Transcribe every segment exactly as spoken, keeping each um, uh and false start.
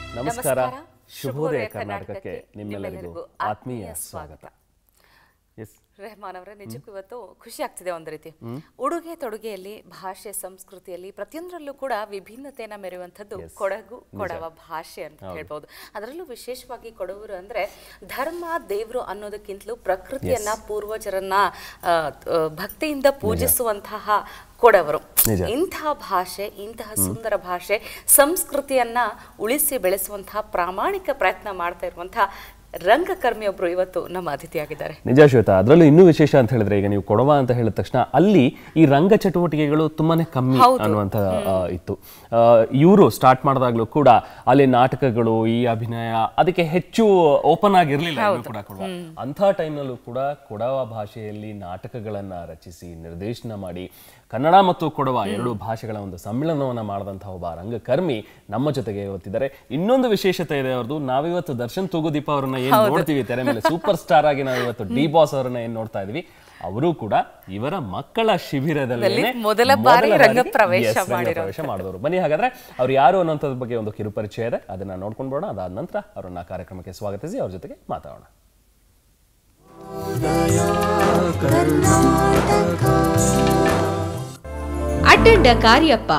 ನಮಸ್ಕಾರ. ಶುಭೋದಯ ಕರ್ನಾಟಕಕ್ಕೆ ನಿಮ್ಮೆಲ್ಲರಿಗೂ ಆತ್ಮೀಯ ಸ್ವಾಗತ. ಎಸ್ ರೆಹಮಾನ್ ಅವರೇ, ನಿಜಕ್ಕೂ ಇವತ್ತು ಖುಷಿ ಆಗ್ತಿದೆ. ಒಂದು ರೀತಿ ಉಡುಗೆ ತೊಡುಗೆಯಲ್ಲಿ, ಭಾಷೆ, ಸಂಸ್ಕೃತಿಯಲ್ಲಿ ಪ್ರತಿಯೊಂದರಲ್ಲೂ ಕೂಡ ವಿಭಿನ್ನತೆಯನ್ನ ಮೆರೆಯುವಂಥದ್ದು ಕೊಡಗು ಕೊಡವ ಭಾಷೆ ಅಂತ ಹೇಳ್ಬೋದು. ಅದರಲ್ಲೂ ವಿಶೇಷವಾಗಿ ಕೊಡವರು ಅಂದ್ರೆ ಧರ್ಮ ದೇವರು ಅನ್ನೋದಕ್ಕಿಂತಲೂ ಪ್ರಕೃತಿಯನ್ನ, ಪೂರ್ವಜರನ್ನ ಭಕ್ತಿಯಿಂದ ಪೂಜಿಸುವಂತಹ ಕೊಡವರು. ಇಂತಹ ಭಾಷೆ, ಇಂತಹ ಸುಂದರ ಭಾಷೆ, ಸಂಸ್ಕೃತಿಯನ್ನ ಉಳಿಸಿ ಬೆಳೆಸುವಂತಹ ಪ್ರಾಮಾಣಿಕ ಪ್ರಯತ್ನ ಮಾಡ್ತಾ ಇರುವಂತಹ ರಂಗಕರ್ಮಿಯೊಬ್ರು ಇವತ್ತು ನಮ್ಮ ಅತಿಥಿಯಾಗಿದ್ದಾರೆ. ನಿಜ ಶ್ವೇತಾ, ಅದರಲ್ಲೂ ಇನ್ನೂ ವಿಶೇಷ ಅಂತ ಹೇಳಿದ್ರೆ, ಈಗ ನೀವು ಕೊಡವ ಅಂತ ಹೇಳಿದ ತಕ್ಷಣ ಅಲ್ಲಿ ಈ ರಂಗ ಚಟುವಟಿಕೆಗಳು ತುಂಬಾನೇ ಕಮ್ಮಿ ಅನ್ನುವಂತ ಇತ್ತು. ಇವರು ಸ್ಟಾರ್ಟ್ ಮಾಡಿದಾಗ್ಲೂ ಕೂಡ ಅಲ್ಲಿ ನಾಟಕಗಳು, ಈ ಅಭಿನಯ ಅದಕ್ಕೆ ಹೆಚ್ಚು ಓಪನ್ ಆಗಿರ್ಲಿಲ್ಲ ಕೂಡ ಕೊಡವ. ಅಂಥ ಟೈಮ್ನಲ್ಲೂ ಕೂಡ ಕೊಡವ ಭಾಷೆಯಲ್ಲಿ ನಾಟಕಗಳನ್ನ ರಚಿಸಿ ನಿರ್ದೇಶನ ಮಾಡಿ ಕನ್ನಡ ಮತ್ತು ಕೊಡವ ಎರಡು ಭಾಷೆಗಳ ಒಂದು ಸಮ್ಮಿಳನವನ್ನ ಮಾಡಿದಂತಹ ಒಬ್ಬ ರಂಗಕರ್ಮಿ ನಮ್ಮ ಜೊತೆಗೆ ಇವತ್ತಿದ್ದಾರೆ. ಇನ್ನೊಂದು ವಿಶೇಷತೆ ಇದೆ ಅವ್ರದ್ದು. ನಾವಿವತ್ತು ದರ್ಶನ್ ತೂಗುದೀಪ ಅವರನ್ನ ಏನ್ ನೋಡ್ತೀವಿ ತೆರೆ ಮೇಲೆ ಸೂಪರ್ ಸ್ಟಾರ್ ಆಗಿ ನಾವು ಇವತ್ತು ಡಿ ಬಾಸ್ ಅವರನ್ನ ಏನ್ ನೋಡ್ತಾ ಇದೀವಿ, ಅವರು ಕೂಡ ಇವರ ಮಕ್ಕಳ ಶಿಬಿರದಲ್ಲಿ ಮೊದಲ ಬಾರಿ ರಂಗ ಪ್ರವೇಶ ಮಾಡಿದವರು. ಬನ್ನಿ ಹಾಗಾದ್ರೆ ಅವ್ರು ಯಾರು ಅನ್ನೋಂಥದ್ರ ಬಗ್ಗೆ ಒಂದು ಕಿರು ಪರಿಚಯ ಇದೆ, ಅದನ್ನ ನೋಡ್ಕೊಂಡು ಬರೋಣ. ಅದಾದ ನಂತರ ಅವರನ್ನ ಕಾರ್ಯಕ್ರಮಕ್ಕೆ ಸ್ವಾಗತಿಸಿ ಅವ್ರ ಜೊತೆಗೆ ಮಾತಾಡೋಣ. ಅಡ್ಡಂಡ ಕಾರ್ಯಪ್ಪ.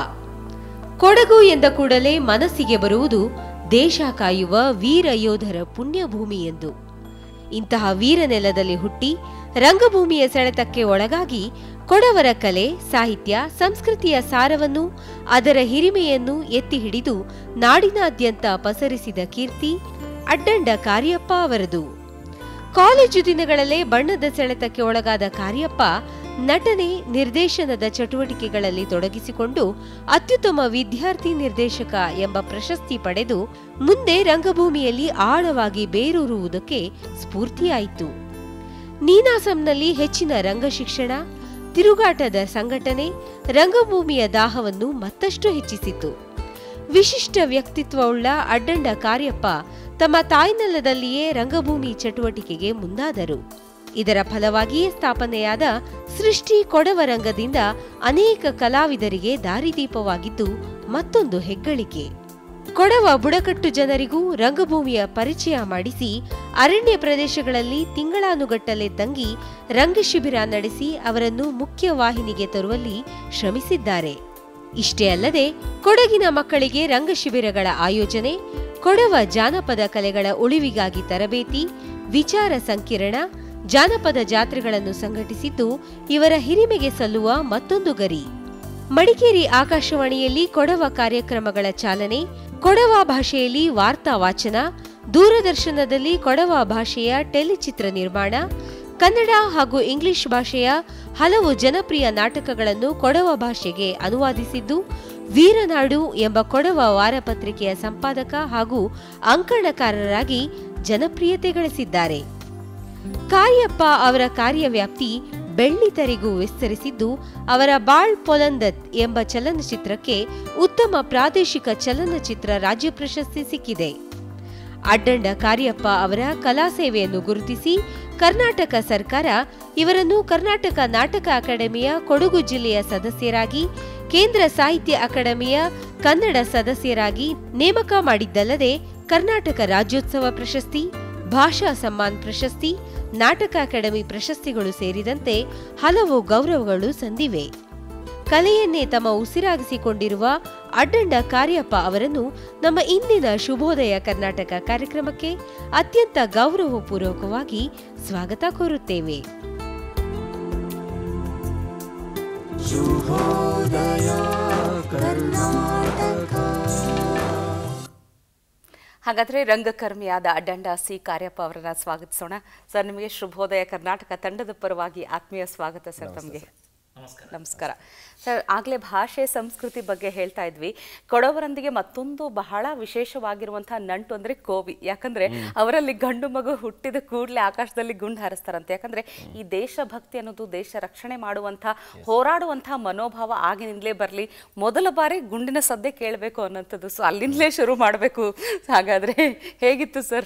ಕೊಡಗು ಎಂದ ಕೂಡಲೇ ಮನಸ್ಸಿಗೆ ಬರುವುದು ದೇಶ ಕಾಯುವ ವೀರ ಯೋಧರ ಪುಣ್ಯಭೂಮಿ ಎಂದು. ಇಂತಹ ವೀರನೆಲದಲ್ಲಿ ಹುಟ್ಟಿ ರಂಗಭೂಮಿಯ ಸೆಳೆತಕ್ಕೆ ಒಳಗಾಗಿ ಕೊಡವರ ಕಲೆ, ಸಾಹಿತ್ಯ, ಸಂಸ್ಕೃತಿಯ ಸಾರವನ್ನು, ಅದರ ಹಿರಿಮೆಯನ್ನು ಎತ್ತಿ ಹಿಡಿದು ನಾಡಿನಾದ್ಯಂತ ಪಸರಿಸಿದ ಕೀರ್ತಿ ಅಡ್ಡಂಡ ಕಾರ್ಯಪ್ಪ ಅವರದು. ಕಾಲೇಜು ದಿನಗಳಲ್ಲೇ ಬಣ್ಣದ ಸೆಳೆತಕ್ಕೆ ಒಳಗಾದ ಕಾರ್ಯಪ್ಪ ನಟನೆ, ನಿರ್ದೇಶನದ ಚಟುವಟಿಕೆಗಳಲ್ಲಿ ತೊಡಗಿಸಿಕೊಂಡು ಅತ್ಯುತ್ತಮ ವಿದ್ಯಾರ್ಥಿ ನಿರ್ದೇಶಕ ಎಂಬ ಪ್ರಶಸ್ತಿ ಪಡೆದು ಮುಂದೆ ರಂಗಭೂಮಿಯಲ್ಲಿ ಆಳವಾಗಿ ಬೇರೂರುವುದಕ್ಕೆ ಸ್ಫೂರ್ತಿಯಾಯಿತು. ನೀನಾಸಂನಲ್ಲಿ ಹೆಚ್ಚಿನ ರಂಗ ಶಿಕ್ಷಣ, ತಿರುಗಾಟದ ಸಂಘಟನೆ ರಂಗಭೂಮಿಯ ದಾಹವನ್ನು ಮತ್ತಷ್ಟು ಹೆಚ್ಚಿಸಿತು. ವಿಶಿಷ್ಟ ವ್ಯಕ್ತಿತ್ವವುಳ್ಳ ಅಡ್ಡಂಡ ಕಾರ್ಯಪ್ಪ ತಮ್ಮ ತಾಯ್ನೆಲದಲ್ಲಿಯೇ ರಂಗಭೂಮಿ ಚಟುವಟಿಕೆಗೆ ಮುಂದಾದರು. ಇದರ ಫಲವಾಗಿಯೇ ಸ್ಥಾಪನೆಯಾದ ಸೃಷ್ಟಿ ಕೊಡವ ರಂಗದಿಂದ ಅನೇಕ ಕಲಾವಿದರಿಗೆ ದಾರಿದೀಪವಾಗಿದ್ದು ಮತ್ತೊಂದು ಹೆಗ್ಗಳಿಕೆ. ಕೊಡವ ಬುಡಕಟ್ಟು ಜನರಿಗೂ ರಂಗಭೂಮಿಯ ಪರಿಚಯ ಮಾಡಿಸಿ ಅರಣ್ಯ ಪ್ರದೇಶಗಳಲ್ಲಿ ತಿಂಗಳಾನುಗಟ್ಟಲೆ ತಂಗಿ ರಂಗಶಿಬಿರ ನಡೆಸಿ ಅವರನ್ನು ಮುಖ್ಯವಾಹಿನಿಗೆ ತರುವಲ್ಲಿ ಶ್ರಮಿಸಿದ್ದಾರೆ. ಇಷ್ಟೇ ಅಲ್ಲದೆ ಕೊಡಗಿನ ಮಕ್ಕಳಿಗೆ ರಂಗಶಿಬಿರಗಳ ಆಯೋಜನೆ, ಕೊಡವ ಜಾನಪದ ಕಲೆಗಳ ಉಳಿವಿಗಾಗಿ ತರಬೇತಿ, ವಿಚಾರ ಸಂಕಿರಣ, ಜಾನಪದ ಜಾತ್ರೆಗಳನ್ನು ಸಂಘಟಿಸಿದ್ದು ಇವರ ಹಿರಿಮೆಗೆ ಸಲ್ಲುವ ಮತ್ತೊಂದು ಗರಿ. ಮಡಿಕೇರಿ ಆಕಾಶವಾಣಿಯಲ್ಲಿ ಕೊಡವ ಕಾರ್ಯಕ್ರಮಗಳ ಚಾಲನೆ, ಕೊಡವ ಭಾಷೆಯಲ್ಲಿ ವಾರ್ತಾ ವಾಚನ, ದೂರದರ್ಶನದಲ್ಲಿ ಕೊಡವ ಭಾಷೆಯ ಟೆಲಿಚಿತ್ರ ನಿರ್ಮಾಣ, ಕನ್ನಡ ಹಾಗೂ ಇಂಗ್ಲಿಷ್ ಭಾಷೆಯ ಹಲವು ಜನಪ್ರಿಯ ನಾಟಕಗಳನ್ನು ಕೊಡವ ಭಾಷೆಗೆ ಅನುವಾದಿಸಿದ್ದು, ವೀರನಾಡು ಎಂಬ ಕೊಡವ ವಾರಪತ್ರಿಕೆಯ ಸಂಪಾದಕ ಹಾಗೂ ಅಂಕಣಕಾರರಾಗಿ ಜನಪ್ರಿಯತೆ ಗಳಿಸಿದ್ದಾರೆ. ಕಾರ್ಯಪ್ಪ ಅವರ ಕಾರ್ಯವ್ಯಾಪ್ತಿ ಬೆಳ್ಳಿತೆರೆಗೂ ವಿಸ್ತರಿಸಿದ್ದು, ಅವರ ಬಾಳ್ ಪೊಲಂದತ್ ಎಂಬ ಚಲನಚಿತ್ರಕ್ಕೆ ಉತ್ತಮ ಪ್ರಾದೇಶಿಕ ಚಲನಚಿತ್ರ ರಾಜ್ಯ ಪ್ರಶಸ್ತಿ ಸಿಕ್ಕಿದೆ. ಅಡ್ಡಂಡ ಕಾರ್ಯಪ್ಪ ಅವರ ಕಲಾ ಸೇವೆಯನ್ನು ಗುರುತಿಸಿ ಕರ್ನಾಟಕ ಸರ್ಕಾರ ಇವರನ್ನು ಕರ್ನಾಟಕ ನಾಟಕ ಅಕಾಡೆಮಿಯ ಕೊಡಗು ಜಿಲ್ಲೆಯ ಸದಸ್ಯರಾಗಿ, ಕೇಂದ್ರ ಸಾಹಿತ್ಯ ಅಕಾಡೆಮಿಯ ಕನ್ನಡ ಸದಸ್ಯರಾಗಿ ನೇಮಕ ಮಾಡಿದ್ದಲ್ಲದೆ ಕರ್ನಾಟಕ ರಾಜ್ಯೋತ್ಸವ ಪ್ರಶಸ್ತಿ, ಭಾಷಾ ಸಮ್ಮಾನ್ ಪ್ರಶಸ್ತಿ, ನಾಟಕ ಅಕಾಡೆಮಿ ಪ್ರಶಸ್ತಿಗಳು ಸೇರಿದಂತೆ ಹಲವು ಗೌರವಗಳು ಸಂದಿವೆ. ಕಲೆಯನ್ನೇ ತಮ್ಮ ಉಸಿರಾಗಿಸಿಕೊಂಡಿರುವ ಅಡ್ಡಂಡ ಕಾರ್ಯಪ್ಪ ಅವರನ್ನು ನಮ್ಮ ಇಂದಿನ ಶುಭೋದಯ ಕರ್ನಾಟಕ ಕಾರ್ಯಕ್ರಮಕ್ಕೆ ಅತ್ಯಂತ ಗೌರವಪೂರ್ವಕವಾಗಿ ಸ್ವಾಗತ ಕೋರುತ್ತೇವೆ. ಶುಭೋದಯ ಕರ್ನಾಟಕ. ಹಾಗಾದರೆ ರಂಗಕರ್ಮಿಯಾದ ಅಡ್ಡಂಡ ಸಿ ಕಾರ್ಯಪ್ಪ ಅವರನ್ನ ಸ್ವಾಗತಿಸೋಣ. ಸರ್, ನಿಮಗೆ ಶುಭೋದಯ ಕರ್ನಾಟಕ ತಂಡದ ಪರವಾಗಿ ಆತ್ಮೀಯ ಸ್ವಾಗತ ಸರ್. ತಮಗೆ ನಮಸ್ಕಾರ ಸರ್. ಆಗಲೇ ಭಾಷೆ, ಸಂಸ್ಕೃತಿ ಬಗ್ಗೆ ಹೇಳ್ತಾ ಇದ್ವಿ. ಕೊಡವರೊಂದಿಗೆ ಮತ್ತೊಂದು ಬಹಳ ವಿಶೇಷವಾಗಿರುವಂತಹ ನಂಟು ಅಂದ್ರೆ ಕೋವಿ. ಯಾಕಂದ್ರೆ ಅವರಲ್ಲಿ ಗಂಡು ಮಗು ಹುಟ್ಟಿದ ಕೂಡಲೇ ಆಕಾಶದಲ್ಲಿ ಗುಂಡು ಹಾರಿಸ್ತಾರಂತೆ. ಯಾಕಂದ್ರೆ ಈ ದೇಶಭಕ್ತಿ ಅನ್ನೋದು, ದೇಶ ರಕ್ಷಣೆ ಮಾಡುವಂತಹ, ಹೋರಾಡುವಂತಹ ಮನೋಭಾವ ಆಗಿನಿಂದಲೇ ಬರಲಿ, ಮೊದಲ ಬಾರಿ ಗುಂಡಿನ ಸದ್ದೆ ಕೇಳಬೇಕು ಅನ್ನೋಂಥದ್ದು. ಸೊ ಅಲ್ಲಿಂದಲೇ ಶುರು ಮಾಡಬೇಕು. ಹಾಗಾದ್ರೆ ಹೇಗಿತ್ತು ಸರ್?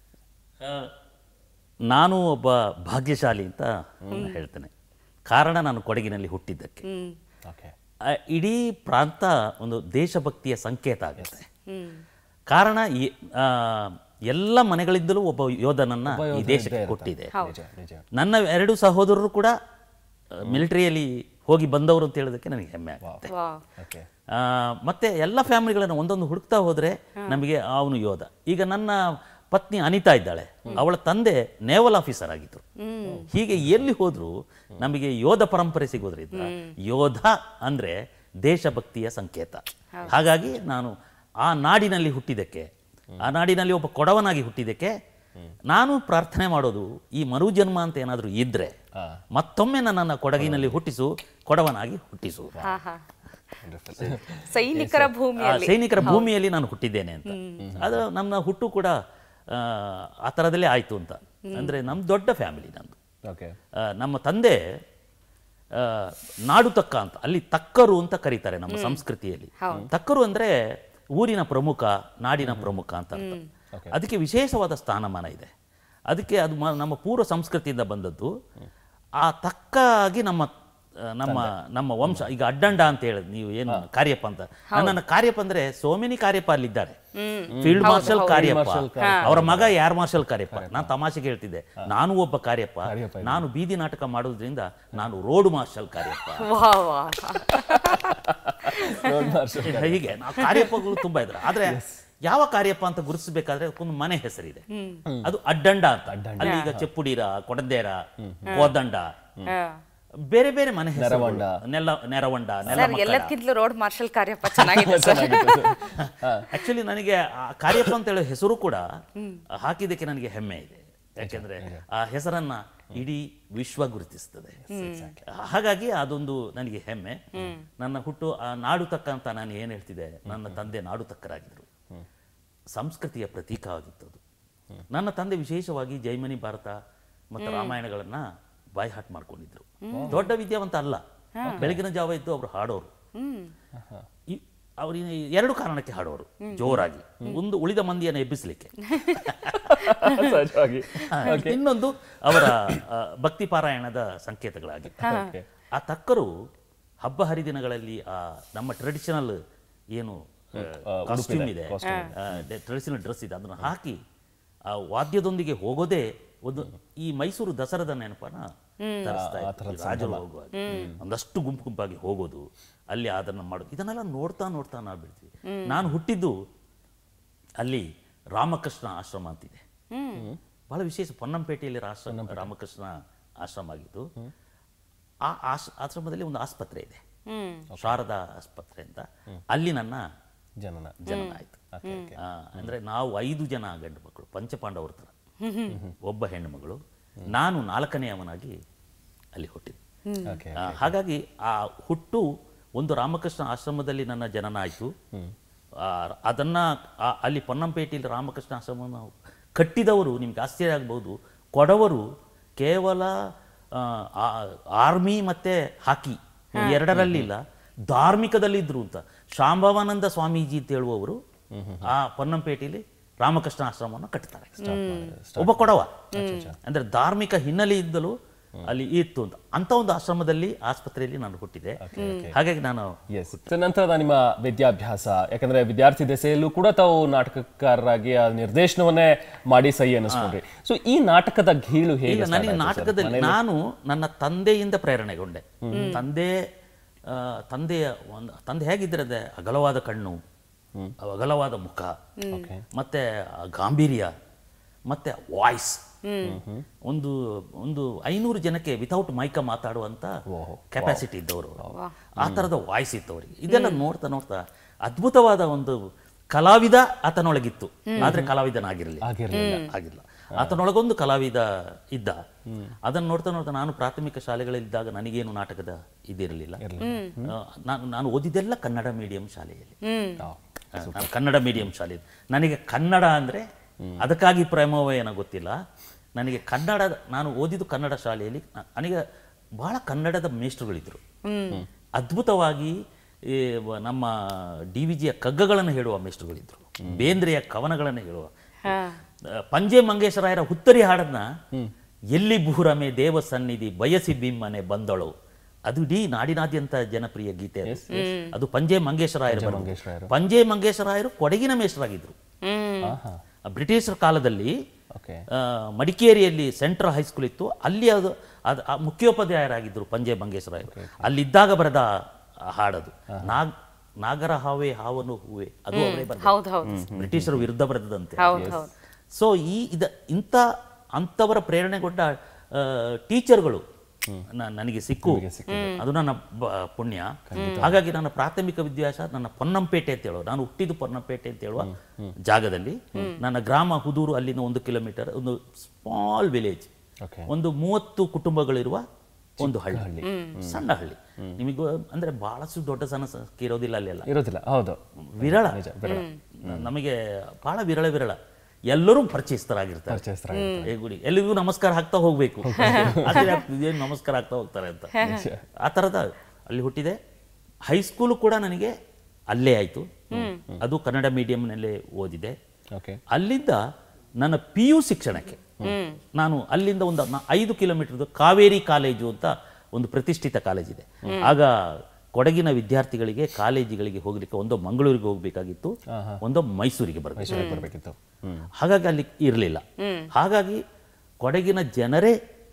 ನಾನು ಒಬ್ಬ ಭಾಗ್ಯಶಾಲಿ ಅಂತ ಹೇಳ್ತೇನೆ. ಕಾರಣ ನಾನು ಕೊಡಗಿನಲ್ಲಿ ಹುಟ್ಟಿದ್ದಕ್ಕೆ. ಇಡೀ ಪ್ರಾಂತ ಒಂದು ದೇಶಭಕ್ತಿಯ ಸಂಕೇತ ಆಗುತ್ತೆ. ಕಾರಣ ಈ ಆ, ಎಲ್ಲ ಮನೆಗಳಿಂದಲೂ ಒಬ್ಬ ಯೋಧನನ್ನ ಈ ದೇಶಕ್ಕೆ ಕೊಟ್ಟಿದೆ. ನನ್ನ ಎರಡು ಸಹೋದರರು ಕೂಡ ಮಿಲಿಟರಿಯಲ್ಲಿ ಹೋಗಿ ಬಂದವರು ಅಂತ ಹೇಳೋದಕ್ಕೆ ನನಗೆ ಹೆಮ್ಮೆ ಆಗುತ್ತೆ. ಮತ್ತೆ ಎಲ್ಲ ಫ್ಯಾಮಿಲಿಗಳನ್ನು ಒಂದೊಂದು ಹುಡುಕ್ತಾ ಹೋದರೆ ನಮಗೆ ಅವನು ಯೋಧ. ಈಗ ನನ್ನ ಪತ್ನಿ ಅನಿತಾ ಇದ್ದಾಳೆ, ಅವಳ ತಂದೆ ನೇವಲ್ ಆಫೀಸರ್ ಆಗಿದ್ರು. ಹೀಗೆ ಎಲ್ಲಿ ಹೋದ್ರು ನಮಗೆ ಯೋಧ ಪರಂಪರೆ ಸಿಗೋದ್ರಿಂದ ಯೋಧ ಅಂದ್ರೆ ದೇಶಭಕ್ತಿಯ ಸಂಕೇತ. ಹಾಗಾಗಿ ನಾನು ಆ ನಾಡಿನಲ್ಲಿ ಹುಟ್ಟಿದ್ದಕ್ಕೆ, ಆ ನಾಡಿನಲ್ಲಿ ಒಬ್ಬ ಕೊಡವನಾಗಿ ಹುಟ್ಟಿದ್ದಕ್ಕೆ ನಾನು ಪ್ರಾರ್ಥನೆ ಮಾಡೋದು, ಈ ಮರುಜನ್ಮ ಅಂತ ಏನಾದರೂ ಇದ್ರೆ ಮತ್ತೊಮ್ಮೆ ನನ್ನನ್ನು ಕೊಡಗಿನಲ್ಲಿ ಹುಟ್ಟಿಸು, ಕೊಡವನಾಗಿ ಹುಟ್ಟಿಸು. ಸೈನಿಕರ ಭೂಮಿಯಲ್ಲಿ ಸೈನಿಕರ ಭೂಮಿಯಲ್ಲಿ ನಾನು ಹುಟ್ಟಿದ್ದೇನೆ ಅಂತ. ಅದು ನನ್ನ ಹುಟ್ಟು ಕೂಡ ಆ ಥರದಲ್ಲೇ ಆಯಿತು ಅಂತ. ಅಂದರೆ ನಮ್ಮ ದೊಡ್ಡ ಫ್ಯಾಮಿಲಿ ನಂದು. ನಮ್ಮ ತಂದೆ ನಾಡು ತಕ್ಕ ಅಂತ, ಅಲ್ಲಿ ತಕ್ಕರು ಅಂತ ಕರೀತಾರೆ ನಮ್ಮ ಸಂಸ್ಕೃತಿಯಲ್ಲಿ. ತಕ್ಕರು ಅಂದರೆ ಊರಿನ ಪ್ರಮುಖ, ನಾಡಿನ ಪ್ರಮುಖ ಅಂತ ಅರ್ಥ. ಅದಕ್ಕೆ ವಿಶೇಷವಾದ ಸ್ಥಾನಮಾನ ಇದೆ. ಅದಕ್ಕೆ ಅದು ನಮ್ಮ ಪೂರ್ವ ಸಂಸ್ಕೃತಿಯಿಂದ ಬಂದದ್ದು. ಆ ತಕ್ಕಾಗಿ ನಮ್ಮ ನಮ್ಮ ನಮ್ಮ ವಂಶ ಈಗ ಅಡ್ಡಂಡ ಅಂತ ಹೇಳಿದ್ ನೀವು ಏನು ಕಾರ್ಯಪ್ಪ ಅಂತ, ನನ್ನ ಕಾರ್ಯಪ್ಪ ಅಂದ್ರೆ ಸೋಮಿನಿ ಕಾರ್ಯಪ್ಪ ಅಲ್ಲಿದ್ದಾರೆ, ಫೀಲ್ಡ್ ಮಾರ್ಷಲ್ ಕಾರ್ಯಪ್ಪ, ಅವರ ಮಗ ಏರ್ ಮಾರ್ಷಲ್ ಕಾರ್ಯಪ್ಪ. ನಾನು ತಮಾಷೆಗೆ ಹೇಳ್ತಿದ್ದೆ, ನಾನು ಒಬ್ಬ ಕಾರ್ಯಪ್ಪ, ನಾನು ಬೀದಿ ನಾಟಕ ಮಾಡೋದ್ರಿಂದ ನಾನು ರೋಡ್ ಮಾರ್ಷಲ್ ಕಾರ್ಯಪ್ಪ. ಹೀಗೆ ನಾವು ಕಾರ್ಯಪ್ಪಗಳು ತುಂಬಾ ಇದ್ದಾರೆ. ಆದ್ರೆ ಯಾವ ಕಾರ್ಯಪ್ಪ ಅಂತ ಗುರುತಿಸಬೇಕಾದ್ರೆ ಒಂದು ಮನೆ ಹೆಸರಿದೆ, ಅದು ಅಡ್ಡಂಡ ಅಂತ. ಅಲ್ಲಿ ಈಗ ಚೆಪ್ಪುಡೀರ, ಕೊಡದೇರ, ಕೋದಂಡ, ಬೇರೆ ಬೇರೆ ಮನೆ ಹೆಸರು, ನೆಲ ನೆರವಂಡ, ಎಲ್ಲಕ್ಕಿಂತಲೂ ರೋಡ್ ಮಾರ್ಷಲ್ ಕಾರ್ಯಪ್ಪ ಚೆನ್ನಾಗಿದೆ. ಆಕ್ಚುಲಿ ನನಗೆ ಆ ಕಾರ್ಯಪ್ಪ ಅಂತ ಹೇಳೋ ಹೆಸರು ಕೂಡ ಹಾಕಿದ್ದಕ್ಕೆ ನನಗೆ ಹೆಮ್ಮೆ ಇದೆ. ಯಾಕೆಂದ್ರೆ ಆ ಹೆಸರನ್ನ ಇಡೀ ವಿಶ್ವ ಗುರುತಿಸ್ತದೆ. ಹಾಗಾಗಿ ಅದೊಂದು ನನಗೆ ಹೆಮ್ಮೆ. ನನ್ನ ಹುಟ್ಟು ಆ ನಾಡು ತಕ್ಕ ಅಂತ ನಾನು ಏನು ಹೇಳ್ತಿದ್ದೆ, ನನ್ನ ತಂದೆ ನಾಡು ತಕ್ಕರಾಗಿದ್ರು, ಸಂಸ್ಕೃತಿಯ ಪ್ರತೀಕವಾಗಿತ್ತು ಅದು. ನನ್ನ ತಂದೆ ವಿಶೇಷವಾಗಿ ಜೈಮನಿ ಭಾರತ ಮತ್ತು ರಾಮಾಯಣಗಳನ್ನ ಬಾಯ್ ಹಾಟ್ ಮಾಡ್ಕೊಂಡಿದ್ರು. ದೊಡ್ಡ ವಿದ್ಯಾವಂತ ಅಲ್ಲ, ಬೆಳಗಿನ ಜಾವ ಇದ್ದು ಅವರು ಹಾಡೋರು. ಅವ್ರ ಎರಡು ಕಾರಣಕ್ಕೆ ಹಾಡೋರು ಜೋರಾಗಿ. ಒಂದು ಉಳಿದ ಮಂದಿಯನ್ನು ಎಬ್ಬಿಸ್ಲಿಕ್ಕೆ, ಇನ್ನೊಂದು ಅವರ ಭಕ್ತಿ ಪಾರಾಯಣದ ಸಂಕೇತಗಳಾಗಿ. ಆ ತಕ್ಕರು ಹಬ್ಬ ಹರಿದಿನಗಳಲ್ಲಿ ಆ ನಮ್ಮ ಟ್ರೆಡಿಷನಲ್ ಏನು ಕಾಸ್ಟ್ಯೂಮ್ ಇದೆ, ಟ್ರೆಡಿಷನಲ್ ಡ್ರೆಸ್ ಇದೆ, ಅದನ್ನು ಹಾಕಿ ಆ ವಾದ್ಯದೊಂದಿಗೆ ಹೋಗೋದೇ ಒಂದು ಈ ಮೈಸೂರು ದಸರಾದ ನೆನಪನ್ನ ತರಿಸ್ತಾ ಇತ್ತು. ರಾಜರು ಹೋಗುವಾಗ ಒಂದಷ್ಟು ಗುಂಪು ಗುಂಪಾಗಿ ಹೋಗೋದು, ಅಲ್ಲಿ ಅದನ್ನು ಮಾಡೋದು, ಇದನ್ನೆಲ್ಲ ನೋಡ್ತಾ ನೋಡ್ತಾ ನಾವು ಬಿಡ್ತೀವಿ. ನಾನು ಹುಟ್ಟಿದ್ದು ಅಲ್ಲಿ ರಾಮಕೃಷ್ಣ ಆಶ್ರಮ ಅಂತಿದೆ, ಬಹಳ ವಿಶೇಷ. ಪೊನ್ನಂಪೇಟೆಯಲ್ಲಿ ಆಶ್ರಮ ರಾಮಕೃಷ್ಣ ಆಶ್ರಮ ಆಗಿದ್ದು. ಆ ಆಶ್ ಆಶ್ರಮದಲ್ಲಿ ಒಂದು ಆಸ್ಪತ್ರೆ ಇದೆ, ಶಾರದಾ ಆಸ್ಪತ್ರೆ ಅಂತ. ಅಲ್ಲಿ ನನ್ನ ಜನನ ಜನನ ಆಯ್ತು. ಅಂದ್ರೆ ನಾವು ಐದು ಜನ ಗಂಡು ಮಕ್ಕಳು, ಪಂಚಪಾಂಡವರ ಥರ, ಒಬ್ಬ ಹೆಣ್ಣು ಮಗಳು, ನಾನು ನಾಲ್ಕನೆಯವನಾಗಿ ಅಲ್ಲಿ ಹುಟ್ಟಿದೆ. ಹಾಗಾಗಿ ಆ ಹುಟ್ಟು ಒಂದು ರಾಮಕೃಷ್ಣ ಆಶ್ರಮದಲ್ಲಿ ನನ್ನ ಜನನ ಆಯಿತು. ಅದನ್ನ ಅಲ್ಲಿ ಪೊನ್ನಂಪೇಟೆಯಲ್ಲಿ ರಾಮಕೃಷ್ಣ ಆಶ್ರಮವನ್ನು ಕಟ್ಟಿದವರು, ನಿಮ್ಗೆ ಆಶ್ಚರ್ಯ ಆಗಬಹುದು, ಕೊಡವರು ಕೇವಲ ಆರ್ಮಿ ಮತ್ತೆ ಹಾಕಿ ಎರಡರಲ್ಲಿಲ್ಲ, ಧಾರ್ಮಿಕದಲ್ಲಿದ್ರು ಅಂತ. ಶಾಂಭವಾನಂದ ಸ್ವಾಮೀಜಿ ಅಂತ ಹೇಳುವವರು ಆ ಪೊನ್ನಂಪೇಟೆಯಲ್ಲಿ ರಾಮಕೃಷ್ಣ ಆಶ್ರಮವನ್ನು ಕಟ್ತಾರೆ. ಒಬ್ಬ ಕೊಡವ, ಅಂದ್ರೆ ಧಾರ್ಮಿಕ ಹಿನ್ನೆಲೆಯಿಂದಲೂ ಅಲ್ಲಿ ಇತ್ತು ಅಂತ. ಅಂತ ಒಂದು ಆಶ್ರಮದಲ್ಲಿ, ಆಸ್ಪತ್ರೆಯಲ್ಲಿ ನಾನು ಹುಟ್ಟಿದೆ. ಹಾಗಾಗಿ ನಾನು ನಂತರದ ನಿಮ್ಮ ವಿದ್ಯಾಭ್ಯಾಸ, ಯಾಕಂದ್ರೆ ವಿದ್ಯಾರ್ಥಿ ದೆಸೆಯಲ್ಲೂ ಕೂಡ ತಾವು ನಾಟಕಕಾರರಾಗಿ ಆ ನಿರ್ದೇಶನವನ್ನೇ ಮಾಡಿ ಸಹಿ ಅನ್ನಿಸ್ಕೊಂಡ್ರಿ. ಸೊ ಈ ನಾಟಕದ ಗೀಳು ಹೇಗೆ? ನನಗೆ ನಾಟಕದಲ್ಲಿ ನಾನು ನನ್ನ ತಂದೆಯಿಂದ ಪ್ರೇರಣೆಗೊಂಡೆ. ತಂದೆ ತಂದೆಯ ಒಂದು ತಂದೆ ಹೇಗಿದ್ರೆ ಅಗಲವಾದ ಕಣ್ಣು, ಅಗಲವಾದ ಮುಖ, ಮತ್ತೆ ಗಾಂಭೀರ್ಯ, ಮತ್ತೆ ವಾಯ್ಸ್. ಒಂದು ಒಂದು ಐನೂರು ಜನಕ್ಕೆ ವಿತೌಟ್ ಮೈಕ ಮಾತಾಡುವಂತ ಕೆಪಾಸಿಟಿ ಇದ್ದವರು, ಆ ತರದ ವಾಯ್ಸ್ ಇತ್ತು ಅವರಿಗೆ. ಇದೆಲ್ಲ ನೋಡ್ತಾ ನೋಡ್ತಾ ಅದ್ಭುತವಾದ ಒಂದು ಕಲಾವಿದ ಆತನೊಳಗಿತ್ತು, ಆದ್ರೆ ಕಲಾವಿದನಾಗಿರಲಿಲ್ಲ ಆಗಿಲ್ಲ. ಆತನೊಳಗೊಂದು ಕಲಾವಿದ ಇದ್ದ. ಅದನ್ನು ನೋಡ್ತಾ ನೋಡ್ತಾ ನಾನು ಪ್ರಾಥಮಿಕ ಶಾಲೆಗಳಲ್ಲಿದ್ದಾಗ ನನಗೇನು ನಾಟಕದ ಇದಿರಲಿಲ್ಲ. ನಾನು ನಾನು ಓದಿದ್ದೆಲ್ಲ ಕನ್ನಡ ಮೀಡಿಯಂ ಶಾಲೆಯಲ್ಲಿ, ನಾನು ಕನ್ನಡ ಮೀಡಿಯಂ ಶಾಲೆ. ನನಗೆ ಕನ್ನಡ ಅಂದರೆ ಅದಕ್ಕಾಗಿ ಪ್ರೇಮವೋ ಏನೋ ಗೊತ್ತಿಲ್ಲ, ನನಗೆ ಕನ್ನಡ, ನಾನು ಓದಿದ್ದು ಕನ್ನಡ ಶಾಲೆಯಲ್ಲಿ. ನನಗೆ ಬಹಳ ಕನ್ನಡದ ಮೇಷ್ಟ್ರುಗಳಿದ್ರು. ಅದ್ಭುತವಾಗಿ ನಮ್ಮ ಡಿ ವಿ ಜಿಯ ಕಗ್ಗಗಳನ್ನು ಹೇಳುವ ಮೇಷ್ಟ್ರುಗಳಿದ್ರು, ಬೇಂದ್ರೆಯ ಕವನಗಳನ್ನು ಹೇಳುವ. ಪಂಜೆ ಮಂಗೇಶರಾಯರ ಹುತ್ತರಿ ಹಾಡನ್ನ, ಎಲ್ಲಿ ಭೂರಮೆ ದೇವ ಸನ್ನಿಧಿ ಬಯಸಿ ಬಿಮ್ಮನೆ ಬಂದಳು, ಅದು ಇಡೀ ನಾಡಿನಾದ್ಯಂತ ಜನಪ್ರಿಯ ಗೀತೆ. ಅದು ಪಂಜೆ ಮಂಗೇಶರಾಯರು. ಪಂಜೆ ಮಂಗೇಶರಾಯರು ಕೊಡಗಿನ ಮೇಷ್ಟ್ರಾಗಿದ್ರು. ಬ್ರಿಟಿಷರ ಕಾಲದಲ್ಲಿ ಓಕೆ ಮಡಿಕೇರಿಯಲ್ಲಿ ಸೆಂಟ್ರಲ್ ಹೈಸ್ಕೂಲ್ ಇತ್ತು, ಅಲ್ಲಿ ಅದು ಅದು ಮುಖ್ಯೋಪಾಧ್ಯಾಯರಾಗಿದ್ದರು ಪಂಜೆ ಮಂಗೇಶ್ವರಾಯರು. ಅಲ್ಲಿದ್ದಾಗ ಬರೆದ ಹಾಡದು. ನಾಗ್ ನಾಗರ ಹಾವೇ ಹಾವನು ಹೂವೆ, ಅದು ಅವರೇ ಬರೆದ, ಬ್ರಿಟಿಷರ ವಿರುದ್ಧ ಬರೆದಂತೆ. ಸೊ ಈ ಇದ ಇಂಥ ಅಂಥವರ ಪ್ರೇರಣೆಗೊಂಡ ಟೀಚರ್ಗಳು ನನಗೆ ಸಿಕ್ಕು, ಅದು ನನ್ನ ಪುಣ್ಯ. ಹಾಗಾಗಿ ನನ್ನ ಪ್ರಾಥಮಿಕ ವಿದ್ಯಾಭ್ಯಾಸ ನನ್ನ ಪೊನ್ನಂಪೇಟೆ ಅಂತ ಹೇಳುವ, ನಾನು ಹುಟ್ಟಿದ್ದು ಪೊನ್ನಂಪೇಟೆ ಅಂತ ಹೇಳುವ ಜಾಗದಲ್ಲಿ. ನನ್ನ ಗ್ರಾಮ ಹುದೂರು, ಅಲ್ಲಿಂದ ಒಂದು ಕಿಲೋಮೀಟರ್, ಒಂದು ಸ್ಮಾಲ್ ವಿಲೇಜ್, ಒಂದು ಮೂವತ್ತು ಕುಟುಂಬಗಳಿರುವ ಒಂದು ಹಳ್ಳಿ, ಸಣ್ಣ ಹಳ್ಳಿ. ನಿಮಗೂ ಅಂದ್ರೆ ಬಹಳಷ್ಟು ದೊಡ್ಡ ಸಣ್ಣ ಇರೋದಿಲ್ಲ, ಅಲ್ಲೆಲ್ಲ ಇರೋದಿಲ್ಲ. ಹೌದು, ವಿರಳ. ನಮಗೆ ಬಹಳ ವಿರಳ ವಿರಳ ಎಲ್ಲರೂ ಪರಿಚಯಿಸ್ತರಾಗಿರ್ತಾರೆ. ಗುಡಿ ಎಲ್ಲಿಗೂ ನಮಸ್ಕಾರ ಹಾಕ್ತಾ ಹೋಗ್ಬೇಕು, ಏನು ನಮಸ್ಕಾರ ಆಗ್ತಾ ಹೋಗ್ತಾರೆ ಅಂತ. ಆ ಥರದ ಅಲ್ಲಿ ಹುಟ್ಟಿದೆ. ಹೈಸ್ಕೂಲು ಕೂಡ ನನಗೆ ಅಲ್ಲೇ ಆಯಿತು, ಅದು ಕನ್ನಡ ಮೀಡಿಯಂನಲ್ಲೇ ಓದಿದೆ. ಅಲ್ಲಿಂದ ನನ್ನ ಪಿ ಯು ಶಿಕ್ಷಣಕ್ಕೆ ನಾನು ಅಲ್ಲಿಂದ ಒಂದು ಐದು ಕಿಲೋಮೀಟರ್ದು ಕಾವೇರಿ ಕಾಲೇಜು ಅಂತ ಒಂದು ಪ್ರತಿಷ್ಠಿತ ಕಾಲೇಜ್ ಇದೆ. ಆಗ ಕೊಡಗಿನ ವಿದ್ಯಾರ್ಥಿಗಳಿಗೆ ಕಾಲೇಜಿಗಳಿಗೆ ಹೋಗ್ಲಿಕ್ಕೆ ಒಂದು ಮಂಗಳೂರಿಗೆ ಹೋಗ್ಬೇಕಾಗಿತ್ತು, ಒಂದು ಮೈಸೂರಿಗೆ ಬರಬೇಕಿತ್ತು. ಹಾಗಾಗಿ ಅಲ್ಲಿ ಇರಲಿಲ್ಲ. ಹಾಗಾಗಿ ಕೊಡಗಿನ ಜನರೇ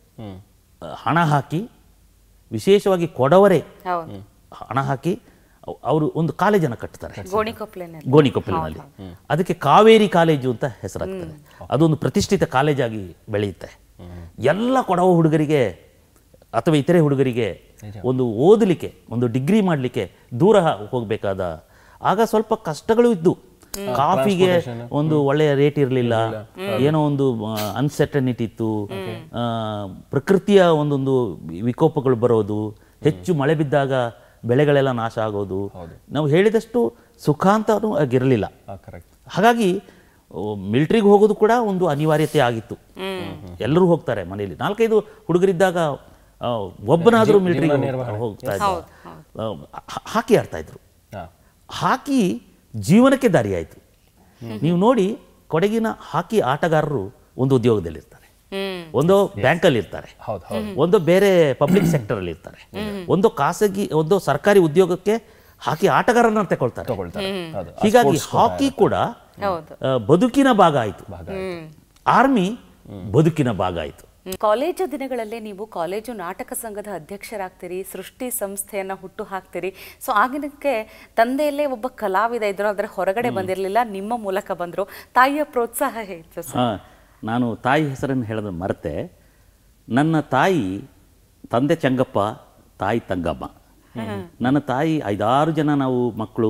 ಹಣ ಹಾಕಿ, ವಿಶೇಷವಾಗಿ ಕೊಡವರೇ ಹಣ ಹಾಕಿ ಅವರು ಒಂದು ಕಾಲೇಜನ್ನು ಕಟ್ತಾರೆ ಗೋಣಿಕೊಪ್ಪಲಿನಲ್ಲಿ. ಅದಕ್ಕೆ ಕಾವೇರಿ ಕಾಲೇಜು ಅಂತ ಹೆಸರಾಗ್ತದೆ. ಅದೊಂದು ಪ್ರತಿಷ್ಠಿತ ಕಾಲೇಜಾಗಿ ಬೆಳೆಯುತ್ತೆ. ಎಲ್ಲ ಕೊಡವ ಹುಡುಗರಿಗೆ ಅಥವಾ ಇತರೆ ಹುಡುಗರಿಗೆ ಒಂದು ಓದಲಿಕ್ಕೆ, ಒಂದು ಡಿಗ್ರಿ ಮಾಡಲಿಕ್ಕೆ ದೂರ ಹೋಗಬೇಕಾದ, ಆಗ ಸ್ವಲ್ಪ ಕಷ್ಟಗಳು ಇದ್ದು. ಕಾಫಿಗೆ ಒಂದು ಒಳ್ಳೆಯ ರೇಟ್ ಇರಲಿಲ್ಲ, ಏನೋ ಒಂದು ಅನ್ಸರ್ಟನಿಟಿ ಇತ್ತು, ಪ್ರಕೃತಿಯ ಒಂದೊಂದು ವಿಕೋಪಗಳು ಬರೋದು, ಹೆಚ್ಚು ಮಳೆ ಬಿದ್ದಾಗ ಬೆಳೆಗಳೆಲ್ಲ ನಾಶ ಆಗೋದು, ನಾವು ಹೇಳಿದಷ್ಟು ಸುಖ ಅಂತನೂ ಆಗಿರಲಿಲ್ಲ. ಹಾಗಾಗಿ ಮಿಲಿಟ್ರಿಗೆ ಹೋಗೋದು ಕೂಡ ಒಂದು ಅನಿವಾರ್ಯತೆ ಆಗಿತ್ತು. ಎಲ್ಲರೂ ಹೋಗ್ತಾರೆ ಮನೆಯಲ್ಲಿ. ನಾಲ್ಕೈದು ಹುಡುಗರಿದ್ದಾಗ ಒಬ್ಬನಾದರೂ ಮಿಲಿಟ್ರಿಗೆ ಹೋಗ್ತಾ ಇದ್ದ. ಹಾಕಿ ಆಡ್ತಾ ಇದ್ರು. ಹಾಕಿ ಜೀವನಕ್ಕೆ ದಾರಿ ಆಯಿತು. ನೀವು ನೋಡಿ, ಕೊಡಗಿನ ಹಾಕಿ ಆಟಗಾರರು ಒಂದು ಉದ್ಯೋಗದಲ್ಲಿರ್ತಾರೆ, ಒಂದು ಬ್ಯಾಂಕಲ್ಲಿ ಇರ್ತಾರೆ, ಒಂದು ಬೇರೆ ಪಬ್ಲಿಕ್ ಸೆಕ್ಟರ್ ಅಲ್ಲಿ ಇರ್ತಾರೆ, ಒಂದು ಖಾಸಗಿ ಒಂದು ಸರ್ಕಾರಿ ಉದ್ಯೋಗಕ್ಕೆ ಹಾಕಿ ಆಟಗಾರರನ್ನ ತಗೊಳ್ತಾರೆ. ಹೀಗಾಗಿ ಹಾಕಿ ಕೂಡ ಬದುಕಿನ ಭಾಗ ಆಯಿತು, ಆರ್ಮಿ ಬದುಕಿನ ಭಾಗ ಆಯಿತು. ಕಾಲೇಜು ದಿನಗಳಲ್ಲೇ ನೀವು ಕಾಲೇಜು ನಾಟಕ ಸಂಘದ ಅಧ್ಯಕ್ಷರಾಗ್ತೀರಿ, ಸೃಷ್ಟಿ ಸಂಸ್ಥೆಯನ್ನ ಹುಟ್ಟು ಹಾಕ್ತೀರಿ. ಸೊ ಆಗಿನಕ್ಕೆ ತಂದೆಯಲ್ಲೇ ಒಬ್ಬ ಕಲಾವಿದ ಇದ್ರು, ಅದರ ಹೊರಗಡೆ ಬಂದಿರಲಿಲ್ಲ, ನಿಮ್ಮ ಮೂಲಕ ಬಂದರು. ತಾಯಿಯ ಪ್ರೋತ್ಸಾಹ ಹೇಗಿತ್ತು ಸರ್? ನಾನು ತಾಯಿ ಹೆಸರನ್ನು ಹೇಳೋದು ಮರೆತೆ. ನನ್ನ ತಾಯಿ, ತಂದೆ ಚಂಗಪ್ಪ, ತಾಯಿ ತಂಗಮ್ಮ. ನನ್ನ ತಾಯಿ ಐದಾರು ಜನ ನಾವು ಮಕ್ಕಳು,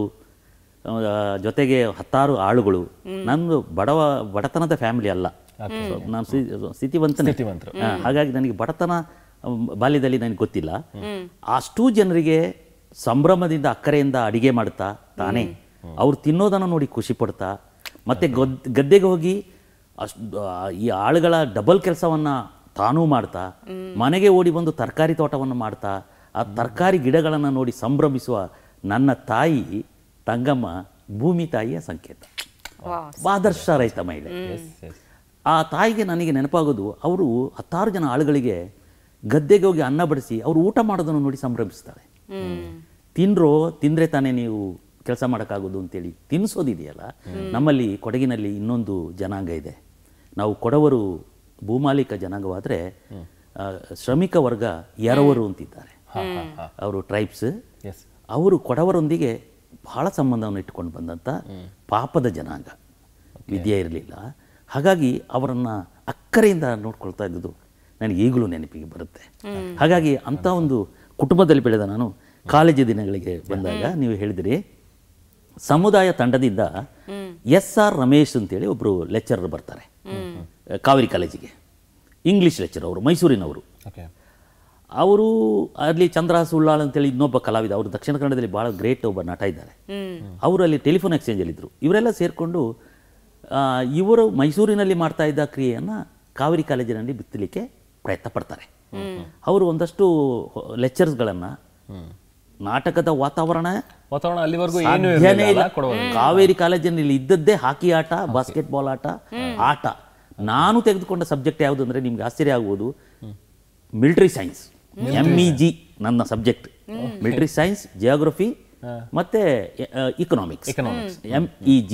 ಜೊತೆಗೆ ಹತ್ತಾರು ಆಳುಗಳು. ನಂದು ಬಡವ ಬಡತನದ ಫ್ಯಾಮಿಲಿ ಅಲ್ಲ, ನಾನು ಸ್ಥಿತಿವಂತನೇ. ಹಾಗಾಗಿ ನನಗೆ ಬಡತನ ಬಾಲ್ಯದಲ್ಲಿ ನನಗೆ ಗೊತ್ತಿಲ್ಲ. ಅಷ್ಟೂ ಜನರಿಗೆ ಸಂಭ್ರಮದಿಂದ ಅಕ್ಕರೆಯಿಂದ ಅಡಿಗೆ ಮಾಡ್ತಾ ತಾನೇ ಅವ್ರು ತಿನ್ನೋದನ್ನು ನೋಡಿ ಖುಷಿ ಪಡ್ತಾ, ಮತ್ತೆ ಗದ್ದೆಗೆ ಹೋಗಿ ಅಷ್ಟು ಈ ಆಳುಗಳ ಡಬಲ್ ಕೆಲಸವನ್ನು ತಾನೂ ಮಾಡ್ತಾ, ಮನೆಗೆ ಓಡಿ ಬಂದು ತರಕಾರಿ ತೋಟವನ್ನು ಮಾಡ್ತಾ, ಆ ತರಕಾರಿ ಗಿಡಗಳನ್ನು ನೋಡಿ ಸಂಭ್ರಮಿಸುವ ನನ್ನ ತಾಯಿ ತಂಗಮ್ಮ ಭೂಮಿ ತಾಯಿಯ ಸಂಕೇತ, ಆದರ್ಶ ರೈತ ಮಹಿಳೆ. ಆ ತಾಯಿಗೆ ನನಗೆ ನೆನಪಾಗೋದು, ಅವರು ಹತ್ತಾರು ಜನ ಆಳುಗಳಿಗೆ ಗದ್ದೆಗೆ ಹೋಗಿ ಅನ್ನ ಬಡಿಸಿ ಅವರು ಊಟ ಮಾಡೋದನ್ನು ನೋಡಿ ಸಂಭ್ರಮಿಸ್ತಾರೆ. ತಿನ್ರೋ, ತಿಂದರೆ ತಾನೇ ನೀವು ಕೆಲಸ ಮಾಡೋಕ್ಕಾಗೋದು ಅಂತೇಳಿ ತಿನ್ನಿಸೋದಿದೆಯಲ್ಲ. ನಮ್ಮಲ್ಲಿ ಕೊಡಗಿನಲ್ಲಿ ಇನ್ನೊಂದು ಜನಾಂಗ ಇದೆ. ನಾವು ಕೊಡವರು ಭೂಮಾಲೀಕ ಜನಾಂಗವಾದರೆ ಶ್ರಮಿಕ ವರ್ಗ ಎರವರು ಅಂತಿದ್ದಾರೆ. ಅವರು ಟ್ರೈಬ್ಸ್. ಅವರು ಕೊಡವರೊಂದಿಗೆ ಬಹಳ ಸಂಬಂಧವನ್ನು ಇಟ್ಕೊಂಡು ಬಂದಂಥ ಪಾಪದ ಜನಾಂಗ, ವಿದ್ಯೆ ಇರಲಿಲ್ಲ. ಹಾಗಾಗಿ ಅವರನ್ನು ಅಕ್ಕರೆಯಿಂದ ನೋಡ್ಕೊಳ್ತಾ ಇದ್ದುದು ನನಗೆ ಈಗಲೂ ನೆನಪಿಗೆ ಬರುತ್ತೆ. ಹಾಗಾಗಿ ಅಂಥ ಒಂದು ಕುಟುಂಬದಲ್ಲಿ ಬೆಳೆದ ನಾನು ಕಾಲೇಜು ದಿನಗಳಿಗೆ ಬಂದಾಗ ನೀವು ಹೇಳಿದಿರಿ, ಸಮುದಾಯ ತಂಡದಿಂದ ಎಸ್ ಆರ್ ರಮೇಶ್ ಅಂತೇಳಿ ಒಬ್ಬರು ಲೆಕ್ಚರರ್ ಬರ್ತಾರೆ ಕಾವೇರಿ ಕಾಲೇಜಿಗೆ, ಇಂಗ್ಲೀಷ್ ಲೆಕ್ಚರ್. ಅವರು ಮೈಸೂರಿನವರು. ಅವರು ಅಲ್ಲಿ ಚಂದ್ರಹಾಸ್ ಉಳ್ಳಾಳ್ ಅಂತೇಳಿ ಇನ್ನೊಬ್ಬ ಕಲಾವಿದ, ಅವರು ದಕ್ಷಿಣ ಕನ್ನಡದಲ್ಲಿ ಭಾಳ ಗ್ರೇಟ್ ಒಬ್ಬ ನಟ ಇದ್ದಾರೆ. ಅವರು ಅಲ್ಲಿ ಟೆಲಿಫೋನ್ ಎಕ್ಸ್ಚೇಂಜಲ್ಲಿದ್ದರು. ಇವರೆಲ್ಲ ಸೇರಿಕೊಂಡು ಇವರು ಮೈಸೂರಿನಲ್ಲಿ ಮಾಡ್ತಾ ಇದ್ದ ಕ್ರಿಯೆಯನ್ನು ಕಾವೇರಿ ಕಾಲೇಜಿನಲ್ಲಿ ಬಿತ್ತಲಿಕ್ಕೆ ಪ್ರಯತ್ನ ಪಡ್ತಾರೆ. ಅವರು ಒಂದಷ್ಟು ಲೆಕ್ಚರ್ಸ್ಗಳನ್ನು, ನಾಟಕದ ವಾತಾವರಣ ವಾತಾವರಣ ಅಲ್ಲಿವರೆಗೂ ಏನೇ ಇಲ್ಲ. ಕಾವೇರಿ ಕಾಲೇಜಿನಲ್ಲಿ ಇದ್ದದ್ದೇ ಹಾಕಿ ಆಟ, ಬಾಸ್ಕೆಟ್ಬಾಲ್ ಆಟ ಆಟ ನಾನು ತೆಗೆದುಕೊಂಡ ಸಬ್ಜೆಕ್ಟ್ ಯಾವುದು ಅಂದರೆ ನಿಮ್ಗೆ ಆಶ್ಚರ್ಯ ಆಗ್ಬೋದು, military science, M E G ನನ್ನ ಸಬ್ಜೆಕ್ಟ್. ಮಿಲಿಟರಿ ಸೈನ್ಸ್, ಜಿಯೋಗ್ರಫಿ ಮತ್ತೆ ಇಕನಾಮಿಕ್ಸ್, ಎಮ್ ಇ ಜಿ.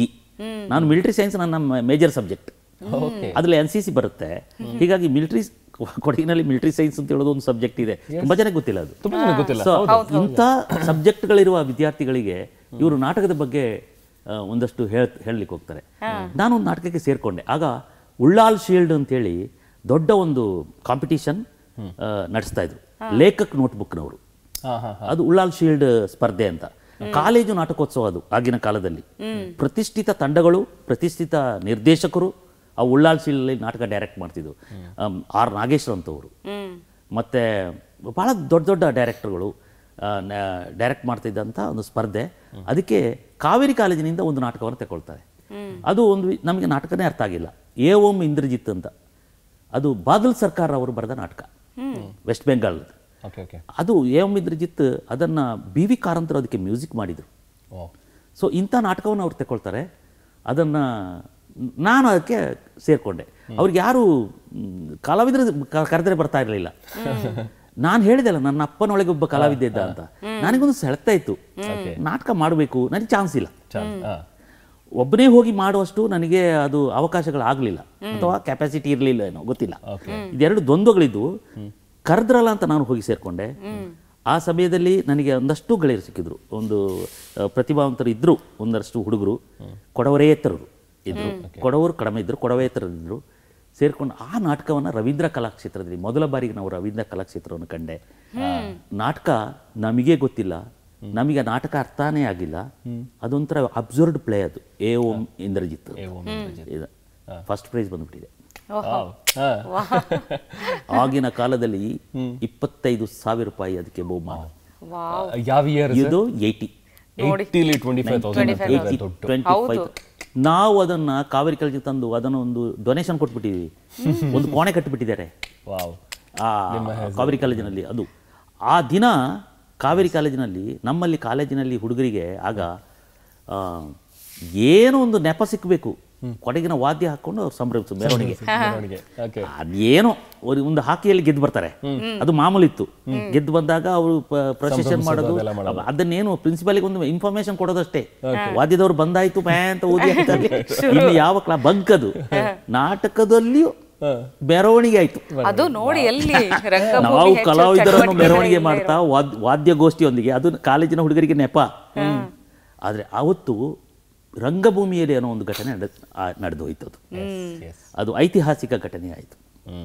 ನಾನು ಮಿಲಿಟರಿ ಸೈನ್ಸ್ ನನ್ನ ಮೇಜರ್ ಸಬ್ಜೆಕ್ಟ್, ಅದ್ರಲ್ಲಿ ಎನ್ ಸಿ ಸಿ ಬರುತ್ತೆ. ಹೀಗಾಗಿ ಮಿಲಿಟರಿ ಕೊಡಗಿನಲ್ಲಿ ಮಿಲಿಟರಿ ಸೈನ್ಸ್ ಅಂತ ಹೇಳೋದು ಒಂದು ಸಬ್ಜೆಕ್ಟ್ ಇದೆ, ತುಂಬಾ ಜನಕ್ಕೆ ಗೊತ್ತಿಲ್ಲ ಅದು. ಸೊ ಇಂಥ ಸಬ್ಜೆಕ್ಟ್ಗಳಿರುವ ವಿದ್ಯಾರ್ಥಿಗಳಿಗೆ ಇವರು ನಾಟಕದ ಬಗ್ಗೆ ಒಂದಷ್ಟು ಹೇಳ್ ಹೇಳಲಿಕ್ಕೆ ಹೋಗ್ತಾರೆ. ನಾನು ಒಂದು ನಾಟಕಕ್ಕೆ ಸೇರಿಕೊಂಡೆ. ಆಗ ಉಳ್ಳಾಲ್ ಶೀಲ್ಡ್ ಅಂತೇಳಿ ದೊಡ್ಡ ಒಂದು ಕಾಂಪಿಟಿಷನ್ ನಡೆಸ್ತಾ ಇದ್ರು, ಲೇಖಕ್ ನೋಟ್ಬುಕ್ನವರು. ಅದು ಉಳ್ಳಾಲ್ ಶೀಲ್ಡ್ ಸ್ಪರ್ಧೆ ಅಂತ, ಕಾಲೇಜು ನಾಟಕೋತ್ಸವ ಅದು. ಆಗಿನ ಕಾಲದಲ್ಲಿ ಪ್ರತಿಷ್ಠಿತ ತಂಡಗಳು, ಪ್ರತಿಷ್ಠಿತ ನಿರ್ದೇಶಕರು ಆ ಉಳ್ಳಾಲ್ ಶೀಲ್ಡ್ ನಾಟಕ ಡೈರೆಕ್ಟ್ ಮಾಡ್ತಿದ್ರು. ಆರ್ ನಾಗೇಶ್ವರ್ ಅಂತವರು ಮತ್ತೆ ಬಹಳ ದೊಡ್ಡ ದೊಡ್ಡ ಡೈರೆಕ್ಟರ್ಗಳು ಡೈರೆಕ್ಟ್ ಮಾಡ್ತಿದ್ದಂಥ ಒಂದು ಸ್ಪರ್ಧೆ. ಅದಕ್ಕೆ ಕಾವೇರಿ ಕಾಲೇಜಿನಿಂದ ಒಂದು ನಾಟಕವನ್ನು ತಗೊಳ್ತಾರೆ. ಅದು ಒಂದು ನಮಗೆ ನಾಟಕನೇ ಅರ್ಥ ಆಗಿಲ್ಲ. ಎ ಓಂ ಇಂದ್ರಜಿತ್ ಅಂತ, ಅದು ಬಾದಲ್ ಸರ್ಕಾರ ಅವರು ಬರೆದ ನಾಟಕ, ವೆಸ್ಟ್ ಬೆಂಗಾಲ್. ಅದು ಎ ಓಂ ಇಂದ್ರಜಿತ್ ಅದನ್ನು ಬಿ ವಿ ಕಾರಂತರು ಅದಕ್ಕೆ ಮ್ಯೂಸಿಕ್ ಮಾಡಿದರು. ಸೊ ಇಂಥ ನಾಟಕವನ್ನು ಅವ್ರು ತಗೊಳ್ತಾರೆ. ಅದನ್ನು ನಾನು ಅದಕ್ಕೆ ಸೇರಿಕೊಂಡೆ. ಅವ್ರಿಗೆ ಯಾರು ಕಲಾವಿದರು ಕರೆದರೆ ಬರ್ತಾ ಇರಲಿಲ್ಲ. ನಾನು ಹೇಳಿದೆಲ್ಲ ನನ್ನ ಅಪ್ಪನೊಳಗೆ ಒಬ್ಬ ಕಲಾವಿದ ಇದ್ದ ಅಂತ. ನನಗೊಂದು ಸೆಳೆತಾ ಇತ್ತು, ನಾಟಕ ಮಾಡಬೇಕು, ನನಗೆ ಚಾನ್ಸ್ ಇಲ್ಲ. ಒಬ್ಬನೇ ಹೋಗಿ ಮಾಡುವಷ್ಟು ನನಗೆ ಅದು ಅವಕಾಶಗಳಾಗಲಿಲ್ಲ, ಅಥವಾ ಕೆಪಾಸಿಟಿ ಇರಲಿಲ್ಲ ಏನೋ ಗೊತ್ತಿಲ್ಲ. ಇದೆರಡು ದ್ವಂದ್ವಗಳಿದ್ದು ಕರೆದ್ರಲ್ಲ ಅಂತ ನಾನು ಹೋಗಿ ಸೇರಿಕೊಂಡೆ. ಆ ಸಮಯದಲ್ಲಿ ನನಗೆ ಒಂದಷ್ಟು ಗೆಳೆಯರು ಸಿಕ್ಕಿದ್ರು, ಒಂದು ಪ್ರತಿಭಾವಂತರು ಇದ್ದರು, ಒಂದಷ್ಟು ಹುಡುಗರು ಕೊಡವರೇತರರು ಇದ್ರು, ಕೊಡವರು ಕಡಿಮೆ ಇದ್ದರು, ಕೊಡವೇತರರಿದ್ದರು. ಸೇರಿಕೊಂಡು ಆ ನಾಟಕವನ್ನು ರವೀಂದ್ರ ಕಲಾಕ್ಷೇತ್ರದಲ್ಲಿ ಮೊದಲ ಬಾರಿಗೆ ನಾವು ರವೀಂದ್ರ ಕಲಾಕ್ಷೇತ್ರವನ್ನು ಕಂಡೆ. ನಾಟಕ ನಮಗೆ ಗೊತ್ತಿಲ್ಲ, ನಮಗೆ ನಾಟಕ ಅರ್ಥನೇ ಆಗಿಲ್ಲ. ಅದೊಂಥರ ಅಬ್ಸರ್ಡ್ ಪ್ಲೇ ಅದು. ಎ ಓಂ ಇಂದ್ರಜಿತ್ ಫಸ್ಟ್ ಪ್ರೈಸ್ ಬಂದ್ಬಿಟ್ಟಿದೆ. ಆಗಿನ ಕಾಲದಲ್ಲಿ ಇಪ್ಪತ್ತೈದು ಸಾವಿರ ರೂಪಾಯಿ ಅದಕ್ಕೆ ಬಹುಮಾನ. ಇದು ಏಯ್ಟಿ ನಾವು ಅದನ್ನ ಕಾವೇರಿ ಕಾಲೇಜಿಗೆ ತಂದು ಅದನ್ನು ಒಂದು ಡೊನೇಷನ್ ಕೊಟ್ಬಿಟ್ಟಿದ್ವಿ. ಒಂದು ಕೋಣೆ ಕಟ್ಟಿಬಿಟ್ಟಿದ್ದಾರೆ ಆ ಕಾವೇರಿ ಕಾಲೇಜಿನಲ್ಲಿ. ಅದು ಆ ದಿನ ಕಾವೇರಿ ಕಾಲೇಜಿನಲ್ಲಿ, ನಮ್ಮಲ್ಲಿ ಕಾಲೇಜಿನಲ್ಲಿ ಹುಡುಗರಿಗೆ ಆಗ ಏನೋ ಒಂದು ನೆಪ ಸಿಕ್ಕಬೇಕು, ಕೊಡಗಿನ ವಾದ್ಯ ಹಾಕೊಂಡು ಅವ್ರು ಸಂಭ್ರಮಿಸು ಮೆರವಣಿಗೆ. ಅದೇನೋ ಒಂದು ಹಾಕಿಯಲ್ಲಿ ಗೆದ್ದು ಬರ್ತಾರೆ, ಅದು ಮಾಮೂಲಿತ್ತು. ಗೆದ್ದು ಬಂದಾಗ ಅವರು ಪ್ರೊಸೆಷನ್ ಮಾಡೋದು, ಅದನ್ನೇನು ಪ್ರಿನ್ಸಿಪಾಲಿಗೆ ಒಂದು ಇನ್ಫಾರ್ಮೇಶನ್ ಕೊಡೋದಷ್ಟೇ. ವಾದ್ಯದವ್ರು ಬಂದಾಯ್ತು ಪ್ಯಾ ಅಂತ ಓದಿ ಇನ್ನು ಯಾವ ಕ್ಲಾ ಬಂಕದು. ನಾಟಕದಲ್ಲಿಯೂ ಮೆರವಣಿಗೆ ಆಯ್ತು. ಅದು ನೋಡಿ ಎಲ್ಲಿ ನಾವು ಕಲಾವಿದರನ್ನು ಮೆರವಣಿಗೆ ಮಾಡ್ತಾ ವಾದ್ಯಗೋಷ್ಠಿಯೊಂದಿಗೆ, ಅದು ಕಾಲೇಜಿನ ಹುಡುಗರಿಗೆ ನೆಪ. ಆದ್ರೆ ಅವತ್ತು ರಂಗಭೂಮಿಯಲ್ಲಿ ಅನ್ನೋ ಒಂದು ಘಟನೆ ನಡೆದು ಹೋಯ್ತು. ಅದು ಅದು ಐತಿಹಾಸಿಕ ಘಟನೆ ಆಯಿತು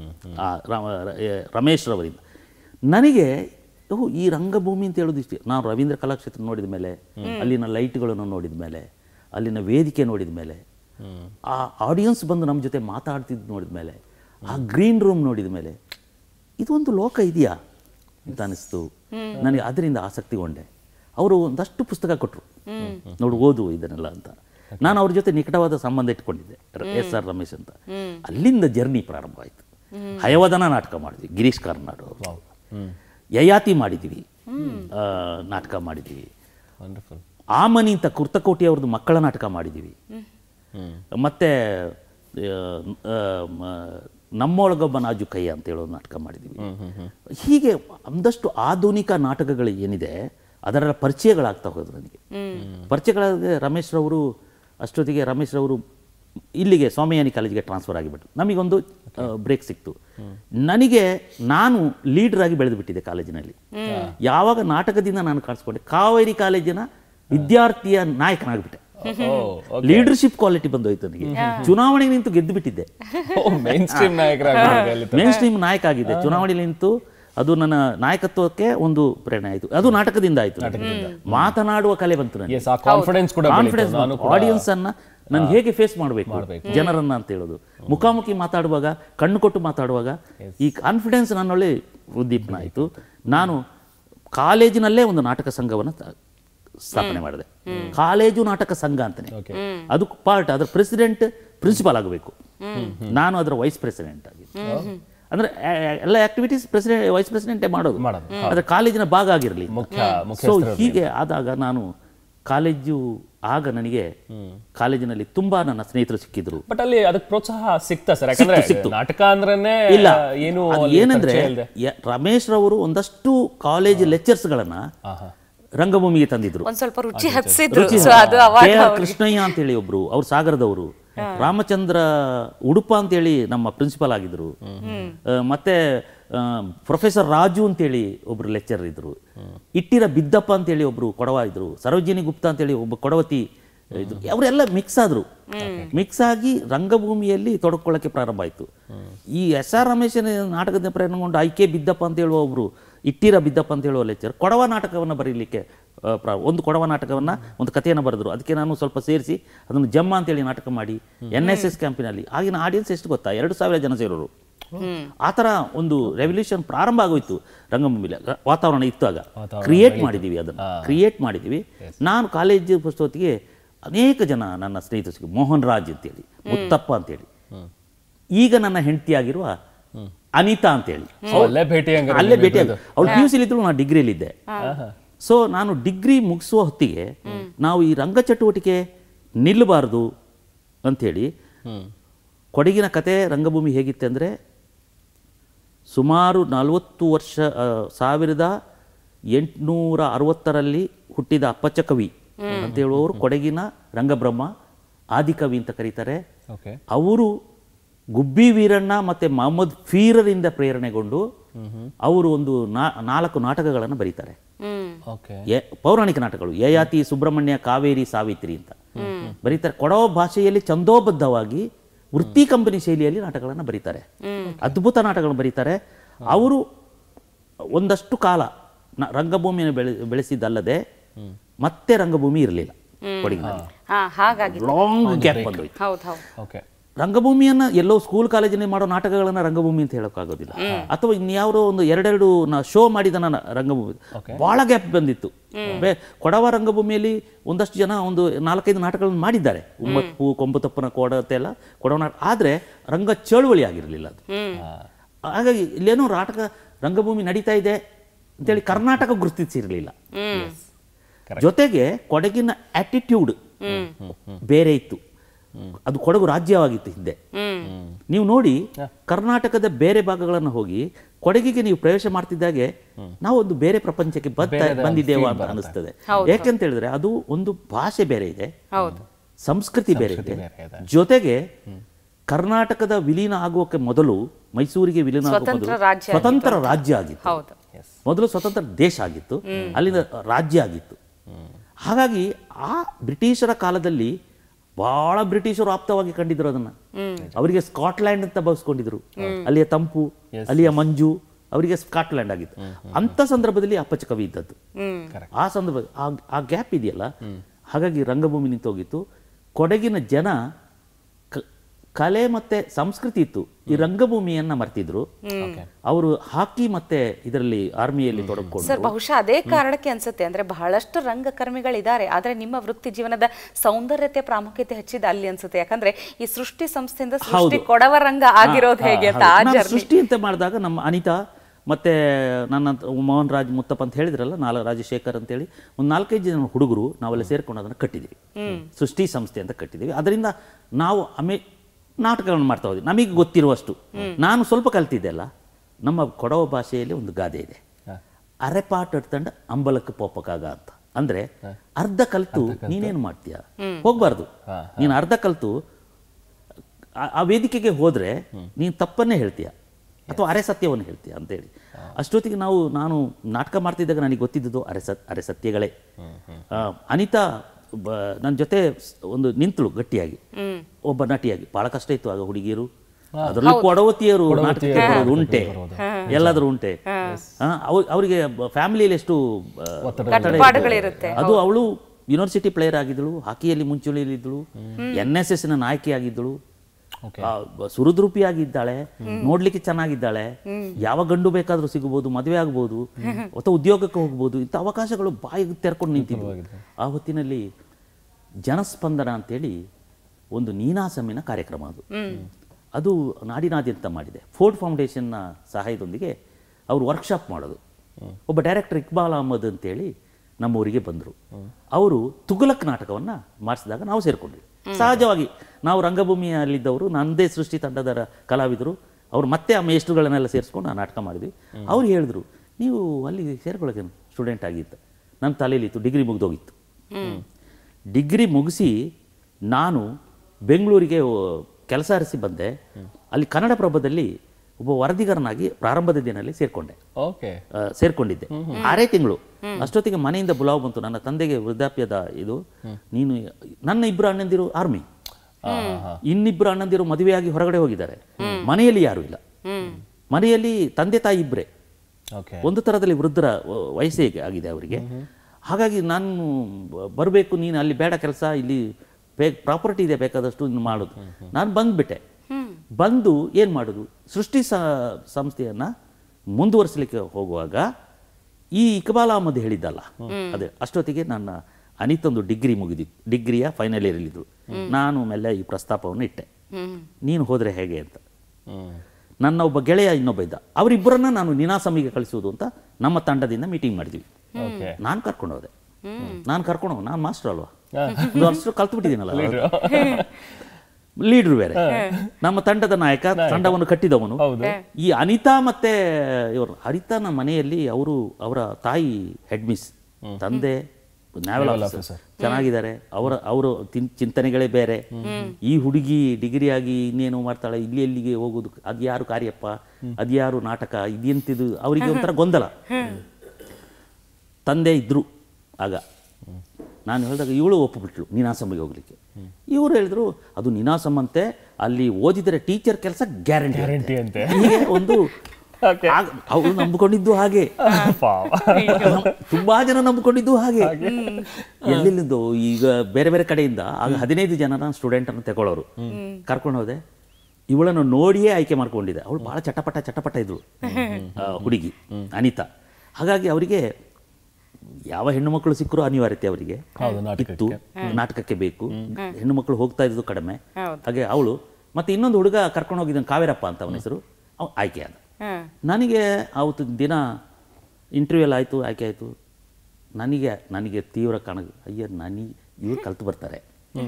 ರಮೇಶ್ ರವರಿಂದ. ನನಗೆ ಓಹ್ ಈ ರಂಗಭೂಮಿ ಅಂತ ಹೇಳೋದು ಇಷ್ಟೇ. ನಾನು ರವೀಂದ್ರ ಕಲಾಕ್ಷೇತ್ರ ನೋಡಿದ ಮೇಲೆ, ಅಲ್ಲಿನ ಲೈಟ್ಗಳನ್ನು ನೋಡಿದ ಮೇಲೆ, ಅಲ್ಲಿನ ವೇದಿಕೆ ನೋಡಿದ ಮೇಲೆ, ಆ ಆಡಿಯನ್ಸ್ ಬಂದು ನಮ್ಮ ಜೊತೆ ಮಾತಾಡ್ತಿದ್ದು ನೋಡಿದ ಮೇಲೆ, ಆ ಗ್ರೀನ್ ರೂಮ್ ನೋಡಿದ ಮೇಲೆ, ಇದೊಂದು ಲೋಕ ಇದೆಯಾ ಅಂತ ಅನಿಸ್ತು ನನಗೆ. ಅದರಿಂದ ಆಸಕ್ತಿಗೊಂಡೆ. ಅವರು ಒಂದಷ್ಟು ಪುಸ್ತಕ ಕೊಟ್ಟರು, ನೋಡು ಓದು ಇದನ್ನೆಲ್ಲ ಅಂತ. ನಾನು ಅವ್ರ ಜೊತೆ ನಿಕಟವಾದ ಸಂಬಂಧ ಇಟ್ಕೊಂಡಿದ್ದೆ, ಎಸ್ ಆರ್ ರಮೇಶ್ ಅಂತ. ಅಲ್ಲಿಂದ ಜರ್ನಿ ಪ್ರಾರಂಭ ಆಯಿತು. ಹಯವದನ ನಾಟಕ ಮಾಡಿದ್ವಿ, ಗಿರೀಶ್ ಕಾರ್ನಾಡ್ ಅವರು. ಯಯಾತಿ ಮಾಡಿದ್ವಿ, ನಾಟಕ ಮಾಡಿದ್ವಿ. ಆಮನಿ ಅಂತ ಕುರ್ತಕೋಟಿ ಅವ್ರದ್ದು ಮಕ್ಕಳ ನಾಟಕ ಮಾಡಿದ್ದೀವಿ. ಮತ್ತೆ ನಮ್ಮೊಳಗೊಬ್ಬ ನಾಜು ಕೈಯ ಅಂತ ಹೇಳೋ ನಾಟಕ ಮಾಡಿದ್ದೀವಿ. ಹೀಗೆ ಒಂದಷ್ಟು ಆಧುನಿಕ ನಾಟಕಗಳು ಏನಿದೆ ಅದರ ಪರಿಚಯಗಳಾಗ್ತಾ ಹೋದ್ರು ನನಗೆ. ಪರಿಚಯಗಳಾದ ರಮೇಶ್ ರವರು ಅಷ್ಟೊತ್ತಿಗೆ ರಮೇಶ್ ರವರು ಇಲ್ಲಿಗೆ ಸ್ವಾಮಿಯಾನಿ ಕಾಲೇಜಿಗೆ ಟ್ರಾನ್ಸ್ಫರ್ ಆಗಿಬಿಟ್ಟು ನಮಗೊಂದು ಬ್ರೇಕ್ ಸಿಕ್ತು. ನನಗೆ ನಾನು ಲೀಡರ್ ಆಗಿ ಬೆಳೆದು ಬಿಟ್ಟಿದ್ದೆ ಕಾಲೇಜಿನಲ್ಲಿ. ಯಾವಾಗ ನಾಟಕದಿಂದ ನಾನು ಕಾಣಿಸ್ಕೊಂಡೆ, ಕಾವೇರಿ ಕಾಲೇಜಿನ ವಿದ್ಯಾರ್ಥಿಯ ನಾಯಕನಾಗ್ಬಿಟ್ಟೆ. ಲೀಡರ್ಶಿಪ್ ಕ್ವಾಲಿಟಿ ಬಂದೋಯ್ತು ನನಗೆ. ಚುನಾವಣೆಗೆ ನಿಂತು ಗೆದ್ದು ಬಿಟ್ಟಿದ್ದೆ, ಮೇನ್ ಸ್ಟ್ರೀಮ್ ನಾಯಕ ಆಗಿದ್ದೆ. ಚುನಾವಣೆಯಲ್ಲಿ ನಿಂತು ಅದು ನನ್ನ ನಾಯಕತ್ವಕ್ಕೆ ಒಂದು ಪ್ರೇರಣೆ ಆಯಿತು. ಅದು ನಾಟಕದಿಂದ ಆಯಿತು. ಮಾತನಾಡುವ ಕಲೆ ಬಂತು ನನಗೆ, ಕಾನ್ಫಿಡೆನ್ಸ್, ಆಡಿಯನ್ಸ್ ಅನ್ನ ನಾನು ಹೇಗೆ ಫೇಸ್ ಮಾಡಬೇಕು ಜನರನ್ನ ಅಂತ ಹೇಳೋದು. ಮುಖಾಮುಖಿ ಮಾತಾಡುವಾಗ, ಕಣ್ಣು ಕೊಟ್ಟು ಮಾತಾಡುವಾಗ ಈ ಕಾನ್ಫಿಡೆನ್ಸ್ ನನ್ನೊಳ್ಳೆ ಉದ್ದೀಪನ ಆಯಿತು. ನಾನು ಕಾಲೇಜಿನಲ್ಲೇ ಒಂದು ನಾಟಕ ಸಂಘವನ್ನು ಸ್ಥಾಪನೆ ಮಾಡಿದೆ, ಕಾಲೇಜು ನಾಟಕ ಸಂಘ ಅಂತಾನೆ. ಅದು ಪಾರ್ಟ್, ಅದರ ಪ್ರೆಸಿಡೆಂಟ್ ಪ್ರಿನ್ಸಿಪಾಲ್ ಆಗಬೇಕು, ನಾನು ಅದರ ವೈಸ್ ಪ್ರೆಸಿಡೆಂಟ್ ಆಗಿ. ಅಂದ್ರೆ ಎಲ್ಲ ಆಕ್ಟಿವಿಟೀಸ್ ಪ್ರೆಸಿಡೆಂಟ್ ವೈಸ್ ಪ್ರೆಸಿಡೆಂಟೇ ಮಾಡೋದು, ಅದರ ಕಾಲೇಜಿನ ಭಾಗ ಆಗಿರಲಿ. ಸೊ ಹೀಗೆ ಆದಾಗ ನಾನು ಕಾಲೇಜು, ಆಗ ನನಗೆ ಕಾಲೇಜಿನಲ್ಲಿ ತುಂಬಾ ನನ್ನ ಸ್ನೇಹಿತರು ಸಿಕ್ಕಿದ್ರು. ಬಟ್ ಅಲ್ಲಿ ಅದಕ್ಕೆ ಪ್ರೋತ್ಸಾಹ ಸಿಕ್ತಾ ಸರ್? ಯಾಕಂದ್ರೆ ನಾಟಕ ಅಂದ್ರೇನೆ ಇಲ್ಲ, ಏನು ಏನಂದ್ರೆ ರಮೇಶ್ ರವರು ಒಂದಷ್ಟು ಕಾಲೇಜ್ ಲೆಕ್ಚರ್ಸ್ ಗಳನ್ನ ರಂಗಭೂಮಿಗೆ ತಂದಿದ್ರು. ಒಂದ್ ಸ್ವಲ್ಪ ರುಚಿ ಹಚ್ಚಿದ್ರು. ಸೊ ಅದು ಅವಾಗ ಕೆ ಆರ್ ಕೃಷ್ಣಯ್ಯ ಅಂತೇಳಿ ಒಬ್ರು, ಅವ್ರು ಸಾಗರದವರು. ರಾಮಚಂದ್ರ ಉಡುಪ ಅಂತೇಳಿ ನಮ್ಮ ಪ್ರಿನ್ಸಿಪಲ್ ಆಗಿದ್ರು. ಮತ್ತೆ ಪ್ರೊಫೆಸರ್ ರಾಜು ಅಂತೇಳಿ ಒಬ್ರು ಲೆಕ್ಚರರ್ ಇದ್ರು. ಇಟ್ಟಿರ ಬಿದ್ದಪ್ಪ ಅಂತೇಳಿ ಒಬ್ರು ಕೊಡವ ಇದ್ರು. ಸರೋಜಿನಿ ಗುಪ್ತಾ ಅಂತೇಳಿ ಒಬ್ಬ ಕೊಡವತಿ ಇದ್ರು. ಅವರೆಲ್ಲ ಮಿಕ್ಸ್ ಆದ್ರು. ಮಿಕ್ಸ್ ಆಗಿ ರಂಗಭೂಮಿಯಲ್ಲಿ ತೊಡಕೊಳ್ಳೋಕೆ ಪ್ರಾರಂಭ ಆಯಿತು. ಈ ಎಸ್ ಆರ್ ರಮೇಶನ ನಾಟಕದ ಪ್ರೇರಣೆಗೊಂಡು ಐ ಕೆ ಬಿದ್ದಪ್ಪ ಅಂತ ಹೇಳುವ ಒಬ್ರು, ಇಟ್ಟಿರ ಬಿದ್ದಪ್ಪ ಅಂತ ಹೇಳುವ ಲೆಕ್ಚರ್ ಕೊಡವ ನಾಟಕವನ್ನು ಬರೀಲಿಕ್ಕೆ ಒಂದು ಕೊಡವ ನಾಟಕವನ್ನು, ಒಂದು ಕಥೆಯನ್ನು ಬರೆದ್ರು. ಅದಕ್ಕೆ ನಾನು ಸ್ವಲ್ಪ ಸೇರಿಸಿ ಅದನ್ನು ಜಮ್ಮ ಅಂತೇಳಿ ನಾಟಕ ಮಾಡಿ ಎನ್ ಎಸ್ ಎಸ್ ಕ್ಯಾಂಪಿನಲ್ಲಿ ಆಗಿನ ಆಡಿಯನ್ಸ್ ಎಷ್ಟು ಗೊತ್ತಾ, ಎರಡು ಸಾವಿರ ಜನ ಸೇರೋರು. ಆ ಥರ ಒಂದು ರೆವಲ್ಯೂಷನ್ ಪ್ರಾರಂಭ ಆಗೋಯ್ತು ರಂಗಭೂಮಿಲಿ. ವಾತಾವರಣ ಇತ್ತು ಆಗ. ಕ್ರಿಯೇಟ್ ಮಾಡಿದ್ದೀವಿ, ಅದನ್ನು ಕ್ರಿಯೇಟ್ ಮಾಡಿದ್ದೀವಿ. ನಾನು ಕಾಲೇಜು ಪುಸ್ತಕಕ್ಕೆ ಅನೇಕ ಜನ ನನ್ನ ಸ್ನೇಹಿತರು ಸಿಗ, ಮೋಹನ್ ರಾಜ್ ಅಂತೇಳಿ, ಮುತ್ತಪ್ಪ ಅಂತೇಳಿ, ಈಗ ನನ್ನ ಹೆಂಡತಿಯಾಗಿರುವ ಅನಿತಾ ಅಂತೇಳಿ, ಅಲ್ಲೇ ಭೇಟಿ ಅಲ್ಲೇ ಭೇಟಿಯಾಗ ಅವಳು ಪಿ ಯು ಸಿಲಿ ಇದ್ರು, ನಾನು ಡಿಗ್ರಿಯಲ್ಲಿದ್ದೆ. ಸೊ ನಾನು ಡಿಗ್ರಿ ಮುಗಿಸುವ ಹೊತ್ತಿಗೆ ನಾವು ಈ ರಂಗ ಚಟುವಟಿಕೆ ನಿಲ್ಲಬಾರ್ದು ಅಂಥೇಳಿ, ಕೊಡಗಿನ ಕತೆ ರಂಗಭೂಮಿ ಹೇಗಿತ್ತೆ ಅಂದರೆ, ಸುಮಾರು ನಲವತ್ತು ವರ್ಷ ಸಾವಿರದ ಎಂಟುನೂರ ಅರವತ್ತರಲ್ಲಿ ಹುಟ್ಟಿದ ಅಪ್ಪಚ್ಚ ಕವಿ ಅಂತ ಹೇಳುವವರು ಕೊಡಗಿನ ರಂಗಬ್ರಹ್ಮ, ಆದಿಕವಿ ಅಂತ ಕರೀತಾರೆ. ಅವರು ಗುಬ್ಬಿ ವೀರಣ್ಣ ಮತ್ತು ಮೊಹಮ್ಮದ್ ಫೀರರಿಂದ ಪ್ರೇರಣೆಗೊಂಡು ಅವರು ಒಂದು ನಾಲ್ಕು ನಾಟಕಗಳನ್ನು ಬರೀತಾರೆ. ಪೌರಾಣಿಕ ನಾಟಕಗಳು, ಯಯಾತಿ, ಸುಬ್ರಹ್ಮಣ್ಯ, ಕಾವೇರಿ, ಸಾವಿತ್ರಿ ಅಂತ ಬರೀತಾರೆ. ಕೊಡವ ಭಾಷೆಯಲ್ಲಿ ಛಂದೋಬದ್ಧವಾಗಿ ವೃತ್ತಿ ಕಂಪನಿ ಶೈಲಿಯಲ್ಲಿ ನಾಟಕಗಳನ್ನು ಬರೀತಾರೆ. ಅದ್ಭುತ ನಾಟಕಗಳನ್ನು ಬರೀತಾರೆ. ಅವರು ಒಂದಷ್ಟು ಕಾಲ ರಂಗಭೂಮಿಯನ್ನು ಬೆಳೆ ಬೆಳೆಸಿದ್ದಲ್ಲದೆ ಮತ್ತೆ ರಂಗಭೂಮಿ ಇರಲಿಲ್ಲ ಕೊಡಗಿನಲ್ಲಿ. ಲಾಂಗ್ ಗ್ಯಾಪ್ ಬಂದೋಯ್ತು. ರಂಗಭೂಮಿಯನ್ನ ಎಲ್ಲೋ ಸ್ಕೂಲ್ ಕಾಲೇಜಿನಲ್ಲಿ ಮಾಡೋ ನಾಟಕಗಳನ್ನ ರಂಗಭೂಮಿ ಅಂತ ಹೇಳೋಕ್ಕಾಗೋದಿಲ್ಲ. ಅಥವಾ ಇನ್ಯಾವುದೋ ಒಂದು ಎರಡೆರಡು ಶೋ ಮಾಡಿದ ರಂಗಭೂಮಿ ಬಹಳ ಗ್ಯಾಪ್ ಬಂದಿತ್ತು. ಕೊಡವ ರಂಗಭೂಮಿಯಲ್ಲಿ ಒಂದಷ್ಟು ಜನ ಒಂದು ನಾಲ್ಕೈದು ನಾಟಕಗಳನ್ನು ಮಾಡಿದ್ದಾರೆ. ಉಮ್ಮತ್ತು, ಕೊಂಬುತಪ್ಪನ ಕೋಡತೆ ಎಲ್ಲ ಕೊಡವ ನಾಟಕ. ಆದರೆ ರಂಗ ಚಳುವಳಿ ಆಗಿರಲಿಲ್ಲ ಅದು. ಹಾಗಾಗಿ ಇಲ್ಲೇನೋ ನಾಟಕ ರಂಗಭೂಮಿ ನಡೀತಾ ಇದೆ ಅಂತೇಳಿ ಕರ್ನಾಟಕ ಗುರುತಿಸಿರಲಿಲ್ಲ. ಜೊತೆಗೆ ಕೊಡಗಿನ ಆಟಿಟ್ಯೂಡ್ ಬೇರೆ ಇತ್ತು. ಅದು ಕೊಡಗು ರಾಜ್ಯವಾಗಿತ್ತು ಹಿಂದೆ. ನೀವು ನೋಡಿ, ಕರ್ನಾಟಕದ ಬೇರೆ ಭಾಗಗಳನ್ನು ಹೋಗಿ ಕೊಡಗಿಗೆ ನೀವು ಪ್ರವೇಶ ಮಾಡ್ತಿದ್ದಾಗೆ ನಾವು ಒಂದು ಬೇರೆ ಪ್ರಪಂಚಕ್ಕೆ ಬಂದಿದ್ದೇವ ಅಂತ ಅನಿಸ್ತದೆ. ಯಾಕೆಂತ ಹೇಳಿದ್ರೆ ಅದು ಒಂದು ಭಾಷೆ ಬೇರೆ ಇದೆ, ಸಂಸ್ಕೃತಿ ಬೇರೆ ಇದೆ. ಜೊತೆಗೆ ಕರ್ನಾಟಕದ ವಿಲೀನ ಆಗುವಕ್ಕೆ ಮೊದಲು, ಮೈಸೂರಿಗೆ ವಿಲೀನ ಆಗುವ ಮೊದಲು ಸ್ವತಂತ್ರ ರಾಜ್ಯ ಆಗಿತ್ತು. ಮೊದಲು ಸ್ವತಂತ್ರ ದೇಶ ಆಗಿತ್ತು, ಅಲ್ಲಿಂದ ರಾಜ್ಯ ಆಗಿತ್ತು. ಹಾಗಾಗಿ ಆ ಬ್ರಿಟಿಷರ ಕಾಲದಲ್ಲಿ ಬಹಳ ಬ್ರಿಟಿಷರು ಆಪ್ತವಾಗಿ ಕಂಡಿದ್ರು ಅದನ್ನ. ಅವರಿಗೆ ಸ್ಕಾಟ್ಲ್ಯಾಂಡ್ ಅಂತ ಭಾವಿಸ್ಕೊಂಡಿದ್ರು. ಅಲ್ಲಿಯ ತಂಪು, ಅಲ್ಲಿಯ ಮಂಜು ಅವರಿಗೆ ಸ್ಕಾಟ್ಲ್ಯಾಂಡ್ ಆಗಿತ್ತು. ಅಂತ ಸಂದರ್ಭದಲ್ಲಿ ಅಪ್ಪಚ್ಚ ಕವಿ ಇದ್ದದ್ದು. ಆ ಸಂದರ್ಭ ಆ ಗ್ಯಾಪ್ ಇದೆಯಲ್ಲ, ಹಾಗಾಗಿ ರಂಗಭೂಮಿ ನಿಂತೋಗಿತ್ತು. ಕೊಡಗಿನ ಜನ ಕಲೆ ಮತ್ತೆ ಸಂಸ್ಕೃತಿ ಇತ್ತು, ಈ ರಂಗಭೂಮಿಯನ್ನ ಮರ್ತಿದ್ರು. ಅವರು ಹಾಕಿ ಮತ್ತೆ ಇದರಲ್ಲಿ ಆರ್ಮಿಯಲ್ಲಿ ತೊಡಗಿಕೊಂಡು. ಸರ್, ಬಹುಶಃ ಅದೇ ಕಾರಣಕ್ಕೆ ಅನ್ಸುತ್ತೆ, ಅಂದ್ರೆ ಬಹಳಷ್ಟು ರಂಗಕರ್ಮಿಗಳಿದ್ದಾರೆ, ಆದ್ರೆ ನಿಮ್ಮ ವೃತ್ತಿ ಜೀವನದ ಸೌಂದರ್ಯತೆ ಪ್ರಾಮುಖ್ಯತೆ ಹೆಚ್ಚಿದ ಅಲ್ಲಿ ಅನ್ಸುತ್ತೆ. ಯಾಕಂದ್ರೆ ಈ ಸೃಷ್ಟಿ ಸಂಸ್ಥೆಯಿಂದ ಸೃಷ್ಟಿ ಕೊಡವ ರಂಗ ಆಗಿರೋದು ಹೇಗೆ ಅಂತ ಸೃಷ್ಟಿ ಅಂತ ಮಾಡಿದಾಗ ನಮ್ಮ ಅನಿತಾ ಮತ್ತೆ ನನ್ನ ಮೋಹನ್ ರಾಜ್, ಮುತ್ತಪ್ಪ ಅಂತ ಹೇಳಿದ್ರಲ್ಲ, ನಾಲ್ ರಾಜಶೇಖರ್ ಅಂತೇಳಿ ಒಂದು ನಾಲ್ಕೈದು ಜನ ಹುಡುಗರು ನಾವೆಲ್ಲ ಸೇರ್ಕೊಂಡು ಅದನ್ನು ಕಟ್ಟಿದ್ದೀವಿ. ಸೃಷ್ಟಿ ಸಂಸ್ಥೆ ಅಂತ ಕಟ್ಟಿದ್ದೀವಿ. ಅದರಿಂದ ನಾವು ಅಮೇ ನಾಟಕಗಳನ್ನು ಮಾಡ್ತಾ ಹೋದ್ವಿ ನಮಗೆ ಗೊತ್ತಿರುವಷ್ಟು. ನಾನು ಸ್ವಲ್ಪ ಕಲ್ತಿದ್ದೆ ಅಲ್ಲ, ನಮ್ಮ ಕೊಡವ ಭಾಷೆಯಲ್ಲಿ ಒಂದು ಗಾದೆ ಇದೆ, ಅರೆಪಾಟ್ ಎಡ್ತಂಡ ಅಂಬಲಕ್ಕೆ ಪೋಪಕ್ಕಾಗ ಅಂತ. ಅಂದ್ರೆ ಅರ್ಧ ಕಲ್ತು ನೀನೇನು ಮಾಡ್ತೀಯ, ಹೋಗ್ಬಾರ್ದು. ನೀನು ಅರ್ಧ ಕಲ್ತು ಆ ವೇದಿಕೆಗೆ ಹೋದ್ರೆ ನೀನು ತಪ್ಪನ್ನೇ ಹೇಳ್ತೀಯ ಅಥವಾ ಅರೆ ಸತ್ಯವನ್ನು ಹೇಳ್ತೀಯ ಅಂತೇಳಿ. ಅಷ್ಟೊತ್ತಿಗೆ ನಾವು ನಾನು ನಾಟಕ ಮಾಡ್ತಿದ್ದಾಗ ನನಗೆ ಗೊತ್ತಿದ್ದು ಅರೆ ಸತ್ ಅರೆ ಸತ್ಯಗಳೇ. ಅನಿತಾ ನನ್ನ ಜೊತೆ ಒಂದು ನಿಂತಳು ಗಟ್ಟಿಯಾಗಿ, ಒಬ್ಬ ನಟಿಯಾಗಿ. ಬಹಳ ಕಷ್ಟ ಇತ್ತು ಆಗ ಹುಡುಗಿಯರು, ಅದರಲ್ಲಿ ಕೊಡವತಿಯರು ನಾಟಕಕ್ಕೆ ಬರೋದು ಉಂಟೆ, ಎಲ್ಲಾದ್ರೂ ಉಂಟೆ. ಅವರಿಗೆ ಫ್ಯಾಮಿಲಿಯಲ್ಲಿ ಎಷ್ಟು ಅದು. ಅವಳು ಯೂನಿವರ್ಸಿಟಿ ಪ್ಲೇಯರ್ ಆಗಿದ್ದಳು, ಹಾಕಿಯಲ್ಲಿ ಮುಂಚೂಣಿಯಲ್ಲಿದ್ದಳು, ಎನ್ ಎಸ್ ಎಸ್ ನ ನಾಯಕಿಯಾಗಿದ್ದಳು, ಸುಹೃದ್ರೂಪಿಯಾಗಿದ್ದಾಳೆ, ನೋಡ್ಲಿಕ್ಕೆ ಚೆನ್ನಾಗಿದ್ದಾಳೆ. ಯಾವ ಗಂಡು ಬೇಕಾದ್ರೂ ಸಿಗಬಹುದು, ಮದುವೆ ಆಗ್ಬಹುದು ಅಥವಾ ಉದ್ಯೋಗಕ್ಕೆ ಹೋಗ್ಬೋದು. ಇಂಥ ಅವಕಾಶಗಳು ಬಾಯಿಗೆ ತೆರ್ಕೊಂಡು ನಿಂತಿದ್ವು. ಆ ಹೊತ್ತಿನಲ್ಲಿ ಜನಸ್ಪಂದನ ಅಂತೇಳಿ ಒಂದು ನೀನಾಸಮಿನ ಕಾರ್ಯಕ್ರಮ, ಅದು ಅದು ನಾಡಿನಾದ್ಯಂತ ಮಾಡಿದೆ. ಫೋರ್ಡ್ ಫೌಂಡೇಶನ್ನ ಸಹಾಯದೊಂದಿಗೆ ಅವರು ವರ್ಕ್ಶಾಪ್ ಮಾಡೋದು. ಒಬ್ಬ ಡೈರೆಕ್ಟರ್ ಇಕ್ಬಾಲ್ ಅಹಮದ್ ಅಂತೇಳಿ ನಮ್ಮೂರಿಗೆ ಬಂದರು. ಅವರು ತುಘಲಕ್ ನಾಟಕವನ್ನು ಮಾಡಿಸಿದಾಗ ನಾವು ಸೇರಿಕೊಂಡ್ವಿ. ಸಹಜವಾಗಿ ನಾವು ರಂಗಭೂಮಿಯಲ್ಲಿದ್ದವರು, ನನ್ನದೇ ಸೃಷ್ಟಿ ತಂಡದ ಕಲಾವಿದರು, ಅವರು ಮತ್ತೆ ಆ ಮೇಷ್ಟ್ರುಗಳನ್ನೆಲ್ಲ ಸೇರಿಸ್ಕೊಂಡು ಆ ನಾಟಕ ಮಾಡಿದ್ವಿ. ಅವ್ರು ಹೇಳಿದ್ರು, ನೀವು ಅಲ್ಲಿ ಸೇರ್ಕೊಳ್ಳೋಕೆ ಸ್ಟೂಡೆಂಟ್ ಆಗಿತ್ತು, ನನ್ನ ತಲೆಯಲ್ಲಿತ್ತು, ಡಿಗ್ರಿ ಮುಗಿದೋಗಿತ್ತು. ಡಿಗ್ರಿ ಮುಗಿಸಿ ನಾನು ಬೆಂಗಳೂರಿಗೆ ಕೆಲಸ ಅರಸಿ ಬಂದೆ. ಅಲ್ಲಿ ಕನ್ನಡಪ್ರಭದಲ್ಲಿ ಒಬ್ಬ ವರದಿಗಾರನಾಗಿ ಪ್ರಾರಂಭದ ದಿನಲ್ಲಿ ಸೇರ್ಕೊಂಡೆ ಸೇರ್ಕೊಂಡಿದ್ದೆ ಆರೇ ತಿಂಗಳು. ಅಷ್ಟೊತ್ತಿಗೆ ಮನೆಯಿಂದ ಬುಲಾವ್ ಬಂತು, ನನ್ನ ತಂದೆಗೆ ವೃದ್ಧಾಪ್ಯದ ಇದು, ನೀನು ನನ್ನ ಇಬ್ಬರು ಅಣ್ಣಂದಿರು ಆರ್ಮಿ, ಇನ್ನಿಬ್ಬರು ಅಣ್ಣಂದಿರು ಮದುವೆಯಾಗಿ ಹೊರಗಡೆ ಹೋಗಿದ್ದಾರೆ, ಮನೆಯಲ್ಲಿ ಯಾರು ಇಲ್ಲ, ಮನೆಯಲ್ಲಿ ತಂದೆ ತಾಯಿ ಇಬ್ಬರೇ, ಒಂದು ಥರದಲ್ಲಿ ವೃದ್ಧರ ವಯಸ್ಸೇ ಆಗಿದೆ ಅವರಿಗೆ. ಹಾಗಾಗಿ ನಾನು ಬರಬೇಕು, ನೀನು ಅಲ್ಲಿ ಬೇಡ ಕೆಲಸ, ಇಲ್ಲಿ ಬೇ ಪ್ರಾಪರ್ಟಿ ಇದೆ ಬೇಕಾದಷ್ಟು ನೀನು ಮಾಡೋದು. ನಾನು ಬಂದುಬಿಟ್ಟೆ. ಬಂದು ಏನು ಮಾಡೋದು, ಸೃಷ್ಟಿ ಸಂಸ್ಥೆಯನ್ನು ಮುಂದುವರಿಸಲಿಕ್ಕೆ ಹೋಗುವಾಗ ಈ ಇಕ್ಬಾಲ್ ಅಹಮದ್ ಹೇಳಿದ್ದಲ್ಲ, ಅದೇ ಅಷ್ಟೊತ್ತಿಗೆ ನನ್ನ ಅನಿತಂದು ಡಿಗ್ರಿ ಮುಗಿದಿತ್ತು, ಡಿಗ್ರಿಯ ಫೈನಲ್ ಇಯರ್ ಇಲ್ಲಿದ್ರು. ನಾನು ಮೇಲೆ ಈ ಪ್ರಸ್ತಾಪವನ್ನು ಇಟ್ಟೆ, ನೀನು ಹೋದರೆ ಹೇಗೆ ಅಂತ. ನನ್ನ ಒಬ್ಬ ಗೆಳೆಯ ಇನ್ನೊಬ್ಬ ಇದ್ದ, ಅವರಿಬ್ಬರನ್ನ ನಾನು ನಿನಾಸಮಿಗೆ ಕಳಿಸುವುದು ಅಂತ ನಮ್ಮ ತಂಡದಿಂದ ಮೀಟಿಂಗ್ ಮಾಡಿದ್ವಿ. ನಾನು ಕರ್ಕೊಂಡು ಹೋದೆ, ನಾನು ಕರ್ಕೊಂಡು ಹೋಗ ನಾನು ಮಾಸ್ಟರ್ ಅಲ್ವಾ, ಒಂದು ವರ್ಷ ಕಲ್ತು ಬಿಟ್ಟಿದ್ದೀನಲ್ಲ, ಲೀಡ್ರು ಬೇರೆ, ನಮ್ಮ ತಂಡದ ನಾಯಕ, ತಂಡವನ್ನು ಕಟ್ಟಿದವನು. ಈ ಅನಿತಾ ಮತ್ತೆ ಇವರು, ಅನಿತಾನ ಮನೆಯಲ್ಲಿ ಅವರು ಅವರ ತಾಯಿ ಹೆಡ್ ಮಿಸ್, ತಂದೆ ನ್ಯಾವಲ್ ಆಫೀಸರ್, ಚೆನ್ನಾಗಿದ್ದಾರೆ, ಅವರ ಅವರು ಚಿಂತನೆಗಳೇ ಬೇರೆ. ಈ ಹುಡುಗಿ ಡಿಗ್ರಿ ಆಗಿ ಇನ್ನೇನು ಮಾಡ್ತಾಳೆ, ಇಲ್ಲಿ ಎಲ್ಲಿಗೆ ಹೋಗೋದು, ಅದ್ಯಾರು ಕಾರ್ಯಪ್ಪ, ಅದ್ಯಾರು ನಾಟಕ, ಇದೆಂತಿದು, ಅವರಿಗೆ ಒಂಥರ ಗೊಂದಲ. ತಂದೆ ಇದ್ರು ಆಗ. ನಾನು ಹೇಳಿದಾಗ ಇವಳು ಒಪ್ಪಿಬಿಟ್ಲು ನೀನಾಸಮ್ಮಿಗೆ ಹೋಗ್ಲಿಕ್ಕೆ. ಇವರು ಹೇಳಿದ್ರು ಅದು ನೀನಾಸಮ್ ಅಂತೆ, ಅಲ್ಲಿ ಓದಿದರೆ ಟೀಚರ್ ಕೆಲಸ ಗ್ಯಾರಂಟಿ ಗ್ಯಾರಂಟಿ ಅಂತೆ. ಹೀಗೆ ಒಂದು ಅವರು ನಂಬಿಕೊಂಡಿದ್ದು ಹಾಗೆ, ತುಂಬಾ ಜನ ನಂಬಿಕೊಂಡಿದ್ದು ಹಾಗೆ. ಎಲ್ಲಿಂದು ಈಗ ಬೇರೆ ಬೇರೆ ಕಡೆಯಿಂದ ಆಗ ಹದಿನೈದು ಜನನ ಸ್ಟೂಡೆಂಟ್ ಅನ್ನು ತಗೊಳ್ಳೋರು. ಕರ್ಕೊಂಡು ಹೋದೆ, ಇವಳನ್ನು ನೋಡಿಯೇ ಆಯ್ಕೆ ಮಾಡ್ಕೊಂಡಿದ್ದೆ. ಅವಳು ಬಹಳ ಚಟಪಟ ಚಟಪಟ ಇದ್ಳು ಹುಡುಗಿ ಅನಿತಾ. ಹಾಗಾಗಿ ಅವರಿಗೆ ಯಾವ ಹೆಣ್ಣು ಮಕ್ಕಳು ಸಿಕ್ಕರೂ ಅನಿವಾರ್ಯತೆ ಅವರಿಗೆ ಇತ್ತು, ನಾಟಕಕ್ಕೆ ಬೇಕು, ಹೆಣ್ಣು ಮಕ್ಕಳು ಹೋಗ್ತಾ ಇದ್ದು ಕಡಿಮೆ. ಹಾಗೆ ಅವಳು ಮತ್ತೆ ಇನ್ನೊಂದು ಹುಡುಗ ಕರ್ಕೊಂಡು ಹೋಗಿದ್ದಾನೆ, ಕಾವೇರಪ್ಪ ಅಂತ ಅವನ ಹೆಸರು, ಅವ ಆಯ್ಕೆ ಆದ. ನನಗೆ ಅವತ್ತು ದಿನ ಇಂಟರ್ವ್ಯೂ ಎಲ್ಲ ಆಯಿತು, ಆಯ್ಕೆ ಆಯಿತು. ನನಗೆ ನನಗೆ ತೀವ್ರ ಕಾಣ, ಅಯ್ಯ ನನಗೆ ಇವ್ರು ಕಲ್ತು ಬರ್ತಾರೆ,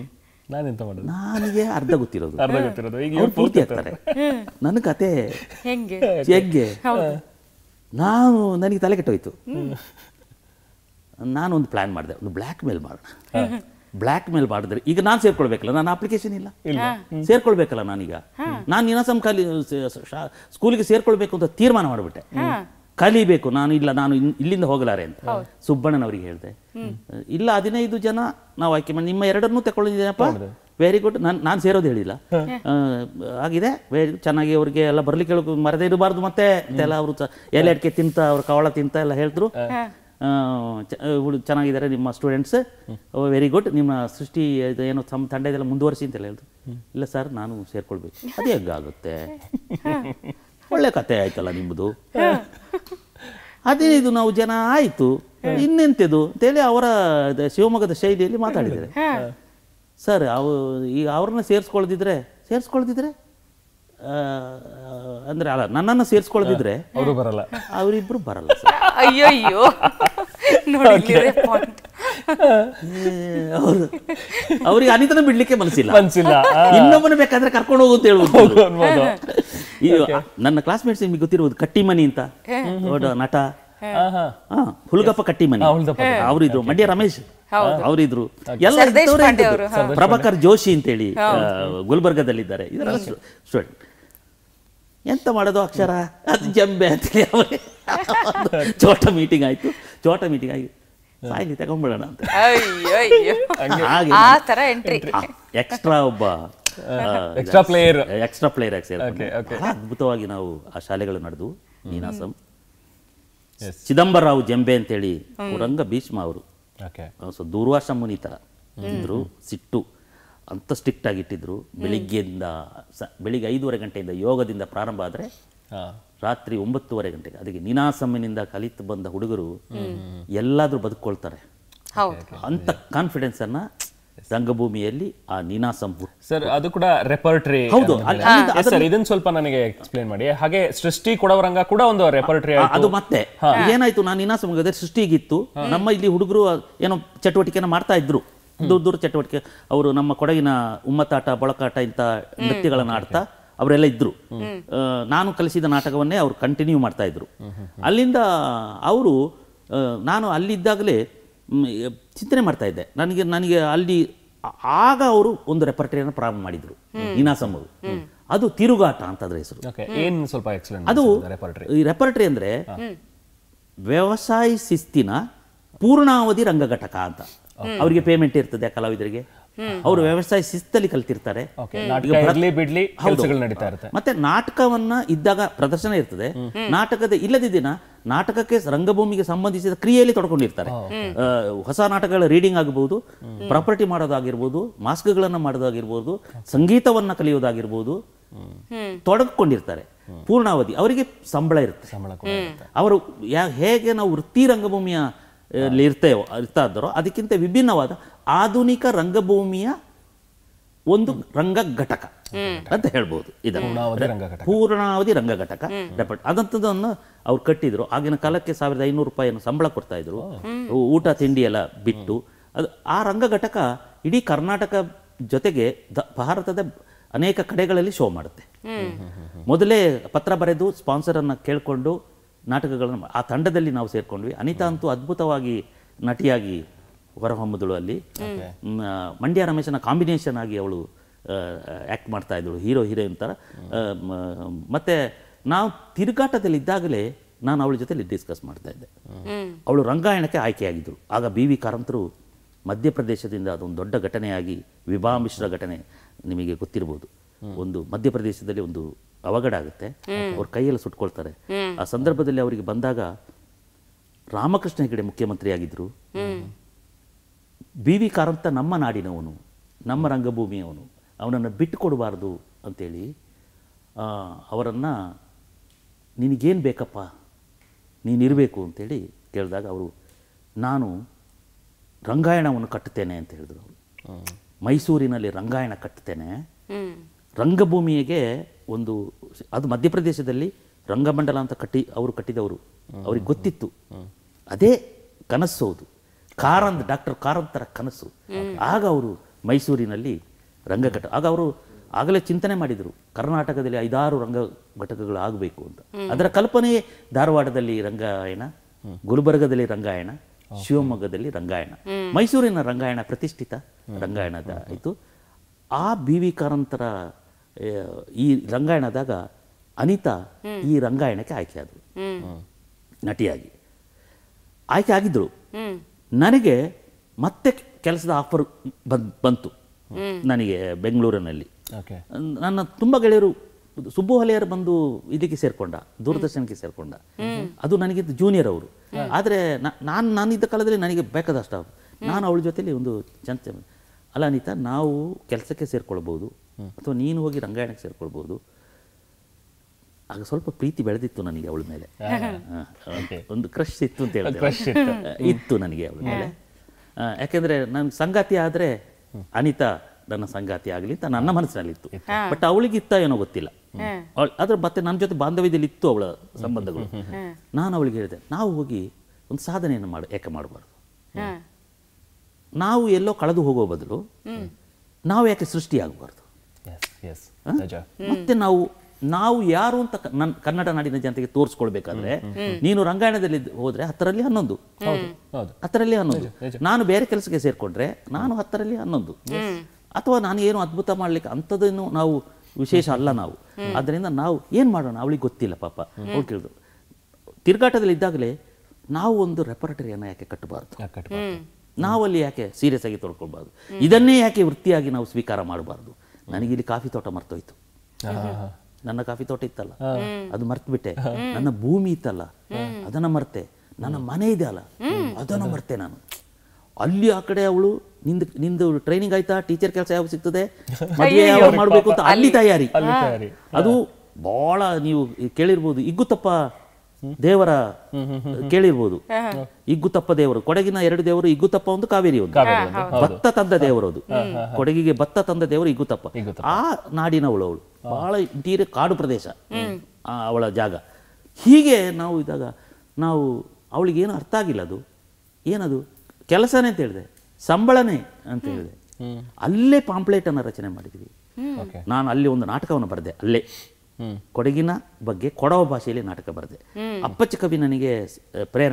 ನನಗೆ ಅರ್ಧ ಗೊತ್ತಿರೋದು, ಅವ್ರು ಪೂರ್ತಿ ಆಗ್ತಾರೆ. ನನ್ನ ಕತೆ ಹೆಂಗೆ ನಾನು ನನಗೆ ತಲೆ ಕೆಟ್ಟೋಯ್ತು. ನಾನೊಂದು ಪ್ಲಾನ್ ಮಾಡಿದೆ, ಒಂದು ಬ್ಲ್ಯಾಕ್ ಮೇಲ್ ಮಾಡೋಣ. ಬ್ಲ್ಯಾಕ್ ಮೇಲ್ ಮಾಡಿದ್ರೆ ಈಗ ನಾನು ಸೇರ್ಕೊಳ್ಬೇಕಲ್ಲ, ನನ್ನ ಅಪ್ಲಿಕೇಶನ್ ಇಲ್ಲ, ಸೇರ್ಕೊಳ್ಬೇಕಲ್ಲ ನಾನೀಗ. ನಾನು ನೀನಾಸಮ್ ಕಲಿ ಸ್ಕೂಲಿಗೆ ಸೇರ್ಕೊಳ್ಬೇಕು ಅಂತ ತೀರ್ಮಾನ ಮಾಡಿಬಿಟ್ಟೆ, ಕಲಿಬೇಕು ನಾನು, ಇಲ್ಲ ನಾನು ಇಲ್ಲಿಂದ ಹೋಗಲಾರೆ ಅಂತ. ಸುಬ್ಬಣ್ಣನವರಿಗೆ ಹೇಳಿದೆ, ಇಲ್ಲ ಹದಿನೈದು ಜನ ನಾವು ಆಯ್ಕೆ ಮಾಡಿ ನಿಮ್ಮ ಎರಡನ್ನೂ ತಗೊಳ್ಳಿದ್ದೀನಪ್ಪ, ವೆರಿ ಗುಡ್. ನಾನು ನಾನು ಸೇರೋದು ಹೇಳಿಲ್ಲ, ಆಗಿದೆ, ವೆರಿ ಚೆನ್ನಾಗಿ. ಅವ್ರಿಗೆ ಎಲ್ಲ ಬರ್ಲಿಕ್ಕೆ ಹೇಳೋದು ಮರದೇ ಇರಬಾರ್ದು ಮತ್ತೆ ಅಂತೆಲ್ಲ, ಅವರು ಎಲೆ ಅಡಿಕೆ ತಿಂತ, ಅವ್ರ ಕವಳ ತಿಂತ ಎಲ್ಲ ಹೇಳಿದ್ರು. ಚೆನ್ನಾಗಿದ್ದಾರೆ ನಿಮ್ಮ ಸ್ಟೂಡೆಂಟ್ಸ್, ವೆರಿ ಗುಡ್, ನಿಮ್ಮ ಸೃಷ್ಟಿ ಏನೋ ತಮ್ಮ ತಂಡ ಇದೆಲ್ಲ ಮುಂದುವರಿಸಿ ಅಂತೆಲ್ಲ ಹೇಳಿದ್ರು. ಇಲ್ಲ ಸರ್ ನಾನು ಸೇರ್ಕೊಳ್ಬೇಕು. ಅದೇ ಹೇಗಾಗುತ್ತೆ, ಒಳ್ಳೆ ಕತೆ ಆಯ್ತಲ್ಲ ನಿಮ್ಮದು, ಹದಿನೈದು ನಾವು ಜನ ಆಯಿತು, ಇನ್ನೆಂತೆದು ಅಂತೇಳಿ ಅವರ ಶಿವಮೊಗ್ಗದ ಶೈಲಿಯಲ್ಲಿ ಮಾತಾಡಿದ್ದಾರೆ. ಸರ್ ಅವು ಈಗ ಅವ್ರನ್ನ ಸೇರಿಸ್ಕೊಳ್ದಿದ್ರೆ ಸೇರಿಸ್ಕೊಳ್ದಿದ್ರೆ ಅಂದ್ರೆ ಅಲ್ಲ, ನನ್ನನ್ನು ಸೇರಿಸ್ಕೊಳ್ದಿದ್ರೆ ಅವರು ಬರಲ್ಲ, ಅವರಿಬ್ರು ಬರಲ್ಲ ಸರ್. ಅಯ್ಯೋ, ಅವ್ರಿಗೆ ಅನಿತನ ಬಿಡ್ಲಿಕ್ಕೆ ಮನಸ್ಸಿಲ್ಲ, ಮನಸ್ಸಿಲ್ಲ ಇನ್ನೊಬ್ಬನ ಬೇಕಾದ್ರೆ ಕರ್ಕೊಂಡು ಹೋಗು ಅಂತ ಹೇಳ್ಬೋದು. ಈಗ ನನ್ನ ಕ್ಲಾಸ್ಮೇಟ್ಸ್ ನಿಮ್ಗೆ ಗೊತ್ತಿರ್ಬೋದು, ಕಟ್ಟಿಮನಿ ಅಂತ ನಟ, ಹುಲ್ಗಪ್ಪ ಕಟ್ಟಿಮನಿ ಅವರಿದ್ರು, ಮಂಡ್ಯ ರಮೇಶ್ ಅವರಿದ್ರು, ಎಲ್ಲ ಪ್ರಭಾಕರ್ ಜೋಶಿ ಅಂತೇಳಿ ಗುಲ್ಬರ್ಗದಲ್ಲಿದ್ದಾರೆ, ಇದರ ಸ್ಟೂಡೆಂಟ್. ಎಂತ ಮಾಡೋದು, ಅಕ್ಷರ ಅದು ಜಂಬೆ ಅಂತೇಳಿ ಅವರೇ ಚೋಟ ಮೀಟಿಂಗ್ ಆಯ್ತು. ಚೋಟ ಮೀಟಿಂಗ್ ಆಗಿ ಸಾಯಿಲಿ ತಗೊಂಡ್ಬಿಡೋಣ ಅಂತ ಹಾಗೆ ಎಕ್ಸ್ಟ್ರಾ ಒಬ್ಬ ಎಕ್ಸ್ಟ್ರಾ ಪ್ಲೇಯರ್ ಎಕ್ಸ್ಟ್ರಾ ಪ್ಲೇಯರ್ ಅದ್ಭುತವಾಗಿ ನಾವು ಆ ಶಾಲೆಗಳು ನಡೆದು. ನೀನಾಸಂ, ಚಿದಂಬರರಾವ್ ಜಂಬೆ ಅಂತೇಳಿ ರಂಗ ಭೀಷ್ಮ ಅವರು, ಸೊ ದೂರ್ವಾಸ ಮುನಿ ಥರ ಇದ್ರು, ಸಿಟ್ಟು ಅಂತ ಸ್ಟ್ರಿಕ್ಟ್ ಆಗಿಟ್ಟಿದ್ರು. ಬೆಳಿಗ್ಗೆಯಿಂದ ಬೆಳಿಗ್ಗೆ ಐದೂವರೆ ಗಂಟೆಯಿಂದ ಯೋಗದಿಂದ ಪ್ರಾರಂಭ ಆದರೆ ರಾತ್ರಿ ಒಂಬತ್ತುವರೆ ಗಂಟೆಗೆ. ಅದಕ್ಕೆ ನೀನಾಸಮ್ಮಿನಿಂದ ಕಲಿತು ಬಂದ ಹುಡುಗರು ಎಲ್ಲಾದ್ರೂ ಬದುಕೊಳ್ತಾರೆ ಅಂತ ಕಾನ್ಫಿಡೆನ್ಸ್ ಅನ್ನ ರಂಗಭೂಮಿಯಲ್ಲಿ ಆ ನೀನಾಸಂ. ಸರ್ ಅದು ಕೂಡ ರೆಪರ್ಟರಿ. ಹೌದು, ಇದನ್ನ ಸ್ವಲ್ಪ ನನಗೆ ಎಕ್ಸ್ಪ್ಲೇನ್ ಮಾಡಿ. ಹಾಗೆ ಸೃಷ್ಟಿ ಕೊಡವರಂಗ ಕೂಡ ಒಂದು ರೆಪರ್ಟರಿ. ಅದು ಮತ್ತೆ ಏನಾಯ್ತು, ನಾನು ನೀನಾಸಂ ಸೃಷ್ಟಿಗಿತ್ತು, ನಮ್ಮ ಇಲ್ಲಿ ಹುಡುಗರು ಏನೋ ಚಟುವಟಿಕೆನ ಮಾಡ್ತಾ ಇದ್ರು, ದೂರ ದೂರ ಚಟುವಟಿಕೆ. ಅವರು ನಮ್ಮ ಕೊಡಗಿನ ಉಮ್ಮತ್ತಾಟ, ಬಳಕಾಟ ಇಂಥ ನೃತ್ಯಗಳನ್ನು ಆಡ್ತಾ ಅವರೆಲ್ಲ ಇದ್ರು. ನಾನು ಕಲಿಸಿದ ನಾಟಕವನ್ನೇ ಅವರು ಕಂಟಿನ್ಯೂ ಮಾಡ್ತಾ ಇದ್ರು. ಅಲ್ಲಿಂದ ಅವರು, ನಾನು ಅಲ್ಲಿದ್ದಾಗಲೇ ಚಿಂತನೆ ಮಾಡ್ತಾ ಇದ್ದೆ. ನನಗೆ ನನಗೆ ಅಲ್ಲಿ ಆಗ ಅವರು ಒಂದು ರೆಪರ್ಟರಿಯನ್ನು ಪ್ರಾರಂಭ ಮಾಡಿದರು, ಇನಾಸಮ್ ಅವರು. ಅದು ತಿರುಗಾಟ ಅಂತ ಅದರ ಹೆಸರು. ಅದು ಈ ರೆಪರ್ಟರಿ ಅಂದರೆ ವ್ಯವಸಾಯ ಶಿಸ್ತಿನ ಪೂರ್ಣಾವಧಿ ರಂಗಘಟಕ ಅಂತ. ಅವರಿಗೆ ಪೇಮೆಂಟ್ ಇರ್ತದೆ ಕಲಾವಿದರಿಗೆ, ಅವರು ವ್ಯವಸಾಯ ಶಿಸ್ತಲ್ಲಿ ಕಲ್ತಿರ್ತಾರೆ. ಮತ್ತೆ ನಾಟಕವನ್ನ ಇದ್ದಾಗ ಪ್ರದರ್ಶನ ಇರ್ತದೆ, ನಾಟಕದ ಇಲ್ಲದ ದಿನ ನಾಟಕಕ್ಕೆ ರಂಗಭೂಮಿಗೆ ಸಂಬಂಧಿಸಿದ ಕ್ರಿಯೆಯಲ್ಲಿ ತೊಡ್ಕೊಂಡಿರ್ತಾರೆ. ಹೊಸ ನಾಟಕಗಳ ರೀಡಿಂಗ್ ಆಗಬಹುದು, ಪ್ರಾಪರ್ಟಿ ಮಾಡೋದಾಗಿರ್ಬೋದು, ಮಾಸ್ಕ್ಗಳನ್ನ ಮಾಡೋದಾಗಿರ್ಬೋದು, ಸಂಗೀತವನ್ನ ಕಲಿಯೋದಾಗಿರ್ಬೋದು, ತೊಡಗಿಕೊಂಡಿರ್ತಾರೆ ಪೂರ್ಣಾವಧಿ. ಅವರಿಗೆ ಸಂಬಳ ಇರುತ್ತೆ. ಅವರು ಹೇಗೆ ನಾವು ವೃತ್ತಿ ರಂಗಭೂಮಿಯ ಇರ್ತೇವೋ ಇರ್ತಾ ಇದ್ದಾರೋ ಅದಕ್ಕಿಂತ ವಿಭಿನ್ನವಾದ ಆಧುನಿಕ ರಂಗಭೂಮಿಯ ಒಂದು ರಂಗ ಘಟಕ ಅಂತ ಹೇಳ್ಬೋದು. ಇದನ್ನು ಪೂರ್ಣಾವಧಿ ರಂಗ ಘಟಕ ರೆಪರ್ಟ್ ಅದಂಥದ್ದನ್ನು ಅವ್ರು ಕಟ್ಟಿದ್ರು. ಆಗಿನ ಕಾಲಕ್ಕೆ ಸಾವಿರದ ಐನೂರು ರೂಪಾಯಿಯನ್ನು ಸಂಬಳ ಕೊಡ್ತಾ ಇದ್ರು, ಊಟ ತಿಂಡಿ ಎಲ್ಲ ಬಿಟ್ಟು. ಅದು ಆ ರಂಗ ಘಟಕ ಇಡೀ ಕರ್ನಾಟಕ ಜೊತೆಗೆ ಭಾರತದ ಅನೇಕ ಕಡೆಗಳಲ್ಲಿ ಶೋ ಮಾಡುತ್ತೆ. ಮೊದಲೇ ಪತ್ರ ಬರೆದು ಸ್ಪಾನ್ಸರನ್ನು ಕೇಳಿಕೊಂಡು ನಾಟಕಗಳನ್ನು ಆ ತಂಡದಲ್ಲಿ ನಾವು ಸೇರ್ಕೊಂಡ್ವಿ. ಅನಿತಾ ಅಂತೂ ಅದ್ಭುತವಾಗಿ ನಟಿಯಾಗಿ ಹೊರಹೊಮ್ಮದಳು. ಅಲ್ಲಿ ಮಂಡ್ಯ ರಮೇಶನ ಕಾಂಬಿನೇಷನ್ ಆಗಿ ಅವಳು ಆ್ಯಕ್ಟ್ ಮಾಡ್ತಾ ಇದ್ದಳು, ಹೀರೋ ಹೀರೋಯಿನ್ ಥರ. ಮತ್ತು ನಾವು ತಿರುಗಾಟದಲ್ಲಿ ಇದ್ದಾಗಲೇ ನಾನು ಅವಳ ಜೊತೆಲಿ ಡಿಸ್ಕಸ್ ಮಾಡ್ತಾ ಇದ್ದೆ. ಅವಳು ರಂಗಾಯಣಕ್ಕೆ ಆಯ್ಕೆಯಾಗಿದ್ದಳು. ಆಗ ಬಿ ವಿ ಕಾರಂತರು ಮಧ್ಯಪ್ರದೇಶದಿಂದ ಅದೊಂದು ದೊಡ್ಡ ಘಟನೆಯಾಗಿ, ವಿಭಾ ಮಿಶ್ರ ಘಟನೆ ನಿಮಗೆ ಗೊತ್ತಿರ್ಬೋದು. ಒಂದು ಮಧ್ಯಪ್ರದೇಶದಲ್ಲಿ ಒಂದು ಅವಘಡ ಆಗುತ್ತೆ, ಅವ್ರ ಕೈಯಲ್ಲಿ ಸುಟ್ಕೊಳ್ತಾರೆ. ಆ ಸಂದರ್ಭದಲ್ಲಿ ಅವರಿಗೆ ಬಂದಾಗ ರಾಮಕೃಷ್ಣ ಹೆಗಡೆ ಮುಖ್ಯಮಂತ್ರಿ ಆಗಿದ್ರು. ಬಿ ವಿ ಕಾರಂತ ನಮ್ಮ ನಾಡಿನವನು, ನಮ್ಮ ರಂಗಭೂಮಿಯವನು, ಅವನನ್ನು ಬಿಟ್ಟು ಕೊಡಬಾರ್ದು ಅಂತೇಳಿ ಅವರನ್ನು ನಿನಗೇನು ಬೇಕಪ್ಪ ನೀನಿರಬೇಕು ಅಂತೇಳಿ ಕೇಳಿದಾಗ ಅವರು ನಾನು ರಂಗಾಯಣವನ್ನು ಕಟ್ಟುತ್ತೇನೆ ಅಂತ ಹೇಳಿದ್ರು. ಅವರು ಮೈಸೂರಿನಲ್ಲಿ ರಂಗಾಯಣ ಕಟ್ಟುತ್ತೇನೆ, ರಂಗಭೂಮಿಗೆ ಒಂದು ಅದು ಮಧ್ಯಪ್ರದೇಶದಲ್ಲಿ ರಂಗಮಂಡಲ ಅಂತ ಕಟ್ಟಿ ಅವರು ಕಟ್ಟಿದವರು, ಅವ್ರಿಗೆ ಗೊತ್ತಿತ್ತು. ಅದೇ ಕನಸು, ಅದು ಕಾರಂತ್ ಡಾಕ್ಟರ್ ಕಾರಂತರ ಕನಸು. ಆಗ ಅವರು ಮೈಸೂರಿನಲ್ಲಿ ರಂಗ ಘಟ ಆಗ ಅವರು ಆಗಲೇ ಚಿಂತನೆ ಮಾಡಿದರು, ಕರ್ನಾಟಕದಲ್ಲಿ ಐದಾರು ರಂಗ ಘಟಕಗಳು ಆಗಬೇಕು ಅಂತ. ಅದರ ಕಲ್ಪನೆಯೇ ಧಾರವಾಡದಲ್ಲಿ ರಂಗಾಯಣ, ಗುಲ್ಬರ್ಗದಲ್ಲಿ ರಂಗಾಯಣ, ಶಿವಮೊಗ್ಗದಲ್ಲಿ ರಂಗಾಯಣ, ಮೈಸೂರಿನ ರಂಗಾಯಣ ಪ್ರತಿಷ್ಠಿತ ರಂಗಾಯಣದ ಆಯಿತು. ಆ ಬಿ ವಿ ಕಾರಂತರ ಈ ರಂಗಾಯಣದಾಗ ಅನಿತಾ ಈ ರಂಗಾಯಣಕ್ಕೆ ಆಯ್ಕೆ ಆದರು, ನಟಿಯಾಗಿ ಆಯ್ಕೆ ಆಗಿದ್ರು. ನನಗೆ ಮತ್ತೆ ಕೆಲಸದ ಆಫರ್ ಬಂತು ನನಗೆ ಬೆಂಗಳೂರಿನಲ್ಲಿ. ನನ್ನ ತುಂಬ ಗೆಳೆಯರು, ಸುಬ್ಬು ಹೊಲೆಯರು ಬಂದು ಇದಕ್ಕೆ ಸೇರ್ಕೊಂಡ, ದೂರದರ್ಶನಕ್ಕೆ ಸೇರ್ಕೊಂಡ. ಅದು ನನಗಿಂತ ಜೂನಿಯರ್ ಅವರು. ಆದರೆ ನಾನು ನಾನಿದ್ದ ಕಾಲದಲ್ಲಿ ನನಗೆ ಬೇಕಾದಷ್ಟು ನಾನು ಅವಳ ಜೊತೆಲಿ ಒಂದು ಚಂಚ ಅಲ್ಲ ಅನಿತಾ, ನಾವು ಕೆಲಸಕ್ಕೆ ಸೇರ್ಕೊಳ್ಬೋದು ಅಥವಾ ನೀನು ಹೋಗಿ ರಂಗಾಯಣಕ್ಕೆ ಸೇರ್ಕೊಳ್ಬೋದು. ಆಗ ಸ್ವಲ್ಪ ಪ್ರೀತಿ ಬೆಳೆದಿತ್ತು ನನಗೆ ಅವಳ ಮೇಲೆ, ಒಂದು ಕ್ರಶ್ ಇತ್ತು ಅಂತ ಹೇಳಿದ್ರೆ ಇತ್ತು ನನಗೆ ಅವಳ ಮೇಲೆ. ಯಾಕೆಂದರೆ ನನ್ನ ಸಂಗಾತಿ ಆದರೆ ಅನಿತಾ ನನ್ನ ಸಂಗಾತಿ ಆಗಲಿ ಅಂತ ನನ್ನ ಮನಸ್ಸಿನಲ್ಲಿತ್ತು. ಬಟ್ ಅವಳಿಗಿತ್ತ ಏನೋ ಗೊತ್ತಿಲ್ಲ. ಅದ್ರ ಮತ್ತೆ ನನ್ನ ಜೊತೆ ಬಾಂಧವ್ಯದಲ್ಲಿ ಇತ್ತು ಅವಳ ಸಂಬಂಧಗಳು. ನಾನು ಅವಳಿಗೆ ಹೇಳಿದೆ, ನಾವು ಹೋಗಿ ಒಂದು ಸಾಧನೆಯನ್ನು ಮಾಡಿ ಯಾಕೆ ಮಾಡಬಾರ್ದು, ನಾವು ಎಲ್ಲೋ ಕಳೆದು ಹೋಗೋ ಬದಲು ನಾವು ಯಾಕೆ ಸೃಷ್ಟಿಯಾಗಬಾರ್ದು, ಮತ್ತೆ ನಾವು ನಾವು ಯಾರು ಅಂತ ನನ್ನ ಕನ್ನಡ ನಾಡಿನ ಜನತೆಗೆ ತೋರಿಸ್ಕೊಳ್ಬೇಕಾದ್ರೆ ನೀನು ರಂಗಾಯಣದಲ್ಲಿ ಹೋದ್ರೆ ಹತ್ತರಲ್ಲಿ ಹನ್ನೊಂದು ಹತ್ತರಲ್ಲಿ ಹನ್ನೊಂದು ನಾನು ಬೇರೆ ಕೆಲಸಕ್ಕೆ ಸೇರ್ಕೊಂಡ್ರೆ ನಾನು ಹತ್ತರಲ್ಲಿ ಹನ್ನೊಂದು. ಅಥವಾ ನಾನು ಏನು ಅದ್ಭುತ ಮಾಡ್ಲಿಕ್ಕೆ ಅಂಥದ್ದೇನು ನಾವು ವಿಶೇಷ ಅಲ್ಲ ನಾವು. ಆದ್ದರಿಂದ ನಾವು ಏನು ಮಾಡೋಣ, ಅವಳಿಗೆ ಗೊತ್ತಿಲ್ಲ ಪಾಪ. ಅವ್ಳು ಕೇಳಿದ್ರು, ತಿರುಗಾಟದಲ್ಲಿ ಇದ್ದಾಗಲೇ ನಾವು ಒಂದು ರೆಪರ್ಟರಿಯನ್ನು ಯಾಕೆ ಕಟ್ಟಬಾರ್ದು, ನಾವಲ್ಲಿ ಯಾಕೆ ಸೀರಿಯಸ್ ಆಗಿ ತೊಡ್ಕೊಳ್ಬಾರ್ದು, ಇದನ್ನೇ ಯಾಕೆ ವೃತ್ತಿಯಾಗಿ ನಾವು ಸ್ವೀಕಾರ ಮಾಡಬಾರ್ದು. ನನಗಿಲ್ಲಿ ಕಾಫಿ ತೋಟ ಮರ್ತೋಯ್ತು, ನನ್ನ ಕಾಫಿ ತೋಟ ಇತ್ತಲ್ಲ ಅದು ಮರ್ತು ಬಿಟ್ಟೆ, ನನ್ನ ಭೂಮಿ ಇತ್ತಲ್ಲ ಅದನ್ನ ಮರ್ತೆ, ನನ್ನ ಮನೆ ಇದೆ ಅಲ್ಲ ಅದನ್ನು ಮರ್ತೆ ನಾನು. ಅಲ್ಲಿ ಆ ಕಡೆ ಅವಳು ನಿಂದು ನಿಂದು ಟ್ರೈನಿಂಗ್ ಆಯ್ತಾ, ಟೀಚರ್ ಕೆಲಸ ಯಾವಾಗ ಸಿಗ್ತದೆ, ಮದುವೆ ಯಾವಾಗ ಮಾಡಬೇಕು ಅಂತ ಅಲ್ಲಿ ತಯಾರಿ. ಅದು ಬಹಳ ನೀವು ಕೇಳಿರ್ಬೋದು, ಇಗ್ಗುತ್ತಪ್ಪ ದೇವರ ಕೇಳಿರ್ಬೋದು. ಇಗ್ಗುತ್ತಪ್ಪ ದೇವರು, ಕೊಡಗಿನ ಎರಡು ದೇವರು, ಇಗ್ಗುತ್ತಪ್ಪ ಒಂದು, ಕಾವೇರಿ ಒಂದು. ಭತ್ತ ತಂದ ದೇವರು ಅದು, ಕೊಡಗಿಗೆ ಭತ್ತ ತಂದ ದೇವರು ಇಗ್ಗುತ್ತಪ್ಪ. ಆ ನಾಡಿನವಳು ಅವಳು, ಬಹಳ ಇಂಟೀರಿಯರ್ ಕಾಡು ಪ್ರದೇಶ ಅವಳ ಜಾಗ. ಹೀಗೆ ನಾವು ಇದ್ದಾಗ ನಾವು ಅವಳಿಗೆ ಏನು ಅರ್ಥ ಆಗಿಲ್ಲ. ಅದು ಏನದು ಕೆಲಸನೇ ಅಂತ ಹೇಳಿದೆ, ಸಂಬಳನೇ ಅಂತ ಹೇಳಿದೆ. ಅಲ್ಲೇ ಪಾಂಪ್ಲೇಟ್ ಅನ್ನು ರಚನೆ ಮಾಡಿದ್ವಿ. ನಾನು ಅಲ್ಲಿ ಒಂದು ನಾಟಕವನ್ನು ಬರೆದೆ, ಅಲ್ಲೇ ಕೊಡಗಿನ ಬಗ್ಗೆ ಕೊಡವ ಭಾಷೆಯಲ್ಲಿ ನಾಟಕ ಬರೆದೆ. ಅಪ್ಪಚ್ಚ ಕವಿ ನನಗೆ ಪ್ರೇರಣೆ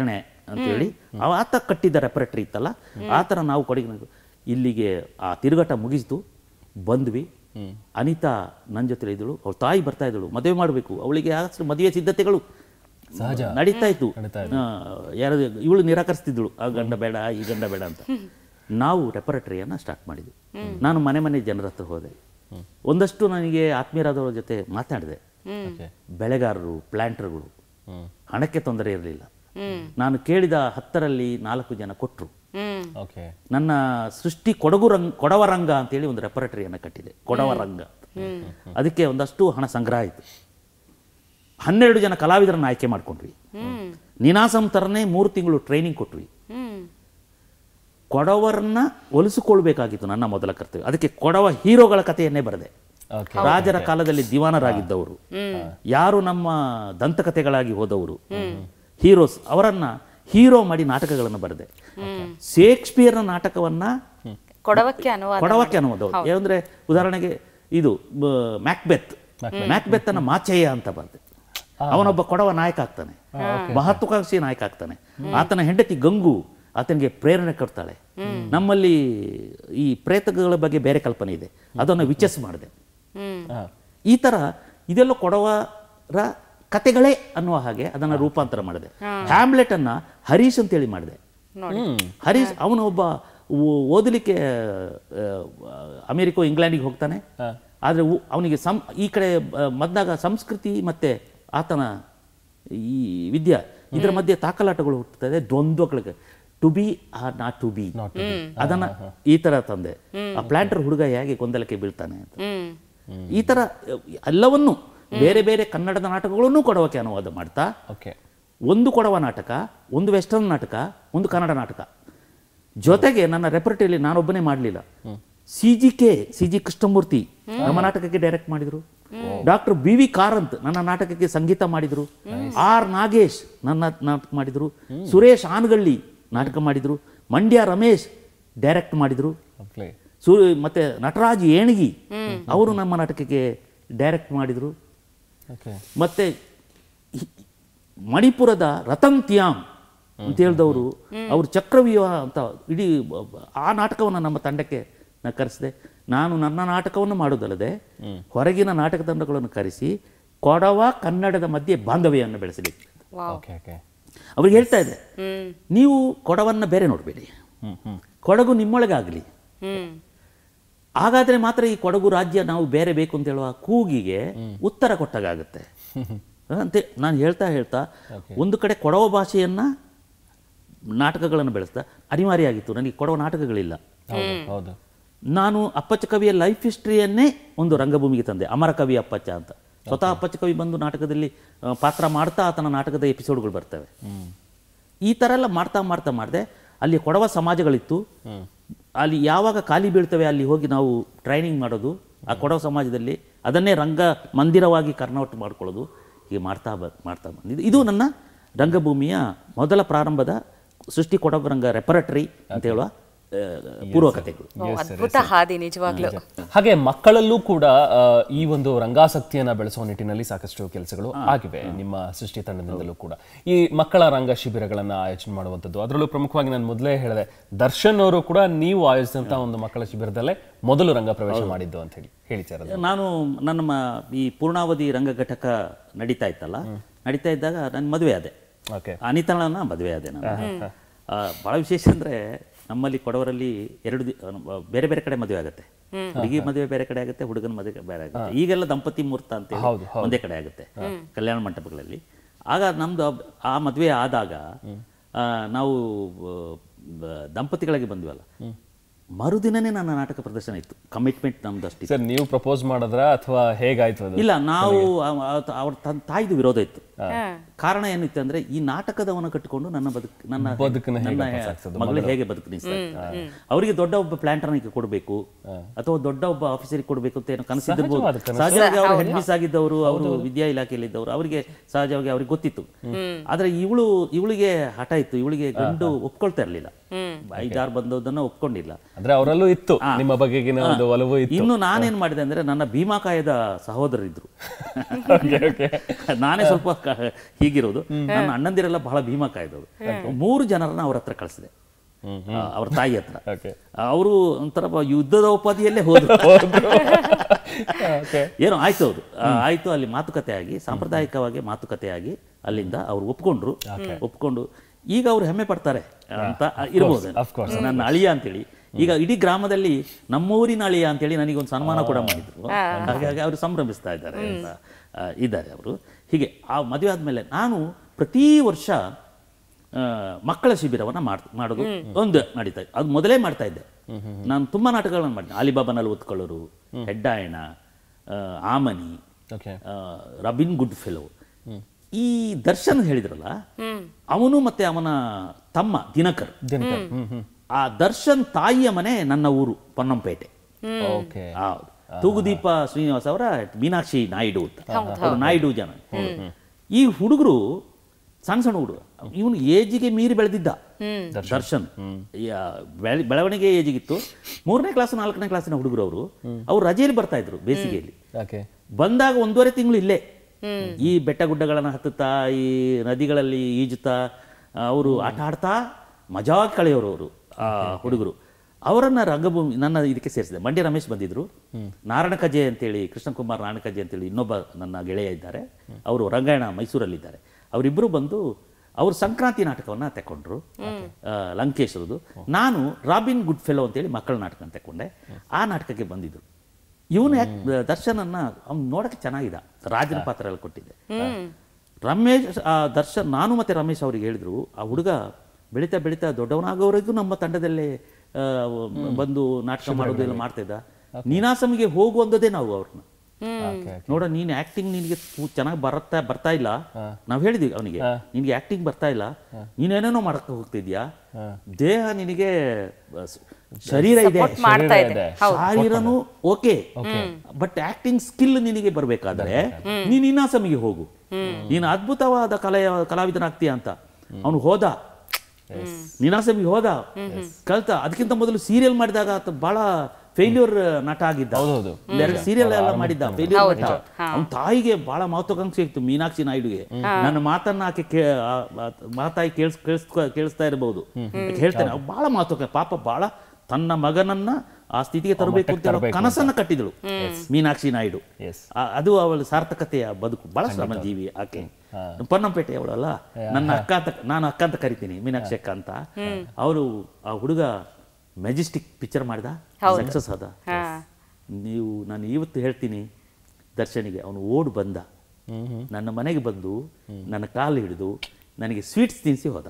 ಅಂತೇಳಿ ಆತ ಕಟ್ಟಿದ್ದ ರೆಪರೇಟರಿ ಇತ್ತಲ್ಲ ಆ ಥರ ನಾವು ಕೊಡಗಿನ ಇಲ್ಲಿಗೆ ಆ ತಿರುಗಾಟ ಮುಗಿಸ್ತು ಬಂದ್ವಿ. ಅನಿತಾ ನನ್ನ ಜೊತೆ ಇದ್ದಳು, ಅವಳ ತಾಯಿ ಬರ್ತಾ ಇದ್ದಳು, ಮದುವೆ ಮಾಡಬೇಕು ಅವಳಿಗೆ. ಅಷ್ಟು ಮದುವೆ ಸಿದ್ಧತೆಗಳು ಸಹಜ ನಡೀತಾ ಇತ್ತು. ಯಾರು ಇವಳು ನಿರಾಕರಿಸ್ತಿದ್ದಳು, ಆ ಗಂಡ ಬೇಡ ಈ ಗಂಡ ಬೇಡ ಅಂತ. ನಾವು ರೆಪರೇಟರಿಯನ್ನು ಸ್ಟಾರ್ಟ್ ಮಾಡಿದ್ವಿ. ನಾನು ಮನೆ ಮನೆ ಜನರ ಹತ್ರ ಹೋದೆ, ಒಂದಷ್ಟು ನನಗೆ ಆತ್ಮೀಯರಾದವರ ಜೊತೆ ಮಾತನಾಡಿದೆ. ಬೆಳೆಗಾರರು, ಪ್ಲಾಂಟರ್ಗಳು, ಹಣಕ್ಕೆ ತೊಂದರೆ ಇರಲಿಲ್ಲ. ನಾನು ಕೇಳಿದ ಹತ್ತರಲ್ಲಿ ನಾಲ್ಕು ಜನ ಕೊಟ್ಟರು. ನನ್ನ ಸೃಷ್ಟಿ ಕೊಡಗು ರಂಗ ಕೊಡವ ರಂಗ ಅಂತೇಳಿ ಒಂದು ರೆಪರೇಟರಿಯನ್ನು ಕಟ್ಟಿದೆ, ಕೊಡವ ರಂಗ. ಅದಕ್ಕೆ ಒಂದಷ್ಟು ಹಣ ಸಂಗ್ರಹ ಆಯಿತು. ಹನ್ನೆರಡು ಜನ ಕಲಾವಿದರನ್ನು ಆಯ್ಕೆ ಮಾಡ್ಕೊಂಡ್ವಿ. ನಿನಾಸಂ ಥರನೇ ಮೂರು ತಿಂಗಳು ಟ್ರೈನಿಂಗ್ ಕೊಟ್ವಿ. ಕೊಡವರನ್ನ ಒಲಿಸಿಕೊಳ್ಬೇಕಾಗಿತ್ತು ನನ್ನ ಮೊದಲ ಕರ್ತವ್ಯ. ಅದಕ್ಕೆ ಕೊಡವ ಹೀರೋಗಳ ಕಥೆಯನ್ನೇ ಬರೆದೆ. ರಾಜರ ಕಾಲದಲ್ಲಿ ದಿವಾನರಾಗಿದ್ದವರು, ಯಾರು ನಮ್ಮ ದಂತಕಥೆಗಳಾಗಿ ಹೋದವರು, ಹೀರೋಸ್, ಅವರನ್ನ ಹೀರೋ ಮಾಡಿ ನಾಟಕಗಳನ್ನು ಬರೆದೆ. ಶೇಕ್ಸ್ಪಿಯರ್ನ ನಾಟಕವನ್ನ ಕೊಡವಕ್ಕೆ ಅನುವಾದ ಕೊಡವಕ್ಕೆ ಅನುವಾದ ಏನಂದ್ರೆ ಉದಾಹರಣೆಗೆ ಇದು ಮ್ಯಾಕ್ಬೆತ್ ಮ್ಯಾಕ್ಬೆತ್ ಅನ್ನ ಮಾಚಯ್ಯ ಅಂತ ಬರೆದೆ. ಅವನೊಬ್ಬ ಕೊಡವ ನಾಯಕ ಆಗ್ತಾನೆ, ಮಹತ್ವಾಕಾಂಕ್ಷಿ ನಾಯಕ ಆಗ್ತಾನೆ. ಆತನ ಹೆಂಡತಿ ಗಂಗು ಆತನಿಗೆ ಪ್ರೇರಣೆ ಕೊಡ್ತಾಳೆ. ನಮ್ಮಲ್ಲಿ ಈ ಪ್ರೇತಗಳ ಬಗ್ಗೆ ಬೇರೆ ಕಲ್ಪನೆ ಇದೆ, ಅದನ್ನು ವಿಚಸ್ ಮಾಡಿದೆ. ಈ ತರ ಇದೆಲ್ಲ ಕೊಡವರ ಕತೆಗಳೇ ಅನ್ನುವ ಹಾಗೆ ಅದನ್ನ ರೂಪಾಂತರ ಮಾಡಿದೆ. ಹ್ಯಾಮ್ಲೆಟ್ ಅನ್ನ ಹರೀಶ್ ಅಂತೇಳಿ ಮಾಡಿದೆ. ಹರೀಶ್ ಅವನು ಒಬ್ಬ ಓದಲಿಕ್ಕೆ ಅಮೆರಿಕ ಇಂಗ್ಲೆಂಡಿಗೆ ಹೋಗ್ತಾನೆ. ಆದರೆ ಅವನಿಗೆ ಸಂ ಈ ಕಡೆ ಮದ್ದಾಗ ಸಂಸ್ಕೃತಿ ಮತ್ತೆ ಆತನ ಈ ವಿದ್ಯಾ ಇದರ ಮಧ್ಯೆ ತಾಕಲಾಟಗಳು ಹುಟ್ಟುತ್ತದೆ, ದ್ವಂದ್ವಗಳಿಗೆ. To be or not to be ಅದನ್ನ ಈ ತರ ತಂದೆ. ಆ ಪ್ಲಾಂಟರ್ ಹುಡುಗ ಹೇಗೆ ಗೊಂದಲಕ್ಕೆ ಬೀಳ್ತಾನೆ ಅಂತ, ಈ ತರ ಎಲ್ಲವನ್ನು ಬೇರೆ ಬೇರೆ ಕನ್ನಡದ ನಾಟಕಗಳನ್ನು ಕೊಡವಕ್ಕೆ ಅನುವಾದ ಮಾಡ್ತಾ, ಒಂದು ಕೊಡವ ನಾಟಕ, ಒಂದು ವೆಸ್ಟರ್ನ್ ನಾಟಕ, ಒಂದು ಕನ್ನಡ ನಾಟಕ. ಜೊತೆಗೆ ನನ್ನ ರೆಪರ್ಟರಿಯಲ್ಲಿ ನಾನೊಬ್ಬನೇ ಮಾಡಲಿಲ್ಲ. C G K C G Krishnamurthy ನಮ್ಮ ನಾಟಕಕ್ಕೆ ಡೈರೆಕ್ಟ್ ಮಾಡಿದ್ರು. ಡಾಕ್ಟರ್ ಬಿ ವಿ ಕಾರಂತ್ ನನ್ನ ನಾಟಕಕ್ಕೆ ಸಂಗೀತ ಮಾಡಿದ್ರು. ಆರ್ ನಾಗೇಶ್ ನನ್ನ ನಾಟಕ ಮಾಡಿದ್ರು. ಸುರೇಶ್ ಆನಗಳ್ಳಿ ನಾಟಕ ಮಾಡಿದ್ರು. ಮಂಡ್ಯ ರಮೇಶ್ ಡೈರೆಕ್ಟ್ ಮಾಡಿದ್ರು. ಸು ಮತ್ತೆ ನಟರಾಜ್ ಏಣಗಿ ಅವರು ನಮ್ಮ ನಾಟಕಕ್ಕೆ ಡೈರೆಕ್ಟ್ ಮಾಡಿದ್ರು. ಮತ್ತೆ ಮಣಿಪುರದ ರತನ್ ತ್ಯಾಮ್ ಅಂತ ಹೇಳಿದವರು, ಅವರು ಚಕ್ರವ್ಯೂಹ ಅಂತ ಇಡೀ ಆ ನಾಟಕವನ್ನು ನಮ್ಮ ತಂಡಕ್ಕೆ ನಾನು ಕರೆಸಿದೆ. ನಾನು ನನ್ನ ನಾಟಕವನ್ನು ಮಾಡೋದಲ್ಲದೆ ಹೊರಗಿನ ನಾಟಕ ತಂಡಗಳನ್ನು ಕರೆಸಿ ಕೊಡವ ಕನ್ನಡದ ಮಧ್ಯೆ ಬಾಂಧವ್ಯವನ್ನು ಬೆಳೆಸಲಿಕ್ಕೆ ಅವ್ರಿಗೆ ಹೇಳ್ತಾ ಇದ್ದೆ, ನೀವು ಕೊಡವನ್ನ ಬೇರೆ ನೋಡಬೇಡಿ, ಕೊಡಗು ನಿಮ್ಮೊಳಗಾಗಲಿ. ಹಾಗಾದ್ರೆ ಮಾತ್ರ ಈ ಕೊಡಗು ರಾಜ್ಯ ನಾವು ಬೇರೆ ಬೇಕು ಅಂತ ಹೇಳುವ ಕೂಗಿಗೆ ಉತ್ತರ ಕೊಟ್ಟಾಗುತ್ತೆ ಅಂತ ನಾನು ಹೇಳ್ತಾ ಹೇಳ್ತಾ ಒಂದು ಕಡೆ ಕೊಡವ ಭಾಷೆಯನ್ನ ನಾಟಕಗಳನ್ನು ಬೆಳೆಸ್ತಾ ಅನಿವಾರ್ಯ ಆಗಿತ್ತು. ನನಗೆ ಕೊಡವ ನಾಟಕಗಳಿಲ್ಲ. ನಾನು ಅಪ್ಪಚ್ಚ ಕವಿಯ ಲೈಫ್ ಹಿಸ್ಟ್ರಿಯನ್ನೇ ಒಂದು ರಂಗಭೂಮಿಗೆ ತಂದೆ. ಅಮರ ಕವಿ ಅಪ್ಪಚ್ಚ ಅಂತ ಸ್ವತಃ ಅಪ್ಪಚ್ಚ ಕವಿ ಬಂದು ನಾಟಕದಲ್ಲಿ ಪಾತ್ರ ಮಾಡ್ತಾ ಆತನ ನಾಟಕದ ಎಪಿಸೋಡ್ಗಳು ಬರ್ತವೆ. ಈ ಥರ ಎಲ್ಲ ಮಾಡ್ತಾ ಮಾಡ್ತಾ ಮಾಡಿದೆ. ಅಲ್ಲಿ ಕೊಡವ ಸಮಾಜಗಳಿತ್ತು. ಅಲ್ಲಿ ಯಾವಾಗ ಖಾಲಿ ಬೀಳ್ತವೆ ಅಲ್ಲಿ ಹೋಗಿ ನಾವು ಟ್ರೈನಿಂಗ್ ಮಾಡೋದು, ಆ ಕೊಡವ ಸಮಾಜದಲ್ಲಿ ಅದನ್ನೇ ರಂಗ ಮಂದಿರವಾಗಿ ಕನ್ವರ್ಟ್ ಮಾಡ್ಕೊಳ್ಳೋದು. ಹೀಗೆ ಮಾಡ್ತಾ ಬ ಮಾಡ್ತಾ ಬಂದಿದ್ದು. ಇದು ನನ್ನ ರಂಗಭೂಮಿಯ ಮೊದಲ ಪ್ರಾರಂಭದ ಸೃಷ್ಟಿ ಕೊಡಗು ರಂಗ ರೆಪರೇಟರಿ ಅಂತ ಹೇಳುವ ಪೂರ್ವಕತೆಗಳು. ಅದ್ಭುತ ಹಾದಿ ನಿಜವಾಗ್ಲೂ. ಹಾಗೆ ಮಕ್ಕಳಲ್ಲೂ ಕೂಡ ಈ ಒಂದು ರಂಗಾಸಕ್ತಿಯನ್ನ ಬೆಳೆಸುವ ನಿಟ್ಟಿನಲ್ಲಿ ಸಾಕಷ್ಟು ಕೆಲಸಗಳು ಆಗಿವೆ ನಿಮ್ಮ ಸೃಷ್ಟಿ ತಂಡದಿಂದಲೂ ಕೂಡ. ಈ ಮಕ್ಕಳ ರಂಗ ಶಿಬಿರಗಳನ್ನ ಆಯೋಜನೆ ಮಾಡುವಂಥದ್ದು, ಅದರಲ್ಲೂ ಪ್ರಮುಖವಾಗಿ ನಾನು ಮೊದಲೇ ಹೇಳಿದೆ, ದರ್ಶನ್ ಅವರು ಕೂಡ ನೀವು ಆಯೋಜಿಸಿದಂತ ಒಂದು ಮಕ್ಕಳ ಶಿಬಿರದಲ್ಲೇ ಮೊದಲು ರಂಗ ಪ್ರವೇಶ ಮಾಡಿದ್ದು ಅಂತ ಹೇಳಿ ಹೇಳಿದ್ದಾರೆ. ನಾನು ನನ್ನ ಈ ಪೂರ್ಣಾವಧಿ ರಂಗ ಘಟಕ ನಡೀತಾ ಇತ್ತಲ್ಲ, ನಡೀತಾ ಇದ್ದಾಗ ನನ್ನ ಮದುವೆ ಆದೆ. ಅನಿತಳನ್ನ ಮದುವೆ ಆದೆ ನಾನು. ಬಹಳ ವಿಶೇಷ ಅಂದ್ರೆ ನಮ್ಮಲ್ಲಿ ಕೊಡವರಲ್ಲಿ ಎರಡು ಬೇರೆ ಬೇರೆ ಕಡೆ ಮದುವೆ ಆಗುತ್ತೆ. ಹುಡುಗಿ ಮದುವೆ ಬೇರೆ ಕಡೆ ಆಗುತ್ತೆ, ಹುಡುಗನ ಮದುವೆ ಬೇರೆ ಆಗುತ್ತೆ. ಈಗೆಲ್ಲ ದಂಪತಿ ಮುಹೂರ್ತ ಅಂತ ಒಂದೇ ಕಡೆ ಆಗುತ್ತೆ ಕಲ್ಯಾಣ ಮಂಟಪಗಳಲ್ಲಿ. ಆಗ ನಮ್ದು ಆ ಮದುವೆ ಆದಾಗ ನಾವು ದಂಪತಿಗಳಿಗೆ ಬಂದ್ವಲ್ಲ, ಮರುದಿನನೇ ನನ್ನ ನಾಟಕ ಪ್ರದರ್ಶನ ಇತ್ತು. ಕಮಿಟ್ಮೆಂಟ್ ನಮ್ದು ಅಷ್ಟೇ. ಸರ್, ನೀವು ಪ್ರಪೋಸ್ ಮಾಡಿದ್ರ ಅಥವಾ ಹೇಗಾಯ್ತು? ಇಲ್ಲ, ನಾವು ಅವ್ರ ತಾಯಿದು ವಿರೋಧ ಇತ್ತು. ಕಾರಣ ಏನಿತ್ತು ಅಂದ್ರೆ, ಈ ನಾಟಕದವನ್ನ ಕಟ್ಟಿಕೊಂಡು ನನ್ನ ಬದುಕು ನನ್ನ ಮಗಳು ಹೇಗೆ ಬದುಕು ಅವರಿಗೆ ದೊಡ್ಡ ಒಬ್ಬ ಪ್ಲಾಂಟರ್ನಿಗೆ ಕೊಡಬೇಕು ಅಥವಾ ದೊಡ್ಡ ಒಬ್ಬ ಆಫೀಸರಿಗೆ ಕೊಡಬೇಕು ಅಂತ ಏನೋ ಕನಸಿದ್ದಿರ್ಬೋದು. ಸಹಜವಾಗಿ ಅವರು ಹೆಡ್ ಮಿಸ್ ಆಗಿದ್ದವರು, ಅವರು ವಿದ್ಯಾ ಇಲಾಖೆಯಲ್ಲಿ ಇದ್ದವರು, ಅವರಿಗೆ ಸಹಜವಾಗಿ ಅವ್ರಿಗೆ ಗೊತ್ತಿತ್ತು. ಆದ್ರೆ ಇವಳು ಇವಳಿಗೆ ಹಠ ಇತ್ತು. ಇವಳಿಗೆ ಗಂಡು ಒಪ್ಕೊಳ್ತಾ ಇರ್ಲಿಲ್ಲ. ಐದಾರು ಬಂದೋದನ್ನ ಒಪ್ಕೊಂಡಿಲ್ಲ. ಅಂದ್ರೆ ಅವರಲ್ಲೂ ಇತ್ತು ನಿಮ್ಮ ಬಗೆಗಿನ ಒಂದು ಒಲವು ಇತ್ತು. ಇನ್ನು ನಾನೇನ್ ಮಾಡಿದೆ ಅಂದ್ರೆ, ನನ್ನ ಭೀಮಾಕಾಯದ ಸಹೋದರರಿದ್ರು, ನಾನೇ ಸ್ವಲ್ಪ ಹೀಗಿರೋದು. ನನ್ನ ಅಣ್ಣಂದಿರೆಲ್ಲ ಬಹಳ ಭೀಮಕ ಇದ್ದವರು. ಮೂರು ಜನರನ್ನ ಅವ್ರ ಹತ್ರ ಕಳಿಸಿದೆ, ಅವ್ರ ತಾಯಿ ಹತ್ರ. ಅವರು ಒಂಥರ ಯುದ್ಧದ ಉಪಾಧಿಯಲ್ಲೇ ಹೋದ್ರು. ಏನೋ ಆಯ್ತು, ಅವರು ಆಯ್ತು, ಅಲ್ಲಿ ಮಾತುಕತೆ ಆಗಿ ಸಾಂಪ್ರದಾಯಿಕವಾಗಿ ಮಾತುಕತೆ ಆಗಿ ಅಲ್ಲಿಂದ ಅವ್ರು ಒಪ್ಕೊಂಡ್ರು. ಒಪ್ಕೊಂಡು ಈಗ ಅವ್ರು ಹೆಮ್ಮೆ ಪಡ್ತಾರೆ ಅಂತ ಇರ್ಬೋದು, ನನ್ನ ಅಳಿಯ ಅಂತೇಳಿ. ಈಗ ಇಡೀ ಗ್ರಾಮದಲ್ಲಿ ನಮ್ಮೂರಿನ ಅಳಿಯ ಅಂತೇಳಿ ನನಗೊಂದು ಸನ್ಮಾನ ಕೂಡ ಮಾಡಿದ್ರು. ಹಾಗಾಗಿ ಅವರು ಸಂಭ್ರಮಿಸ್ತಾ ಇದ್ದಾರೆ ಅಂತ ಇದ್ದಾರೆ ಅವರು. ಹೀಗೆ ಆ ಮದುವೆ ಆದಮೇಲೆ ನಾನು ಪ್ರತಿ ವರ್ಷ ಮಕ್ಕಳ ಶಿಬಿರವನ್ನು ಮಾಡ್ ಮಾಡೋದು ಒಂದು ನಡೀತಾ ಇತ್ತು. ಅದು ಮೊದಲೇ ಮಾಡ್ತಾ ಇದ್ದೆ ನಾನು. ತುಂಬ ನಾಟಕಗಳನ್ನು ಮಾಡಿದ್ದೆ. ಅಲಿಬಾಬನಲ್ಲಿ ಒತ್ಕೊಳ್ಳೋರು, ಹೆಡ್ಡಾಯಣ, ಆಮನಿ, ರಾಬಿನ್ ಗುಡ್ ಫೆಲೋ. ಈ ದರ್ಶನ್ ಹೇಳಿದ್ರಲ್ಲ, ಅವನು ಮತ್ತೆ ಅವನ ತಮ್ಮ ದಿನಕರ್, ಆ ದರ್ಶನ್ ತಾಯಿಯ ಮನೆ ನನ್ನ ಊರು ಪೊನ್ನಂಪೇಟೆ. ತೂಗುದೀಪ ಶ್ರೀನಿವಾಸ್ ಅವರ ಮೀನಾಕ್ಷಿ ನಾಯ್ಡು ಅಂತ, ಅವರು ನಾಯ್ಡು ಜನ. ಈ ಹುಡುಗರು ಸಣ್ಣ ಸಣ್ಣ ಹುಡುಗ, ಇವನು ಏಜಿಗೆ ಮೀರಿ ಬೆಳೆದಿದ್ದ ದರ್ಶನ್. ಬೆಳವಣಿಗೆ ಏಜಿಗಿತ್ತು. ಮೂರನೇ ಕ್ಲಾಸ್ ನಾಲ್ಕನೇ ಕ್ಲಾಸಿನ ಹುಡುಗರು ಅವರು. ಅವ್ರು ರಜೆಯಲ್ಲಿ ಬರ್ತಾ ಇದ್ರು ಬೇಸಿಗೆಯಲ್ಲಿ. ಬಂದಾಗ ಒಂದೂವರೆ ತಿಂಗಳು ಇಲ್ಲೇ ಈ ಬೆಟ್ಟ ಗುಡ್ಡಗಳನ್ನು ಹತ್ತುತ್ತಾ, ಈ ನದಿಗಳಲ್ಲಿ ಈಜುತ್ತಾ, ಅವರು ಆಟ ಆಡ್ತಾ ಮಜಾ ಕಳೆಯೋರು ಅವರು ಆ ಹುಡುಗರು. ಅವರನ್ನ ರಂಗಭೂಮಿ ನನ್ನ ಇದಕ್ಕೆ ಸೇರಿಸಿದೆ. ಮಂಡ್ಯ ರಮೇಶ್ ಬಂದಿದ್ರು, ನಾರಾಯಣ ಕಜೆ ಅಂತೇಳಿ, ಕೃಷ್ಣ ಕುಮಾರ್ ನಾರಾಯಣ ಕಜೆ ಅಂತೇಳಿ ಇನ್ನೊಬ್ಬ ನನ್ನ ಗೆಳೆಯ ಇದ್ದಾರೆ, ಅವರು ರಂಗಾಯಣ ಮೈಸೂರಲ್ಲಿದ್ದಾರೆ. ಅವರಿಬ್ಬರು ಬಂದು ಅವರು ಸಂಕ್ರಾಂತಿ ನಾಟಕವನ್ನು ತಗೊಂಡ್ರು, ಲಂಕೇಶ್ವರದು. ನಾನು ರಾಬಿನ್ ಗುಡ್ ಫೆಲೋ ಅಂತೇಳಿ ಮಕ್ಕಳ ನಾಟಕ ತಗೊಂಡೆ. ಆ ನಾಟಕಕ್ಕೆ ಬಂದಿದ್ರು. ಇವನು ಯಾಕೆ ದರ್ಶನನ್ನ ಅವ್ನು ನೋಡಕ್ಕೆ ಚೆನ್ನಾಗಿದ್ದ, ರಾಜನ ಪಾತ್ರ ಎಲ್ಲ ಕೊಟ್ಟಿದ್ದೆ. ರಮೇಶ್ ಆ ದರ್ಶನ್, ನಾನು ಮತ್ತೆ ರಮೇಶ್ ಅವ್ರಿಗೆ ಹೇಳಿದ್ರು, ಆ ಹುಡುಗ ಬೆಳೀತಾ ಬೆಳೀತಾ ದೊಡ್ಡವನಾಗೋವರೆಗೂ ನಮ್ಮ ತಂಡದಲ್ಲೇ ಬಂದು ನಾಟಕ ಮಾಡೋದು ಎಲ್ಲ ಮಾಡ್ತಾ ಇದ್ದ. ನೀನಾಸಮಿಗೆ ಹೋಗು ಅಂದದೇ ನಾವು ಅವ್ರನ್ನ. ನೋಡ, ನೀನ್ ಆಕ್ಟಿಂಗ್ ನಿನಗೆ ಚೆನ್ನಾಗಿ ಬರತ್ತಾ ಬರ್ತಾ ಇಲ್ಲ. ನಾವ್ ಹೇಳಿದ್ವಿ ಅವನಿಗೆ, ನಿನ್ಗೆ ಆಕ್ಟಿಂಗ್ ಬರ್ತಾ ಇಲ್ಲ, ನೀನೇನೇನೋ ಮಾಡಕ್ ಹೋಗ್ತಿದ್ಯಾ, ದೇಹ ನಿನಗೆ ಶರೀರ ಇದೆ, ಶಾರೀರನು ಓಕೆ, ಬಟ್ ಆಕ್ಟಿಂಗ್ ಸ್ಕಿಲ್ ನಿನಗೆ ಬರ್ಬೇಕಾದ್ರೆ ನೀನ್ ನೀನಾಸಮಿಗೆ ಹೋಗು, ನೀನು ಅದ್ಭುತವಾದ ಕಲೆಯ ಕಲಾವಿದನಾಗ್ತೀಯ ಅಂತ. ಅವನು ಹೋದ, ನೀನಾಸಮಿಗೆ ಹೋದ, ಕಲ್ತ. ಅದಕ್ಕಿಂತ ಮೊದಲು ಸೀರಿಯಲ್ ಮಾಡಿದಾಗ ಬಹಳ ಫೇಲ್ಯೂರ್ ನಟ ಆಗಿದ್ದ, ಎರಡು ಸೀರಿಯಲ್ ಎಲ್ಲ ಮಾಡಿದ್ದ, ಫೇಲ್ಯೂರ್ ನಟ. ಅವನ ತಾಯಿಗೆ ಬಹಳ ಮಹತ್ವಾಕಾಂಕ್ಷೆ ಇತ್ತು, ಮೀನಾಕ್ಷಿ ನಾಯ್ಡುಗೆ. ನನ್ನ ಮಾತನ್ನ ಆಕೆ ಮಾತಾಯಿ ಕೇಳಿಸ್ ಕೇಳಿಸ್ತಾ ಇರಬಹುದು, ಹೇಳ್ತೇನೆ. ಅವ್ರು ಬಹಳ ಮಹತ್ವಾಕಾಂಕ್ಷೆ, ಪಾಪ ಬಹಳ ತನ್ನ ಮಗನನ್ನ ಆ ಸ್ಥಿತಿಗೆ ತರಬೇಕು ಅಂತ ಕನಸನ್ನ ಕಟ್ಟಿದಳು ಮೀನಾಕ್ಷಿ ನಾಯ್ಡು. ಅದು ಅವಳ ಸಾರ್ಥಕತೆಯ ಬದುಕು. ಬಹಳ ಶ್ರಮಜೀವಿ ಆಕೆ. ಪೊನ್ನಂಪೇಟೆ ಅವಳಲ್ಲ, ನನ್ನ ಅಕ್ಕ ಅಂತ, ನಾನು ಅಕ್ಕ ಅಂತ ಕರಿತೀನಿ, ಮೀನಾಕ್ಷಿ ಅಕ್ಕ ಅಂತ. ಅವರು ಆ ಹುಡುಗ ಮೆಜೆಸ್ಟಿಕ್ ಪಿಕ್ಚರ್ ಮಾಡಿದ, ಸಕ್ಸಸ್ ಆದ. ನೀವು ನಾನು ಇವತ್ತು ಹೇಳ್ತೀನಿ, ದರ್ಶನಿಗೆ ಅವನು ಓಡ್ ಬಂದ, ನನ್ನ ಮನೆಗೆ ಬಂದು ನನ್ನ ಕಾಲು ಹಿಡಿದು ನನಗೆ ಸ್ವೀಟ್ಸ್ ತಿನ್ನಿಸಿ ಹೋದ.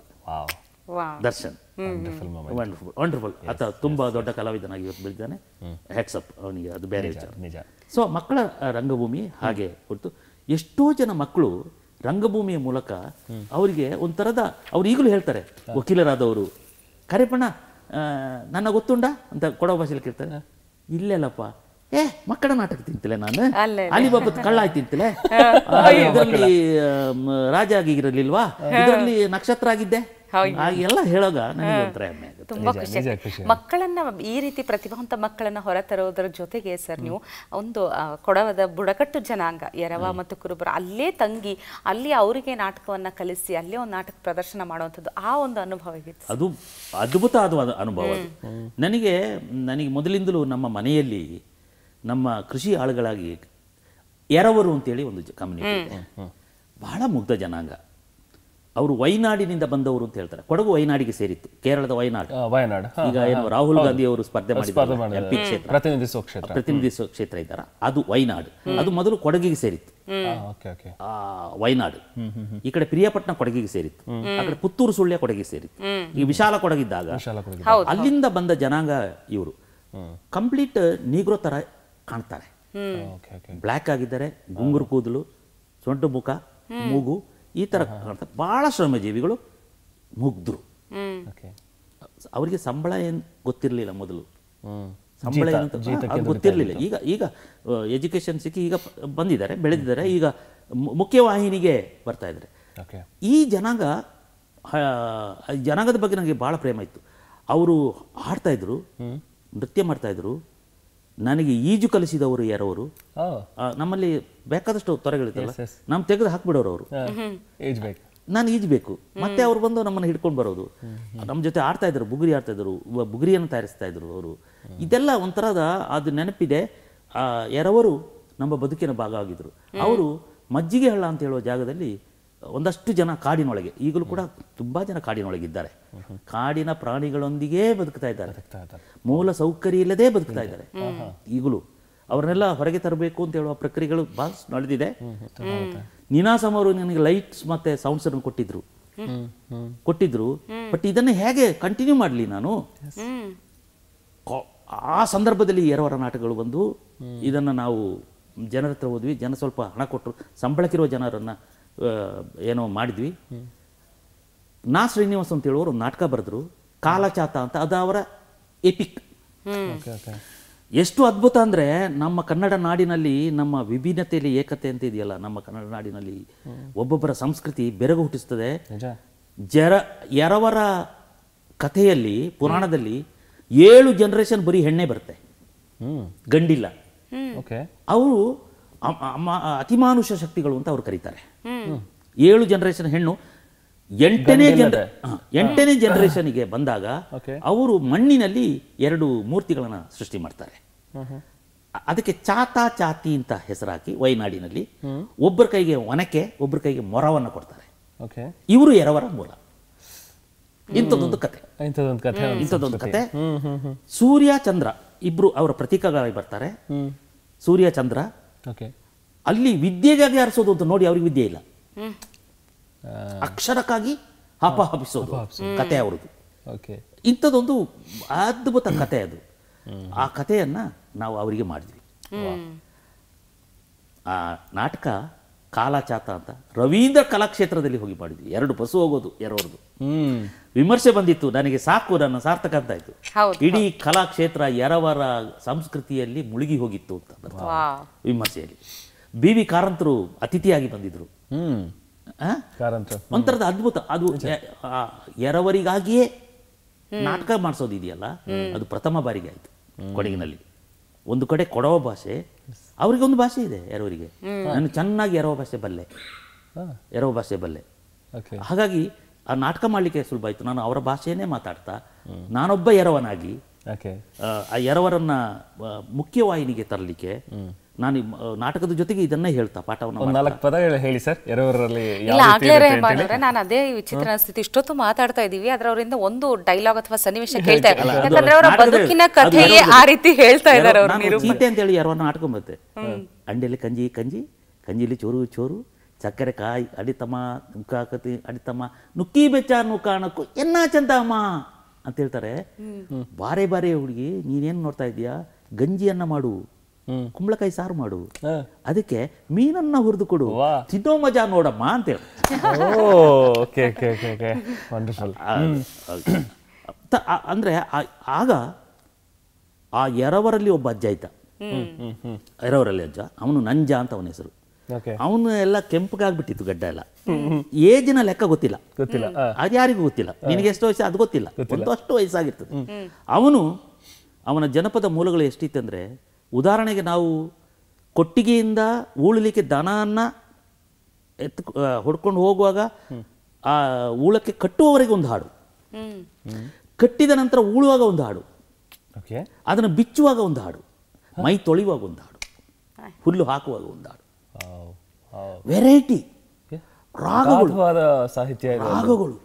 ದರ್ಶನ್ ವಂಡರ್ಫುಲ್ ವಂಡರ್ಫುಲ್ ಆತ ತುಂಬಾ ದೊಡ್ಡ ಕಲಾವಿದನಾಗಿ ಇವತ್ತು ಬೆಳೆದಿದ್ದಾನೆ. ಹೆಡ್ಸ್ ಅಪ್ ಅವನಿಗೆ, ಅದು ಬೇರೆ ವಿಚಾರ. ಸೊ ಮಕ್ಕಳ ರಂಗಭೂಮಿ ಹಾಗೆ ಹೊರತು ಎಷ್ಟೋ ಜನ ಮಕ್ಕಳು ರಂಗಭೂಮಿಯ ಮೂಲಕ ಅವರಿಗೆ ಒಂಥರದ, ಅವ್ರು ಈಗಲೂ ಹೇಳ್ತಾರೆ, ವಕೀಲರಾದವರು, ಕರೆಪಣ್ಣ ನನ್ನ ಗೊತ್ತುಂಡ ಅಂತ ಕೊಡೋ ಭಾಷೆಯಲ್ಲಿ ಕೇಳ್ತಾರೆ. ಇಲ್ಲೆಲ್ಲಪ್ಪ, ಏ ಮಕ್ಕಳ ನಾಟಕ ತಿಂತಲೆ ನಾನು, ಅಲಿಬಾಬತ್ ಕಳ್ಳ ಆಯ್ತು ತಿಂತಲೆ, ಇದರಲ್ಲಿ ರಾಜ ಆಗಿರಲಿಲ್ವಾ, ಇದರಲ್ಲಿ ನಕ್ಷತ್ರ ಆಗಿದ್ದೆ, ಎಲ್ಲ ಹೇಳೋಗ ನನಗೆ ಒಂಥರ ಹೆಮ್ಮೆ ಆಗುತ್ತೆ. ತುಂಬಾ ಖುಷಿ. ಮಕ್ಕಳನ್ನ ಈ ರೀತಿ ಪ್ರತಿಭಾವಂತ ಮಕ್ಕಳನ್ನ ಹೊರತರೋದ್ರ ಜೊತೆಗೆ ಸರ್, ನೀವು ಒಂದು ಕೊಡವದ ಬುಡಕಟ್ಟು ಜನಾಂಗ ಎರವ ಮತ್ತು ಕುರುಬರ ಅಲ್ಲೇ ತಂಗಿ, ಅಲ್ಲಿ ಅವರಿಗೆ ನಾಟಕವನ್ನ ಕಲಿಸಿ ಅಲ್ಲೇ ಒಂದು ನಾಟಕ ಪ್ರದರ್ಶನ ಮಾಡುವಂಥದ್ದು, ಆ ಒಂದು ಅನುಭವ ಇತ್ತು. ಅದು ಅದ್ಭುತ ಆದ ಅನುಭವ. ನನಗೆ ನನಗೆ ಮೊದಲಿಂದಲೂ ನಮ್ಮ ಮನೆಯಲ್ಲಿ ನಮ್ಮ ಕೃಷಿ ಆಳುಗಳಾಗಿ ಎರವರು ಅಂತೇಳಿ ಒಂದು ಕಮ್ಯುನಿಟಿ ಇದೆ, ಬಹಳ ಮುಗ್ಧ ಜನಾಂಗ. ಅವರು ವೈನಾಡಿನಿಂದ ಬಂದವರು ಅಂತ ಹೇಳ್ತಾರೆ. ಕೊಡಗು ವೈನಾಡಿಗೆ ಸೇರಿತ್ತು, ಕೇರಳದ ವೈನಾಡು. ವಯನಾಡು ಈಗ ಏನು ರಾಹುಲ್ ಗಾಂಧಿ ಅವರು ಸ್ಪರ್ಧೆ ಮಾಡಿದ್ದಾರೆ, ಎಂಪಿ ಕ್ಷೇತ್ರ ಪ್ರತಿನಿಧಿಸುವ ಕ್ಷೇತ್ರ ಪ್ರತಿನಿಧಿಸುವ ಕ್ಷೇತ್ರ ಇದ್ದಾರೆ, ಅದು ವೈನಾಡು. ಅದು ಮೊದಲು ಕೊಡಗಿಗೆ ಸೇರಿತ್ತು, ಆ ವೈನಾಡು. ಈ ಕಡೆ ಪ್ರಿಯಾಪಟ್ಟಣ ಕೊಡಗಿಗೆ ಸೇರಿತ್ತು, ಆ ಕಡೆ ಪುತ್ತೂರು ಸುಳ್ಯ ಕೊಡಗಿಗೆ ಸೇರಿತ್ತು. ಈ ವಿಶಾಲ ಕೊಡಗಿದ್ದಾಗ ಅಲ್ಲಿಂದ ಬಂದ ಜನಾಂಗ ಇವರು. ಕಂಪ್ಲೀಟ್ ನೀಗ್ರೋ ತರ ಕಾಣ್ತಾರೆ, ಬ್ಲ್ಯಾಕ್ ಆಗಿದ್ದಾರೆ, ಗುಂಗುರು ಕೂದಲು, ಸೊಂಟು ಮುಖ, ಮೂಗು, ಈ ತರ ಕಾಣ್ತಾರೆ. ಬಹಳ ಶ್ರಮಜೀವಿಗಳು, ಮುಗ್ಧರು. ಅವರಿಗೆ ಸಂಬಳ ಏನು ಗೊತ್ತಿರಲಿಲ್ಲ ಮೊದಲು, ಸಂಬಳ ಏನಂತ ಗೊತ್ತಿರಲಿಲ್ಲ. ಈಗ ಈಗ ಎಜುಕೇಶನ್ ಸಿಕ್ಕಿ ಈಗ ಬಂದಿದ್ದಾರೆ, ಬೆಳೆದಿದ್ದಾರೆ, ಈಗ ಮುಖ್ಯವಾಹಿನಿಗೆ ಬರ್ತಾ ಇದ್ದಾರೆ. ಈ ಜನಾಂಗ ಜನಾಂಗದ ಬಗ್ಗೆ ನನಗೆ ಬಹಳ ಪ್ರೇಮ ಇತ್ತು. ಅವರು ಹಾಡ್ತಾ ಇದ್ರು, ನೃತ್ಯ ಮಾಡ್ತಾ ಇದ್ರು, ನನಗೆ ಈಜು ಕಲಿಸಿದವರು ಯಾರವರು, ನಮ್ಮಲ್ಲಿ ಬೇಕಾದಷ್ಟು ತೊರೆಗಳಿದ್ದಲ್ಲ, ನಮ್ಮ ತೆಗೆದು ಹಾಕ್ಬಿಡೋರು ಅವರು, ನಾನು ಈಜಬೇಕು, ಮತ್ತೆ ಅವ್ರು ಬಂದು ನಮ್ಮನ್ನು ಹಿಡ್ಕೊಂಡು ಬರೋದು, ನಮ್ಮ ಜೊತೆ ಆಡ್ತಾ ಇದ್ರು, ಬುಗುರಿ ಆಡ್ತಾ ಇದ್ರು, ಬುಗುರಿಯನ್ನು ತಯಾರಿಸ್ತಾ ಇದ್ರು ಅವರು. ಇದೆಲ್ಲ ಒಂಥರದ ಅದು ನೆನಪಿದೆ. ಯಾರವರು ನಮ್ಮ ಬದುಕಿನ ಭಾಗ ಆಗಿದ್ರು. ಅವರು ಮಜ್ಜಿಗೆ ಹಳ್ಳ ಅಂತ ಹೇಳುವ ಜಾಗದಲ್ಲಿ ಒಂದಷ್ಟು ಜನ ಕಾಡಿನೊಳಗೆ, ಈಗಲೂ ಕೂಡ ತುಂಬಾ ಜನ ಕಾಡಿನೊಳಗಿದ್ದಾರೆ, ಕಾಡಿನ ಪ್ರಾಣಿಗಳೊಂದಿಗೆ ಬದುಕ್ತಾ ಇದ್ದಾರೆ, ಮೂಲ ಸೌಕರ್ಯ ಇಲ್ಲದೆ ಬದುಕ್ತಾ ಇದ್ದಾರೆ ಈಗಲೂ. ಅವ್ರನ್ನೆಲ್ಲ ಹೊರಗೆ ತರಬೇಕು ಅಂತ ಹೇಳುವ ಪ್ರಕ್ರಿಯೆಗಳು ಬಹಳ ನಡೆದಿದೆ. ನೀನಾಸಂ ಅವರು ನನಗೆ ಲೈಟ್ಸ್ ಮತ್ತೆ ಸೌಂಡ್ಸ್ ಅನ್ನು ಕೊಟ್ಟಿದ್ರು ಕೊಟ್ಟಿದ್ರು ಬಟ್ ಇದನ್ನು ಹೇಗೆ ಕಂಟಿನ್ಯೂ ಮಾಡಲಿ ನಾನು? ಆ ಸಂದರ್ಭದಲ್ಲಿ ಎರವರ ನಾಟಕಗಳು ಬಂದು ಇದನ್ನು ನಾವು ಜನರ ಹತ್ರ ಹೋದ್ವಿ. ಜನ ಸ್ವಲ್ಪ ಹಣ ಕೊಟ್ಟರು, ಸಂಬಳಕ್ಕಿರೋ ಜನರನ್ನು ಏನೋ ಮಾಡಿದ್ವಿ. ನಾ ಶ್ರೀನಿವಾಸ್ ಅಂತ ಹೇಳುವರು ಒಂದು ನಾಟಕ ಬರೆದ್ರು, ಕಾಲಚಾತ ಅಂತ. ಅದು ಅವರ ಎಪಿಕ್. ಎಷ್ಟು ಅದ್ಭುತ ಅಂದರೆ, ನಮ್ಮ ಕನ್ನಡ ನಾಡಿನಲ್ಲಿ ನಮ್ಮ ವಿಭಿನ್ನತೆಯಲ್ಲಿ ಏಕತೆ ಅಂತ ಇದೆಯಲ್ಲ, ನಮ್ಮ ಕನ್ನಡ ನಾಡಿನಲ್ಲಿ ಒಬ್ಬೊಬ್ಬರ ಸಂಸ್ಕೃತಿ ಬೆರಗು ಹುಟ್ಟಿಸ್ತದೆ. ಜರ ಎರವರ ಕಥೆಯಲ್ಲಿ, ಪುರಾಣದಲ್ಲಿ ಏಳು ಜನರೇಷನ್ ಬರೀ ಹೆಣ್ಣೆ ಬರುತ್ತೆ, ಗಂಡಿಲ್ಲ. ಅವರು ಅತಿಮಾನುಷ ಶಕ್ತಿಗಳು ಅಂತ ಅವ್ರು ಕರೀತಾರೆ. ಏಳು ಜನರೇಷನ್ ಹೆಣ್ಣು. ಎಂಟನೇ ಜನ ಎಂಟನೇ ಜನರೇಷನ್ಗೆ ಬಂದಾಗ ಅವರು ಮಣ್ಣಿನಲ್ಲಿ ಎರಡು ಮೂರ್ತಿಗಳನ್ನ ಸೃಷ್ಟಿ ಮಾಡ್ತಾರೆ. ಅದಕ್ಕೆ ಚಾತಾ ಚಾತಿ ಅಂತ ಹೆಸರಾಕಿ ವೈನಾಡಿನಲ್ಲಿ ಒಬ್ಬರ ಕೈಗೆ ಒನಕೆ, ಒಬ್ಬರ ಕೈಗೆ ಮೊರವನ್ನು ಕೊಡ್ತಾರೆ. ಇವರು ಎರವರ ಮೂಲ. ಇಂಥದ್ದೊಂದು ಕತೆ ಇಂಥದ್ದೊಂದು ಕತೆ ಸೂರ್ಯ ಚಂದ್ರ ಇಬ್ರು ಅವರ ಪ್ರತೀಕಗಳಾಗಿ ಬರ್ತಾರೆ. ಸೂರ್ಯ ಚಂದ್ರ ಅಲ್ಲಿ ವಿದ್ಯೆಗಾಗಿ ಆರಿಸೋದು ಅಂತ ನೋಡಿ, ಅವ್ರಿಗೆ ವಿದ್ಯೆ ಇಲ್ಲ, ಅಕ್ಷರಕ್ಕಾಗಿ ಹಾಪ ಹಾಪಿಸೋದು ಕತೆ ಅವರದು. ಇಂಥದ್ದೊಂದು ಅದ್ಭುತ ಕತೆ ಅದು. ಆ ಕಥೆಯನ್ನ ನಾವು ಅವರಿಗೆ ಮಾಡಿದ್ವಿ. ಆ ನಾಟಕ ಕಾಲಚಾತ ಅಂತ ರವೀಂದ್ರ ಕಲಾಕ್ಷೇತ್ರದಲ್ಲಿ ಹೋಗಿ ಮಾಡಿದ್ವಿ. ಎರಡು ಬಸ್ಸು ಹೋಗೋದು ಎರವರದು. ವಿಮರ್ಶೆ ಬಂದಿತ್ತು, ನನಗೆ ಸಾಕು, ನನ್ನ ಸಾರ್ಥಕ ಅಂತ ಆಯ್ತು. ಇಡೀ ಕಲಾಕ್ಷೇತ್ರ ಎರವರ ಸಂಸ್ಕೃತಿಯಲ್ಲಿ ಮುಳುಗಿ ಹೋಗಿತ್ತು ಅಂತ ವಿಮರ್ಶೆಯಲ್ಲಿ. ಬಿ ವಿ ಕಾರಂತರು ಅತಿಥಿಯಾಗಿ ಬಂದಿದ್ರು. ಒಂಥರದ ಅದ್ಭುತ. ಅದು ಎರವರಿಗಾಗಿಯೇ ನಾಟಕ ಮಾಡಿಸೋದು ಇದೆಯಲ್ಲ, ಅದು ಪ್ರಥಮ ಬಾರಿಗೆ ಆಯ್ತು ಕೊಡಗಿನಲ್ಲಿ. ಒಂದು ಕಡೆ ಕೊಡವ ಭಾಷೆ, ಅವರಿಗೊಂದು ಭಾಷೆ ಇದೆ ಎರವರಿಗೆ. ನಾನು ಚೆನ್ನಾಗಿ ಎರವ ಭಾಷೆ ಬಲ್ಲೆ ಎರವ ಭಾಷೆ ಬಲ್ಲೆ ಹಾಗಾಗಿ ಆ ನಾಟಕ ಮಾಡಲಿಕ್ಕೆ ಸುಲಭ ಆಯ್ತು. ನಾನು ಅವರ ಭಾಷೆಯನ್ನೇ ಮಾತಾಡ್ತಾ ನಾನೊಬ್ಬ ಎರವನಾಗಿ ಆ ಎರವರನ್ನ ಮುಖ್ಯವಾಹಿನಿಗೆ ತರಲಿಕ್ಕೆ ನಾನು ನಾಟಕದ ಜೊತೆಗೆ ಇದನ್ನೇ ಹೇಳ್ತಾ ಪಾಠವನ್ನು ನಾಲ್ಕು ಪದ ಹೇಳಿ ಸರ್. ನಾನು ಅದೇ ವಿಚಿತ್ರ ಅನಿಸ್ತಿತ್ತು, ಇಷ್ಟೊತ್ತು ಮಾತಾಡ್ತಾ ಇದೀವಿ, ಆದ್ರೆ ಅವರಿಂದ ಒಂದು ಡೈಲಾಗ್ ಅಥವಾ ಸನ್ನಿವೇಶ ಕೇಳ್ತಾ ಇಲ್ಲ, ಯಾಕಂದ್ರೆ ಅವರ ಬದುಕಿನ ಕಥೆಯೇ ಆ ರೀತಿ ಹೇಳ್ತಾ ಇದ್ದಾರೆ. ಸೀತೆ ಅಂತ ಹೇಳಿ ಎರವನ್ನ ನಾಟಕ ಬರುತ್ತೆ. ಅಂಡೆಲಿ ಕಂಜಿ ಕಂಜಿ, ಕಂಜಿಲಿ ಚೋರು ಚೋರು, ಚಕ್ಕರೆ ಕಾಯಿ ಅಡಿತಮ್ಮ, ನುಕ್ಕಾಕತಿ ಅಡಿತಮ್ಮ, ನುಕ್ಕಿ ಬೆಚ್ಚ ನುಕ್ಕಾಣಕ್ಕು ಎನ್ನ ಚಂದಮ್ಮ ಅಂತ ಹೇಳ್ತಾರೆ. ಬಾರೆ ಬಾರೆ ಹುಡುಗಿ, ನೀನೇನು ನೋಡ್ತಾ ಇದೀಯಾ, ಗಂಜಿಯನ್ನ ಮಾಡು, ಕುಂಬಳಕಾಯಿ ಸಾರು ಮಾಡು, ಅದಕ್ಕೆ ಮೀನನ್ನ ಹುರಿದು ಕೊಡು, ತಿನ್ನೋ ಮಜಾ ನೋಡಮ್ಮ ಅಂತ ಹೇಳಿ. ಅಂದ್ರೆ ಆಗ ಆ ಎರವರಲ್ಲಿ ಒಬ್ಬ ಅಜ್ಜ ಇದ್ದ, ಎರವರಲ್ಲಿ ಅಜ್ಜ. ಅವನು ನಂಜ ಅಂತ ಅವನ ಹೆಸರು. ಅವನು ಎಲ್ಲ ಕೆಂಪಗಾಗ್ಬಿಟ್ಟಿತ್ತು ಗಡ್ಡ ಎಲ್ಲ. ಏಜಿನ ಲೆಕ್ಕ ಗೊತ್ತಿಲ್ಲ, ಗೊತ್ತಿಲ್ಲ ಅದು ಯಾರಿಗೂ ಗೊತ್ತಿಲ್ಲ. ನಿನಗೆ ಎಷ್ಟು ವಯಸ್ಸು ಅದು ಗೊತ್ತಿಲ್ಲ, ಒಂದು ಅಷ್ಟು ವಯಸ್ಸಾಗಿರ್ತದೆ. ಅವನು ಅವನ ಜನಪದ ಮೂಲಗಳು ಎಷ್ಟಿತ್ತಂದ್ರೆ, ಉದಾಹರಣೆಗೆ ನಾವು ಕೊಟ್ಟಿಗೆಯಿಂದ ಊಳಲಿಕ್ಕೆ ದನನ್ನ ಎತ್ತು ಹೊಡ್ಕೊಂಡು ಹೋಗುವಾಗ ಆ ಊಳಕ್ಕೆ ಕಟ್ಟುವವರೆಗೆ ಒಂದು ಹಾಡು, ಕಟ್ಟಿದ ನಂತರ ಊಳುವಾಗ ಒಂದು ಹಾಡು, ಅದನ್ನು ಬಿಚ್ಚುವಾಗ ಒಂದು ಹಾಡು, ಮೈ ತೊಳೆಯುವಾಗ ಒಂದು ಹಾಡು, ಹುಲ್ಲು ಹಾಕುವಾಗ ಒಂದು ಹಾಡು. ವೆರೈಟಿ ರಾಗಗಳು, ಸಾಹಿತ್ಯ ರಾಗಗಳು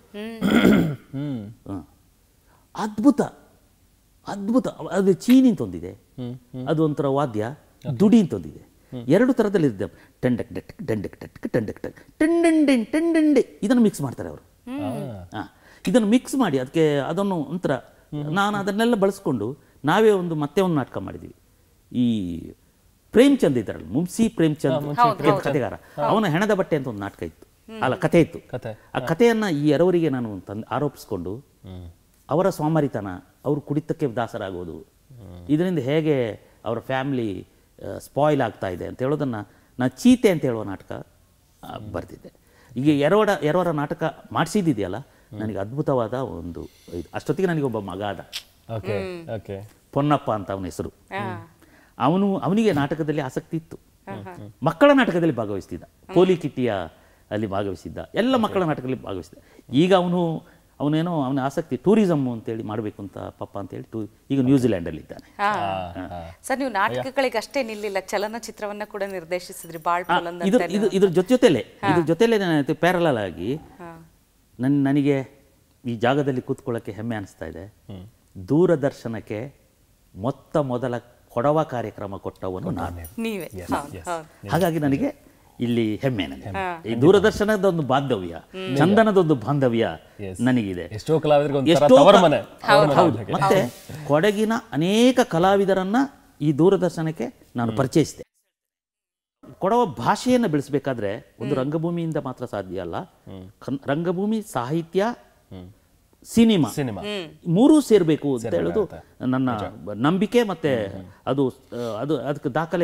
ಅದ್ಭುತ ಅದ್ಭುತ. ಅದು ಚೀನಿ ಅಂತೊಂದಿದೆ, ಅದು ಒಂಥರ ವಾದ್ಯ. ದುಡಿ ಅಂತೊಂದಿದೆ. ಎರಡು ಥರದಲ್ಲಿ ಇದೆ. ಟಂಡಕ್ ಡಕ್ ಡಂಡಕ್ ಡಕ್ ಟಂಡಕ್ ಡಕ್ ಟಂಡಂಡೆ ಟಂಡಂಡೆ ಇದನ್ನು ಮಿಕ್ಸ್ ಮಾಡ್ತಾರೆ ಅವರು. ಹಾಂ, ಇದನ್ನು ಮಿಕ್ಸ್ ಮಾಡಿ ಅದಕ್ಕೆ ಅದನ್ನು ಒಂಥರ ನಾನು ಅದನ್ನೆಲ್ಲ ಬಳಸ್ಕೊಂಡು ನಾವೇ ಒಂದು ಮತ್ತೆ ಒಂದು ನಾಟಕ ಮಾಡಿದ್ವಿ. ಈ ಪ್ರೇಮ್ಚಂದ್ ಇದ್ದಾರಲ್ಲ, ಮುಮ್ಸಿ ಪ್ರೇಮ್ಚಂದ್ ಕಥೆಗಾರ, ಅವನ ಹೆಣದ ಬಟ್ಟೆ ಅಂತ ಒಂದು ನಾಟಕ ಇತ್ತು, ಅಲ್ಲ ಕಥೆ ಇತ್ತು. ಆ ಕಥೆಯನ್ನು ಈ ಎರವರಿಗೆ ನಾನು ತಂದು ಆರೋಪಿಸ್ಕೊಂಡು ಅವರ ಸ್ವಾಮರಿತನ, ಅವರು ಕುಡಿತಕ್ಕೆ ದಾಸರಾಗೋದು, ಇದರಿಂದ ಹೇಗೆ ಅವರ ಫ್ಯಾಮಿಲಿ ಸ್ಪಾಯ್ಲ್ ಆಗ್ತಾ ಇದೆ ಅಂತ ಹೇಳೋದನ್ನು ನಾನು ಚೀತೆ ಅಂತ ಹೇಳುವ ನಾಟಕ ಬರ್ತಿದ್ದೆ. ಈಗ ಎರವಡ ಎರವರ ನಾಟಕ ಮಾಡಿಸಿದ್ದಿದೆಯಲ್ಲ, ನನಗೆ ಅದ್ಭುತವಾದ ಒಂದು ಇದು. ಅಷ್ಟೊತ್ತಿಗೆ ನನಗೆ ಒಬ್ಬ ಮಗ ಆದ, ಪೊನ್ನಪ್ಪ ಅಂತ ಅವನ ಹೆಸರು. ಅವನು ಅವನಿಗೆ ನಾಟಕದಲ್ಲಿ ಆಸಕ್ತಿ ಇತ್ತು. ಮಕ್ಕಳ ನಾಟಕದಲ್ಲಿ ಭಾಗವಹಿಸ್ತಿದ್ದ, ಪೋಲಿ ಕಿಟ್ಟಿಯ ಅಲ್ಲಿ ಭಾಗವಹಿಸಿದ್ದ, ಎಲ್ಲ ಮಕ್ಕಳ ನಾಟಕದಲ್ಲಿ ಭಾಗವಹಿಸಿದ್ದ. ಈಗ ಅವನು ಅವನೇನೋ ಅವನ ಆಸಕ್ತಿ ಟೂರಿಸಮ್ ಅಂತೇಳಿ ಮಾಡಬೇಕು ಅಂತ ಪಪ್ಪ ಅಂತೇಳಿ ಟೂ ಈಗ ನ್ಯೂಜಿಲ್ಯಾಂಡಲ್ಲಿ ಇದ್ದಾನೆ. ಸರ್, ನೀವು ನಾಟಕಗಳಿಗೆ ಅಷ್ಟೇ ನಿಲ್ಲಿಲ್ಲ, ಚಲನಚಿತ್ರವನ್ನ ಕೂಡ ನಿರ್ದೇಶಿಸಿದ್ರಿ. ಬಾಳ್ ಇದು ಇದು ಇದ್ರ ಜೊತೆ ಜೊತೆಲೆ ಇದ್ರ ಜೊತೆಲೆ ಪ್ಯಾರಲಲ್ ಆಗಿ ನನ್ ನನಗೆ ಈ ಜಾಗದಲ್ಲಿ ಕೂತ್ಕೊಳ್ಳೋಕ್ಕೆ ಹೆಮ್ಮೆ ಅನಿಸ್ತಾ ಇದೆ. ದೂರದರ್ಶನಕ್ಕೆ ಮೊತ್ತ ಮೊದಲ ಕೊಡವ ಕಾರ್ಯಕ್ರಮ ಕೊಟ್ಟವನು ನಾನು. ನೀವೇ. ಹಾಗಾಗಿ ನನಗೆ ಇಲ್ಲಿ ಹೆಮ್ಮೆ. ನನಗೆ ಈ ದೂರದರ್ಶನದೊಂದು ಬಾಂಧವ್ಯ, ಚಂದನದೊಂದು ಬಾಂಧವ್ಯ ನನಗಿದೆ. ಎಷ್ಟೋ ಕಲಾವಿದರಿಗೆ ಎಷ್ಟೋ ಹೌದು. ಮತ್ತೆ ಕೊಡಗಿನ ಅನೇಕ ಕಲಾವಿದರನ್ನ ಈ ದೂರದರ್ಶನಕ್ಕೆ ನಾನು ಪರಿಚಯಿಸಿದೆ. ಕೊಡವ ಭಾಷೆಯನ್ನು ಬೆಳೆಸಬೇಕಾದ್ರೆ ಒಂದು ರಂಗಭೂಮಿಯಿಂದ ಮಾತ್ರ ಸಾಧ್ಯ ಅಲ್ಲ. ರಂಗಭೂಮಿ, ಸಾಹಿತ್ಯ, ಸಿನಿಮಾ ಸಿನಿಮಾ ಮೂರೂ ಸೇರ್ಬೇಕು ಅಂತ ಹೇಳೋದು ನನ್ನ ನಂಬಿಕೆ. ಮತ್ತೆ ಅದು ಅದು ಅದಕ್ಕೆ ದಾಖಲೆ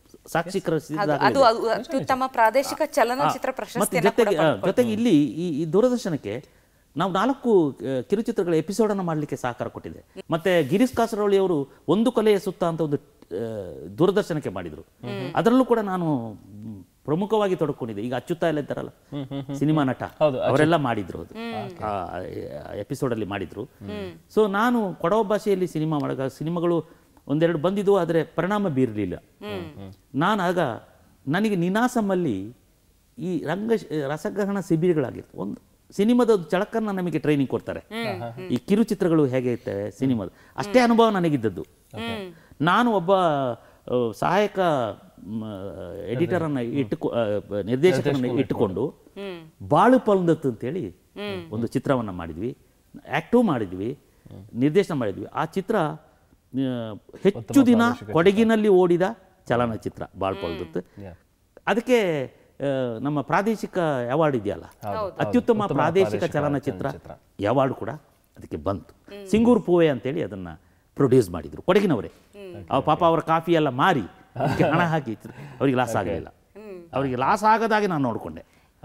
ಅತ್ಯುತ್ತಮ ಪ್ರಾದೇಶಿಕ ಚಲನಚಿತ್ರ ಪ್ರಶಸ್ತಿ. ಜೊತೆಗೆ ಜೊತೆಗೆ ಇಲ್ಲಿ ಈ ದೂರದರ್ಶನಕ್ಕೆ ನಾವು ನಾಲ್ಕು ಕಿರುಚಿತ್ರಗಳ ಎಪಿಸೋಡ್ ಅನ್ನು ಮಾಡಲಿಕ್ಕೆ ಸಹಕಾರ ಕೊಟ್ಟಿದೆ. ಮತ್ತೆ ಗಿರೀಶ್ ಕಾಸರವಳ್ಳಿ ಅವರು ಒಂದು ಕೊಲೆಯ ಸುತ್ತ ಅಂತ ಒಂದು ದೂರದರ್ಶನಕ್ಕೆ ಮಾಡಿದ್ರು. ಅದರಲ್ಲೂ ಕೂಡ ನಾನು ಪ್ರಮುಖವಾಗಿ ತೊಡಕೊಂಡಿದ್ದೆ. ಈಗ ಅಚ್ಚುತ್ತ ಎಲ್ಲ ಇದ್ದಾರಲ್ಲ ಸಿನಿಮಾ ನಟ, ಅವರೆಲ್ಲ ಮಾಡಿದ್ರು, ಅದು ಎಪಿಸೋಡ್ ಅಲ್ಲಿ ಮಾಡಿದ್ರು. ಸೊ ನಾನು ಕೊಡವ ಭಾಷೆಯಲ್ಲಿ ಸಿನಿಮಾ ಮಾಡಾಗ ಸಿನಿಮಾಗಳು ಒಂದೆರಡು ಬಂದಿದ್ದು, ಆದರೆ ಪರಿಣಾಮ ಬೀರಲಿಲ್ಲ. ನಾನು ಆಗ ನನಗೆ ನಿನಾಸಮಲ್ಲಿ ಈ ರಂಗ ರಸಗ್ರಹಣ ಶಿಬಿರಗಳಾಗಿತ್ತು. ಒಂದು ಸಿನಿಮಾದ ಚಳಕನ್ನ ನಮಗೆ ಟ್ರೈನಿಂಗ್ ಕೊಡ್ತಾರೆ, ಈ ಕಿರುಚಿತ್ರಗಳು ಹೇಗೆ ಇರ್ತವೆ ಸಿನಿಮಾದ, ಅಷ್ಟೇ ಅನುಭವ ನನಗಿದ್ದದ್ದು. ನಾನು ಒಬ್ಬ ಸಹಾಯಕ ಎಡಿಟರ್ ಅನ್ನ ಇಟ್ಟುಕೊ ನಿರ್ದೇಶಕರನ್ನ ಇಟ್ಟುಕೊಂಡು ಬಾಳು ಪಲ್ದತ್ ಅಂತೇಳಿ ಒಂದು ಚಿತ್ರವನ್ನ ಮಾಡಿದ್ವಿ, ಆಕ್ಟೂ ಮಾಡಿದ್ವಿ, ನಿರ್ದೇಶನ ಮಾಡಿದ್ವಿ. ಆ ಚಿತ್ರ ಹೆಚ್ಚು ದಿನ ಕೊಡಗಿನಲ್ಲಿ ಓಡಿದ ಚಲನಚಿತ್ರ ಬಾಳು ಪಲ್ದತ್. ಅದಕ್ಕೆ ನಮ್ಮ ಪ್ರಾದೇಶಿಕ ಅವಾರ್ಡ್ ಇದೆಯಲ್ಲ, ಅತ್ಯುತ್ತಮ ಪ್ರಾದೇಶಿಕ ಚಲನಚಿತ್ರ ಅವಾರ್ಡ್ ಕೂಡ ಅದಕ್ಕೆ ಬಂತು. ಸಿಂಗೂರು ಪೂವೆ ಅಂತೇಳಿ ಅದನ್ನ ಪ್ರೊಡ್ಯೂಸ್ ಮಾಡಿದ್ರು ಕೊಡಗಿನವರೇ. ಅವ ಪಾಪ ಅವರ ಕಾಫಿ ಎಲ್ಲ ಮಾರಿ ಹಣ ಹಾಕಿ ಅವರಿಗೆ ಲಾಸ್ ಆಗಲಿಲ್ಲ. ಅವರಿಗೆ ಲಾಸ್ ಆಗದಾಗೆ ನಾನು ನೋಡಿಕೊಂಡೆ.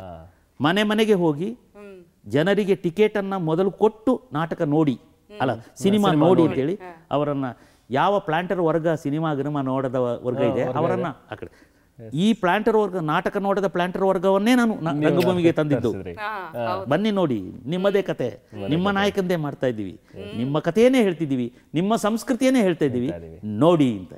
ಮನೆ ಮನೆಗೆ ಹೋಗಿ ಜನರಿಗೆ ಟಿಕೆಟ್ ಅನ್ನ ಮೊದಲು ಕೊಟ್ಟು ನಾಟಕ ನೋಡಿ ಅಲ್ಲ ಸಿನಿಮಾ ನೋಡಿ ಅಂತೇಳಿ ಅವರನ್ನ, ಯಾವ ಪ್ಲಾಂಟರ್ ವರ್ಗ ಸಿನಿಮಾ ಗಿನಿಮಾ ನೋಡದ ವರ್ಗ ಇದೆ ಅವರನ್ನ ಆ ಕಡೆ, ಈ ಪ್ಲಾಂಟರ್ ವರ್ಗ ನಾಟಕ ನೋಡದ ಪ್ಲಾಂಟರ್ ವರ್ಗವನ್ನೇ ನಾನು ರಂಗಭೂಮಿಗೆ ತಂದಿದ್ದು. ಬನ್ನಿ ನೋಡಿ, ನಿಮ್ಮದೇ ಕತೆ, ನಿಮ್ಮ ನಾಯಕಂದೇ ಮಾಡ್ತಾ ಇದ್ದೀವಿ, ನಿಮ್ಮ ಕಥೆಯನ್ನೇ ಹೇಳ್ತಿದ್ದೀವಿ, ನಿಮ್ಮ ಸಂಸ್ಕೃತಿಯನ್ನೇ ಹೇಳ್ತಾ ಇದ್ದೀವಿ, ನೋಡಿ ಅಂತ.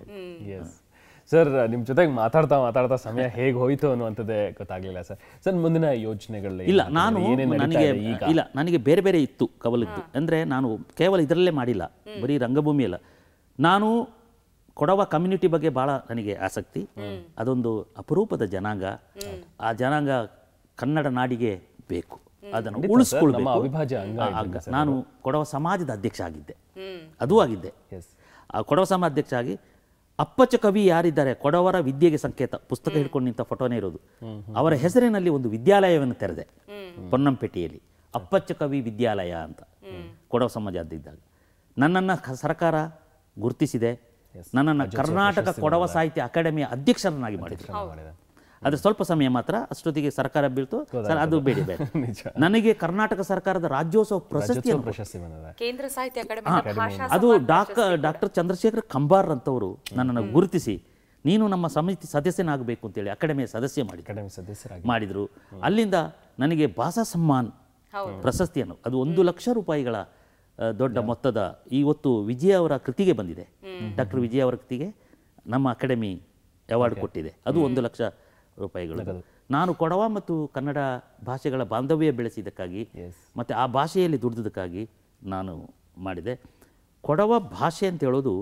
ಸರ್, ನಿಮ್ಮ ಜೊತೆಗೆ ಮಾತಾಡ್ತಾ ಮಾತಾಡ್ತಾ ಸಮಯ ಹೇಗೆ ಹೋಯ್ತು ಅನ್ನುವಂಥದ್ದೇ ಗೊತ್ತಾಗ್ಲಿಲ್ಲ ಸರ್. ಸರ್, ಮುಂದಿನ ಯೋಚನೆಗಳು ಇಲ್ಲ, ನಾನು ನನಗೆ ಇಲ್ಲ ನನಗೆ ಬೇರೆ ಬೇರೆ ಇತ್ತು ಕವಲಿದ್ದು. ಅಂದರೆ ನಾನು ಕೇವಲ ಇದರಲ್ಲೇ ಮಾಡಿಲ್ಲ, ಬರೀ ರಂಗಭೂಮಿ ಅಲ್ಲ. ನಾನು ಕೊಡವ ಕಮ್ಯುನಿಟಿ ಬಗ್ಗೆ ಭಾಳ ನನಗೆ ಆಸಕ್ತಿ. ಅದೊಂದು ಅಪರೂಪದ ಜನಾಂಗ. ಆ ಜನಾಂಗ ಕನ್ನಡ ನಾಡಿಗೆ ಬೇಕು, ಅದನ್ನು ಉಳಿಸ್ಕೊಳ್ಬೇಕು. ನಾನು ಕೊಡವ ಸಮಾಜದ ಅಧ್ಯಕ್ಷ ಆಗಿದ್ದೆ, ಅದೂ ಆಗಿದ್ದೆ. ಆ ಕೊಡವ ಸಮಾಜ ಅಧ್ಯಕ್ಷ ಆಗಿ ಅಪ್ಪಚ್ಚ ಕವಿ ಯಾರಿದ್ದಾರೆ, ಕೊಡವರ ವಿದ್ಯೆಗೆ ಸಂಕೇತ ಪುಸ್ತಕ ಹಿಡ್ಕೊಂಡು ನಿಂತ ಫೋಟೋನೇ ಇರೋದು. ಅವರ ಹೆಸರಿನಲ್ಲಿ ಒಂದು ವಿದ್ಯಾಲಯವನ್ನು ತೆರೆದೆ ಪೊನ್ನಂಪೇಟೆಯಲ್ಲಿ, ಅಪ್ಪಚ್ಚ ಕವಿ ವಿದ್ಯಾಲಯ ಅಂತ, ಕೊಡವ ಸಮಾಜ ಅದ್ದಿದ್ದಾಗ. ನನ್ನನ್ನು ಸರ್ಕಾರ ಗುರುತಿಸಿದೆ, ನನ್ನನ್ನು ಕರ್ನಾಟಕ ಕೊಡವ ಸಾಹಿತ್ಯ ಅಕಾಡೆಮಿಯ ಅಧ್ಯಕ್ಷರನ್ನಾಗಿ ಮಾಡಿದ್ರು. ಆದರೆ ಸ್ವಲ್ಪ ಸಮಯ ಮಾತ್ರ, ಅಷ್ಟೊತ್ತಿಗೆ ಸರ್ಕಾರ ಬೀಳ್ತು, ಅದು ಬೇಡ ಬೇಡ. ನನಗೆ ಕರ್ನಾಟಕ ಸರ್ಕಾರದ ರಾಜ್ಯೋತ್ಸವ ಪ್ರಶಸ್ತಿ, ಕೇಂದ್ರ ಸಾಹಿತ್ಯ ಅಕಾಡೆಮಿ, ಅದು ಡಾಕ್ಟರ್ ಡಾಕ್ಟರ್ ಚಂದ್ರಶೇಖರ್ ಕಂಬಾರ್ ಅಂತವರು ನನ್ನನ್ನು ಗುರುತಿಸಿ, ನೀನು ನಮ್ಮ ಸಮಿತಿ ಸದಸ್ಯನಾಗಬೇಕು ಅಂತೇಳಿ ಅಕಾಡೆಮಿಯ ಸದಸ್ಯ ಮಾಡಿ ಮಾಡಿದ್ರು. ಅಲ್ಲಿಂದ ನನಗೆ ಭಾಷಾ ಸಮ್ಮಾನ್ ಪ್ರಶಸ್ತಿಯನ್ನು, ಅದು ಒಂದು ಲಕ್ಷ ರೂಪಾಯಿಗಳ ದೊಡ್ಡ ಮೊತ್ತದ, ಇವತ್ತು ವಿಜಯ ಅವರ ಕೃತಿಗೆ ಬಂದಿದೆ. ಡಾಕ್ಟರ್ ವಿಜಯ ಅವರ ಕೃತಿಗೆ ನಮ್ಮ ಅಕಾಡೆಮಿ ಅವಾರ್ಡ್ ಕೊಟ್ಟಿದೆ, ಅದು ಒಂದು ಲಕ್ಷ ರೂಪಾಯಿಗಳು. ನಾನು ಕೊಡವ ಮತ್ತು ಕನ್ನಡ ಭಾಷೆಗಳ ಬಾಂಧವ್ಯ ಬೆಳೆಸಿದ್ದಕ್ಕಾಗಿ ಮತ್ತು ಆ ಭಾಷೆಯಲ್ಲಿ ದುಡಿದಕ್ಕಾಗಿ ನಾನು ಮಾಡಿದೆ. ಕೊಡವ ಭಾಷೆ ಅಂತ ಹೇಳೋದು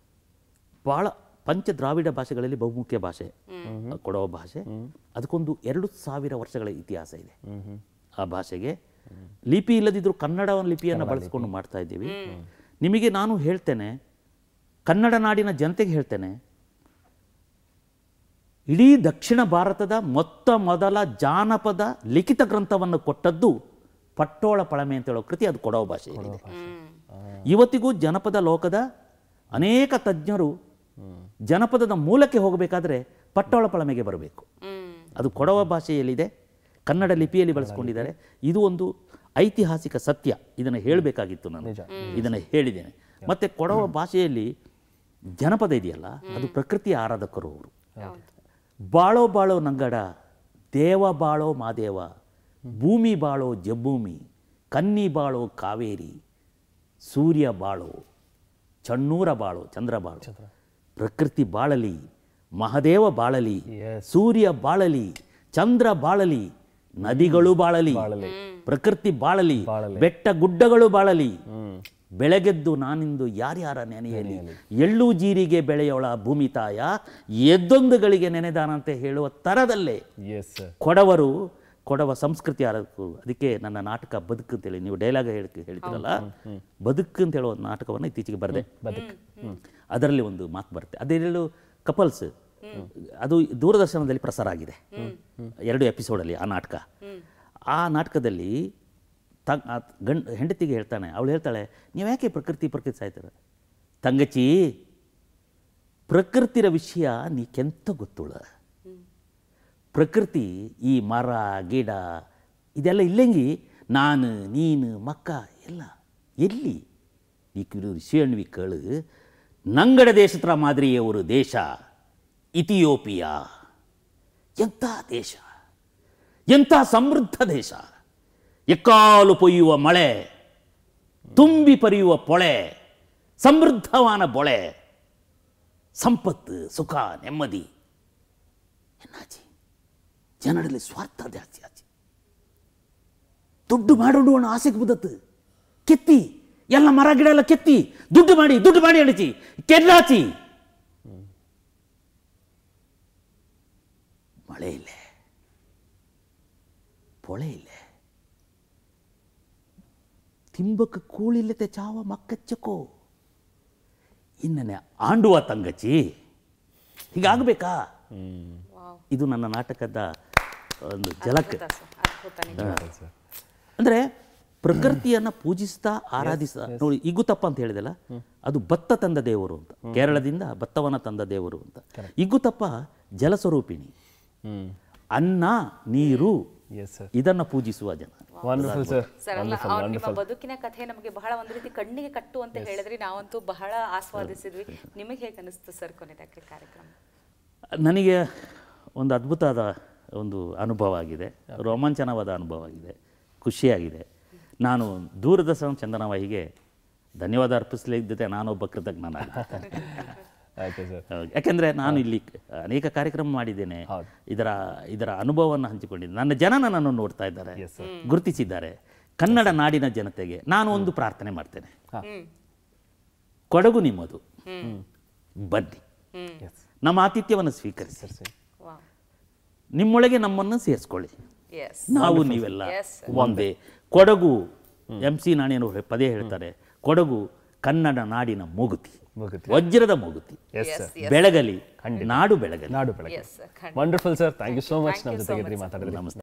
ಭಾಳ ಪಂಚ ದ್ರಾವಿಡ ಭಾಷೆಗಳಲ್ಲಿ ಬಹುಮುಖ್ಯ ಭಾಷೆ ಕೊಡವ ಭಾಷೆ. ಅದಕ್ಕೊಂದು ಎರಡು ಸಾವಿರ ವರ್ಷಗಳ ಇತಿಹಾಸ ಇದೆ. ಆ ಭಾಷೆಗೆ ಲಿಪಿ ಇಲ್ಲದಿದ್ದರೂ ಕನ್ನಡ ಲಿಪಿಯನ್ನು ಬಳಸಿಕೊಂಡು ಮಾಡ್ತಾ ಇದ್ದೀವಿ. ನಿಮಗೆ ನಾನು ಹೇಳ್ತೇನೆ, ಕನ್ನಡ ನಾಡಿನ ಜನತೆಗೆ ಹೇಳ್ತೇನೆ, ಇಡೀ ದಕ್ಷಿಣ ಭಾರತದ ಮೊತ್ತ ಮೊದಲ ಜಾನಪದ ಲಿಖಿತ ಗ್ರಂಥವನ್ನು ಕೊಟ್ಟದ್ದು ಪಟ್ಟೋಳ ಪಳಮೆ ಅಂತ ಹೇಳೋ ಕೃತಿ, ಅದು ಕೊಡವ ಭಾಷೆಯಲ್ಲಿದೆ. ಇವತ್ತಿಗೂ ಜನಪದ ಲೋಕದ ಅನೇಕ ತಜ್ಞರು ಜನಪದದ ಮೂಲಕ್ಕೆ ಹೋಗಬೇಕಾದ್ರೆ ಪಟ್ಟೋಳ ಪಳಮೆಗೆ ಬರಬೇಕು. ಅದು ಕೊಡವ ಭಾಷೆಯಲ್ಲಿದೆ, ಕನ್ನಡ ಲಿಪಿಯಲ್ಲಿ ಬಳಸ್ಕೊಂಡಿದ್ದಾರೆ. ಇದು ಒಂದು ಐತಿಹಾಸಿಕ ಸತ್ಯ, ಇದನ್ನು ಹೇಳಬೇಕಾಗಿತ್ತು ನಾನು, ಇದನ್ನು ಹೇಳಿದ್ದೇನೆ. ಮತ್ತು ಕೊಡವ ಭಾಷೆಯಲ್ಲಿ ಜನಪದ ಇದೆಯಲ್ಲ ಅದು ಪ್ರಕೃತಿಯ ಆರಾಧಕರು ಅವರು. ಬಾಳೋ ಬಾಳೋ ನಂಗಡ, ದೇವ ಬಾಳೋ ಮಾದೇವ, ಭೂಮಿ ಬಾಳೋ ಜಬ್ಬೂಮಿ, ಕನ್ನಿ ಬಾಳೋ ಕಾವೇರಿ, ಸೂರ್ಯ ಬಾಳೋ ಚಣ್ಣೂರ ಬಾಳೋ ಚಂದ್ರ ಬಾಳೋ. ಪ್ರಕೃತಿ ಬಾಳಲಿ, ಮಹದೇವ ಬಾಳಲಿ, ಸೂರ್ಯ ಬಾಳಲಿ, ಚಂದ್ರ ಬಾಳಲಿ, ನದಿಗಳು ಬಾಳಲಿ, ಪ್ರಕೃತಿ ಬಾಳಲಿ, ಬೆಟ್ಟ ಗುಡ್ಡಗಳು ಬಾಳಲಿ, ಬೆಳಗೆದ್ದು ನಾನಿಂದು ಯಾರ್ಯಾರ ನೆನೆಯಲಿ, ಎಳ್ಳು ಜೀರಿಗೆ ಬೆಳೆಯೋಳ ಭೂಮಿ ತಾಯ, ಎದ್ದೊಂದುಗಳಿಗೆ ನೆನೆದಾನಂತೆ ಹೇಳುವ ಥರದಲ್ಲೇ ಕೊಡವರು ಕೊಡವ ಸಂಸ್ಕೃತಿ ಆರಕ್ಕೂ. ಅದಕ್ಕೆ ನನ್ನ ನಾಟಕ ಬದುಕು ಅಂತೇಳಿ ನೀವು ಡೈಲಾಗ್ ಹೇಳಿ ಹೇಳ್ತೀರಲ್ಲ, ಬದುಕು ಅಂತ ಹೇಳುವ ನಾಟಕವನ್ನು ಇತ್ತೀಚೆಗೆ ಬರೆದೆ. ಅದರಲ್ಲಿ ಒಂದು ಮಾತು ಬರುತ್ತೆ, ಅದೆರಡು ಕಪಲ್ಸ್, ಅದು ದೂರದರ್ಶನದಲ್ಲಿ ಪ್ರಸಾರ ಆಗಿದೆ ಎರಡು ಎಪಿಸೋಡಲ್ಲಿ ಆ ನಾಟಕ. ಆ ನಾಟಕದಲ್ಲಿ ತ ಗಂಡ ಹೆಂಡತಿಗೆ ಹೇಳ್ತಾನೆ, ಅವಳು ಹೇಳ್ತಾಳೆ, ನೀವು ಯಾಕೆ ಪ್ರಕೃತಿ ಪ್ರಕೃತಿ ಸಾಯ್ತಾರೆ? ತಂಗಚಿ, ಪ್ರಕೃತಿಯ ವಿಷಯ ನೀಕೆಂತ ಗೊತ್ತುಳ? ಪ್ರಕೃತಿ ಈ ಮರ ಗಿಡ ಇದೆಲ್ಲ ಇಲ್ಲಂಗಿ ನಾನು ನೀನು ಮಕ್ಕ ಎಲ್ಲ ಎಲ್ಲಿ ಈ ವಿಷಯಣ್ವಿ ಕೇಳು. ನಂಗಡ ದೇಶತ್ರ ಮಾದರಿಯವರು ದೇಶ ಇಥಿಯೋಪಿಯಾ. ಎಂಥ ದೇಶ, ಎಂಥ ಸಮೃದ್ಧ ದೇಶ. ಎಕ್ಕಾಲು ಪೊಯ್ಯುವ ಮಳೆ, ತುಂಬಿ ಪರಿಯುವ ಪೊಳೆ, ಸಮೃದ್ಧವಾನ ಬೊಳೆ, ಸಂಪತ್ತು ಸುಖ ನೆಮ್ಮದಿ. ಎನ್ನಾಚಿ ಜನರಲ್ಲಿ ಸ್ವಾರ್ಥ ಜಾಸ್ತಿ ಆಚಿ. ದುಡ್ಡು ಮಾಡೋಣ ಅನ್ನೋ ಆಸೆಗೆ ಬುದತ್ತು ಕೆತ್ತಿ ಎಲ್ಲ ಮರ ಗಿಡ ಎಲ್ಲ ಕೆತ್ತಿ ದುಡ್ಡು ಮಾಡಿ ದುಡ್ಡು ಮಾಡಿ ಅಡಿಚಿ ಕೆಲ್ಲಾಚಿ. ಮಳೆ ಇಲ್ಲೇ, ಪೊಳೆ ಇಲ್ಲೇ, ತಿಂಬಕ್ಕೆ ಕೂಳಿಲ್ಲತೆ ಚಾವ ಮಕ್ಕಚ್ಚಕೋ. ಇನ್ನನೆ ಆಂಡುವ ತಂಗಚ್ಚಿ, ಹೀಗಾಗಬೇಕಾ? ಇದು ನನ್ನ ನಾಟಕದ ಒಂದು ಝಲಕ್. ಅಂದರೆ ಪ್ರಕೃತಿಯನ್ನು ಪೂಜಿಸ್ತಾ ಆರಾಧಿಸ್ತಾ ನೋಡಿ. ಇಗುತಪ್ಪ ಅಂತ ಹೇಳಿದಲ್ಲ, ಅದು ಭತ್ತ ತಂದ ದೇವರು ಅಂತ, ಕೇರಳದಿಂದ ಭತ್ತವನ್ನ ತಂದ ದೇವರು ಅಂತ. ಇಗುತಪ್ಪ ಜಲಸ್ವರೂಪಿಣಿ, ಅನ್ನ ನೀರು ಇದನ್ನ ಪೂಜಿಸುವ ಜನ. ನಿಮ್ಮ ಬದುಕಿನ ಕಥೆ ನಮಗೆ ಬಹಳ ಒಂದು ರೀತಿ ಕಣ್ಣಿಗೆ ಕಟ್ಟು ಅಂತ ಹೇಳಿದ್ರೆ ನಾವಂತೂ ಬಹಳ ಆಸ್ವಾದಿಸಿದ್ವಿ. ನಿಮಗೆ ಹೇಗೆ ಅನಿಸ್ತು ಸರ್ ಕೊನೆಯದಕ್ಕೆ ಕಾರ್ಯಕ್ರಮ? ನನಗೆ ಒಂದು ಅದ್ಭುತವಾದ ಒಂದು ಅನುಭವ ಆಗಿದೆ, ರೋಮಾಂಚನವಾದ ಅನುಭವ ಆಗಿದೆ, ಖುಷಿಯಾಗಿದೆ. ನಾನು ದೂರದರ್ಶನ ಚಂದನವಾಹಿಗೆ ಧನ್ಯವಾದ ಅರ್ಪಿಸಲಿದ್ದೆ, ನಾನೊಬ್ಬ ಕೃತಜ್ಞನ. ಯಾಕೆಂದರೆ ನಾನು ಇಲ್ಲಿ ಅನೇಕ ಕಾರ್ಯಕ್ರಮ ಮಾಡಿದ್ದೇನೆ, ಇದರ ಇದರ ಅನುಭವವನ್ನು ಹಂಚಿಕೊಂಡಿದ್ದೇನೆ. ನನ್ನ ಜನ ನನ್ನನ್ನು ನೋಡ್ತಾ ಇದ್ದಾರೆ, ಗುರುತಿಸಿದ್ದಾರೆ. ಕನ್ನಡ ನಾಡಿನ ಜನತೆಗೆ ನಾನು ಒಂದು ಪ್ರಾರ್ಥನೆ ಮಾಡ್ತೇನೆ, ಕೊಡಗು ನಿಮ್ಮದು, ಬನ್ನಿ, ನಮ್ಮ ಆತಿಥ್ಯವನ್ನು ಸ್ವೀಕರಿಸಿ, ನಿಮ್ಮೊಳಗೆ ನಮ್ಮನ್ನು ಸೇರಿಸ್ಕೊಳ್ಳಿ. ನಾವು ನೀವೆಲ್ಲ ಒಂದೇ. ಕೊಡಗು, ಎಂ ಸಿ ನಾಣಿಯವರು ಪದೇ ಹೇಳ್ತಾರೆ, ಕೊಡಗು ಕನ್ನಡ ನಾಡಿನ ಮೂಗುತಿ, ವಜ್ರದ ಮೂಗುತಿ. ಬೆಳಗಲಿ, ನಾಡು ಬೆಳಗಲಿ. ನಾಡು ಬೆಳಗಲಿ. Wonderful sir, thank you so much ನಮ್ಮ ಜೊತೆಗೆ ಮಾತಾಡಿದ್ರಿ. ನಮಸ್ತೆ.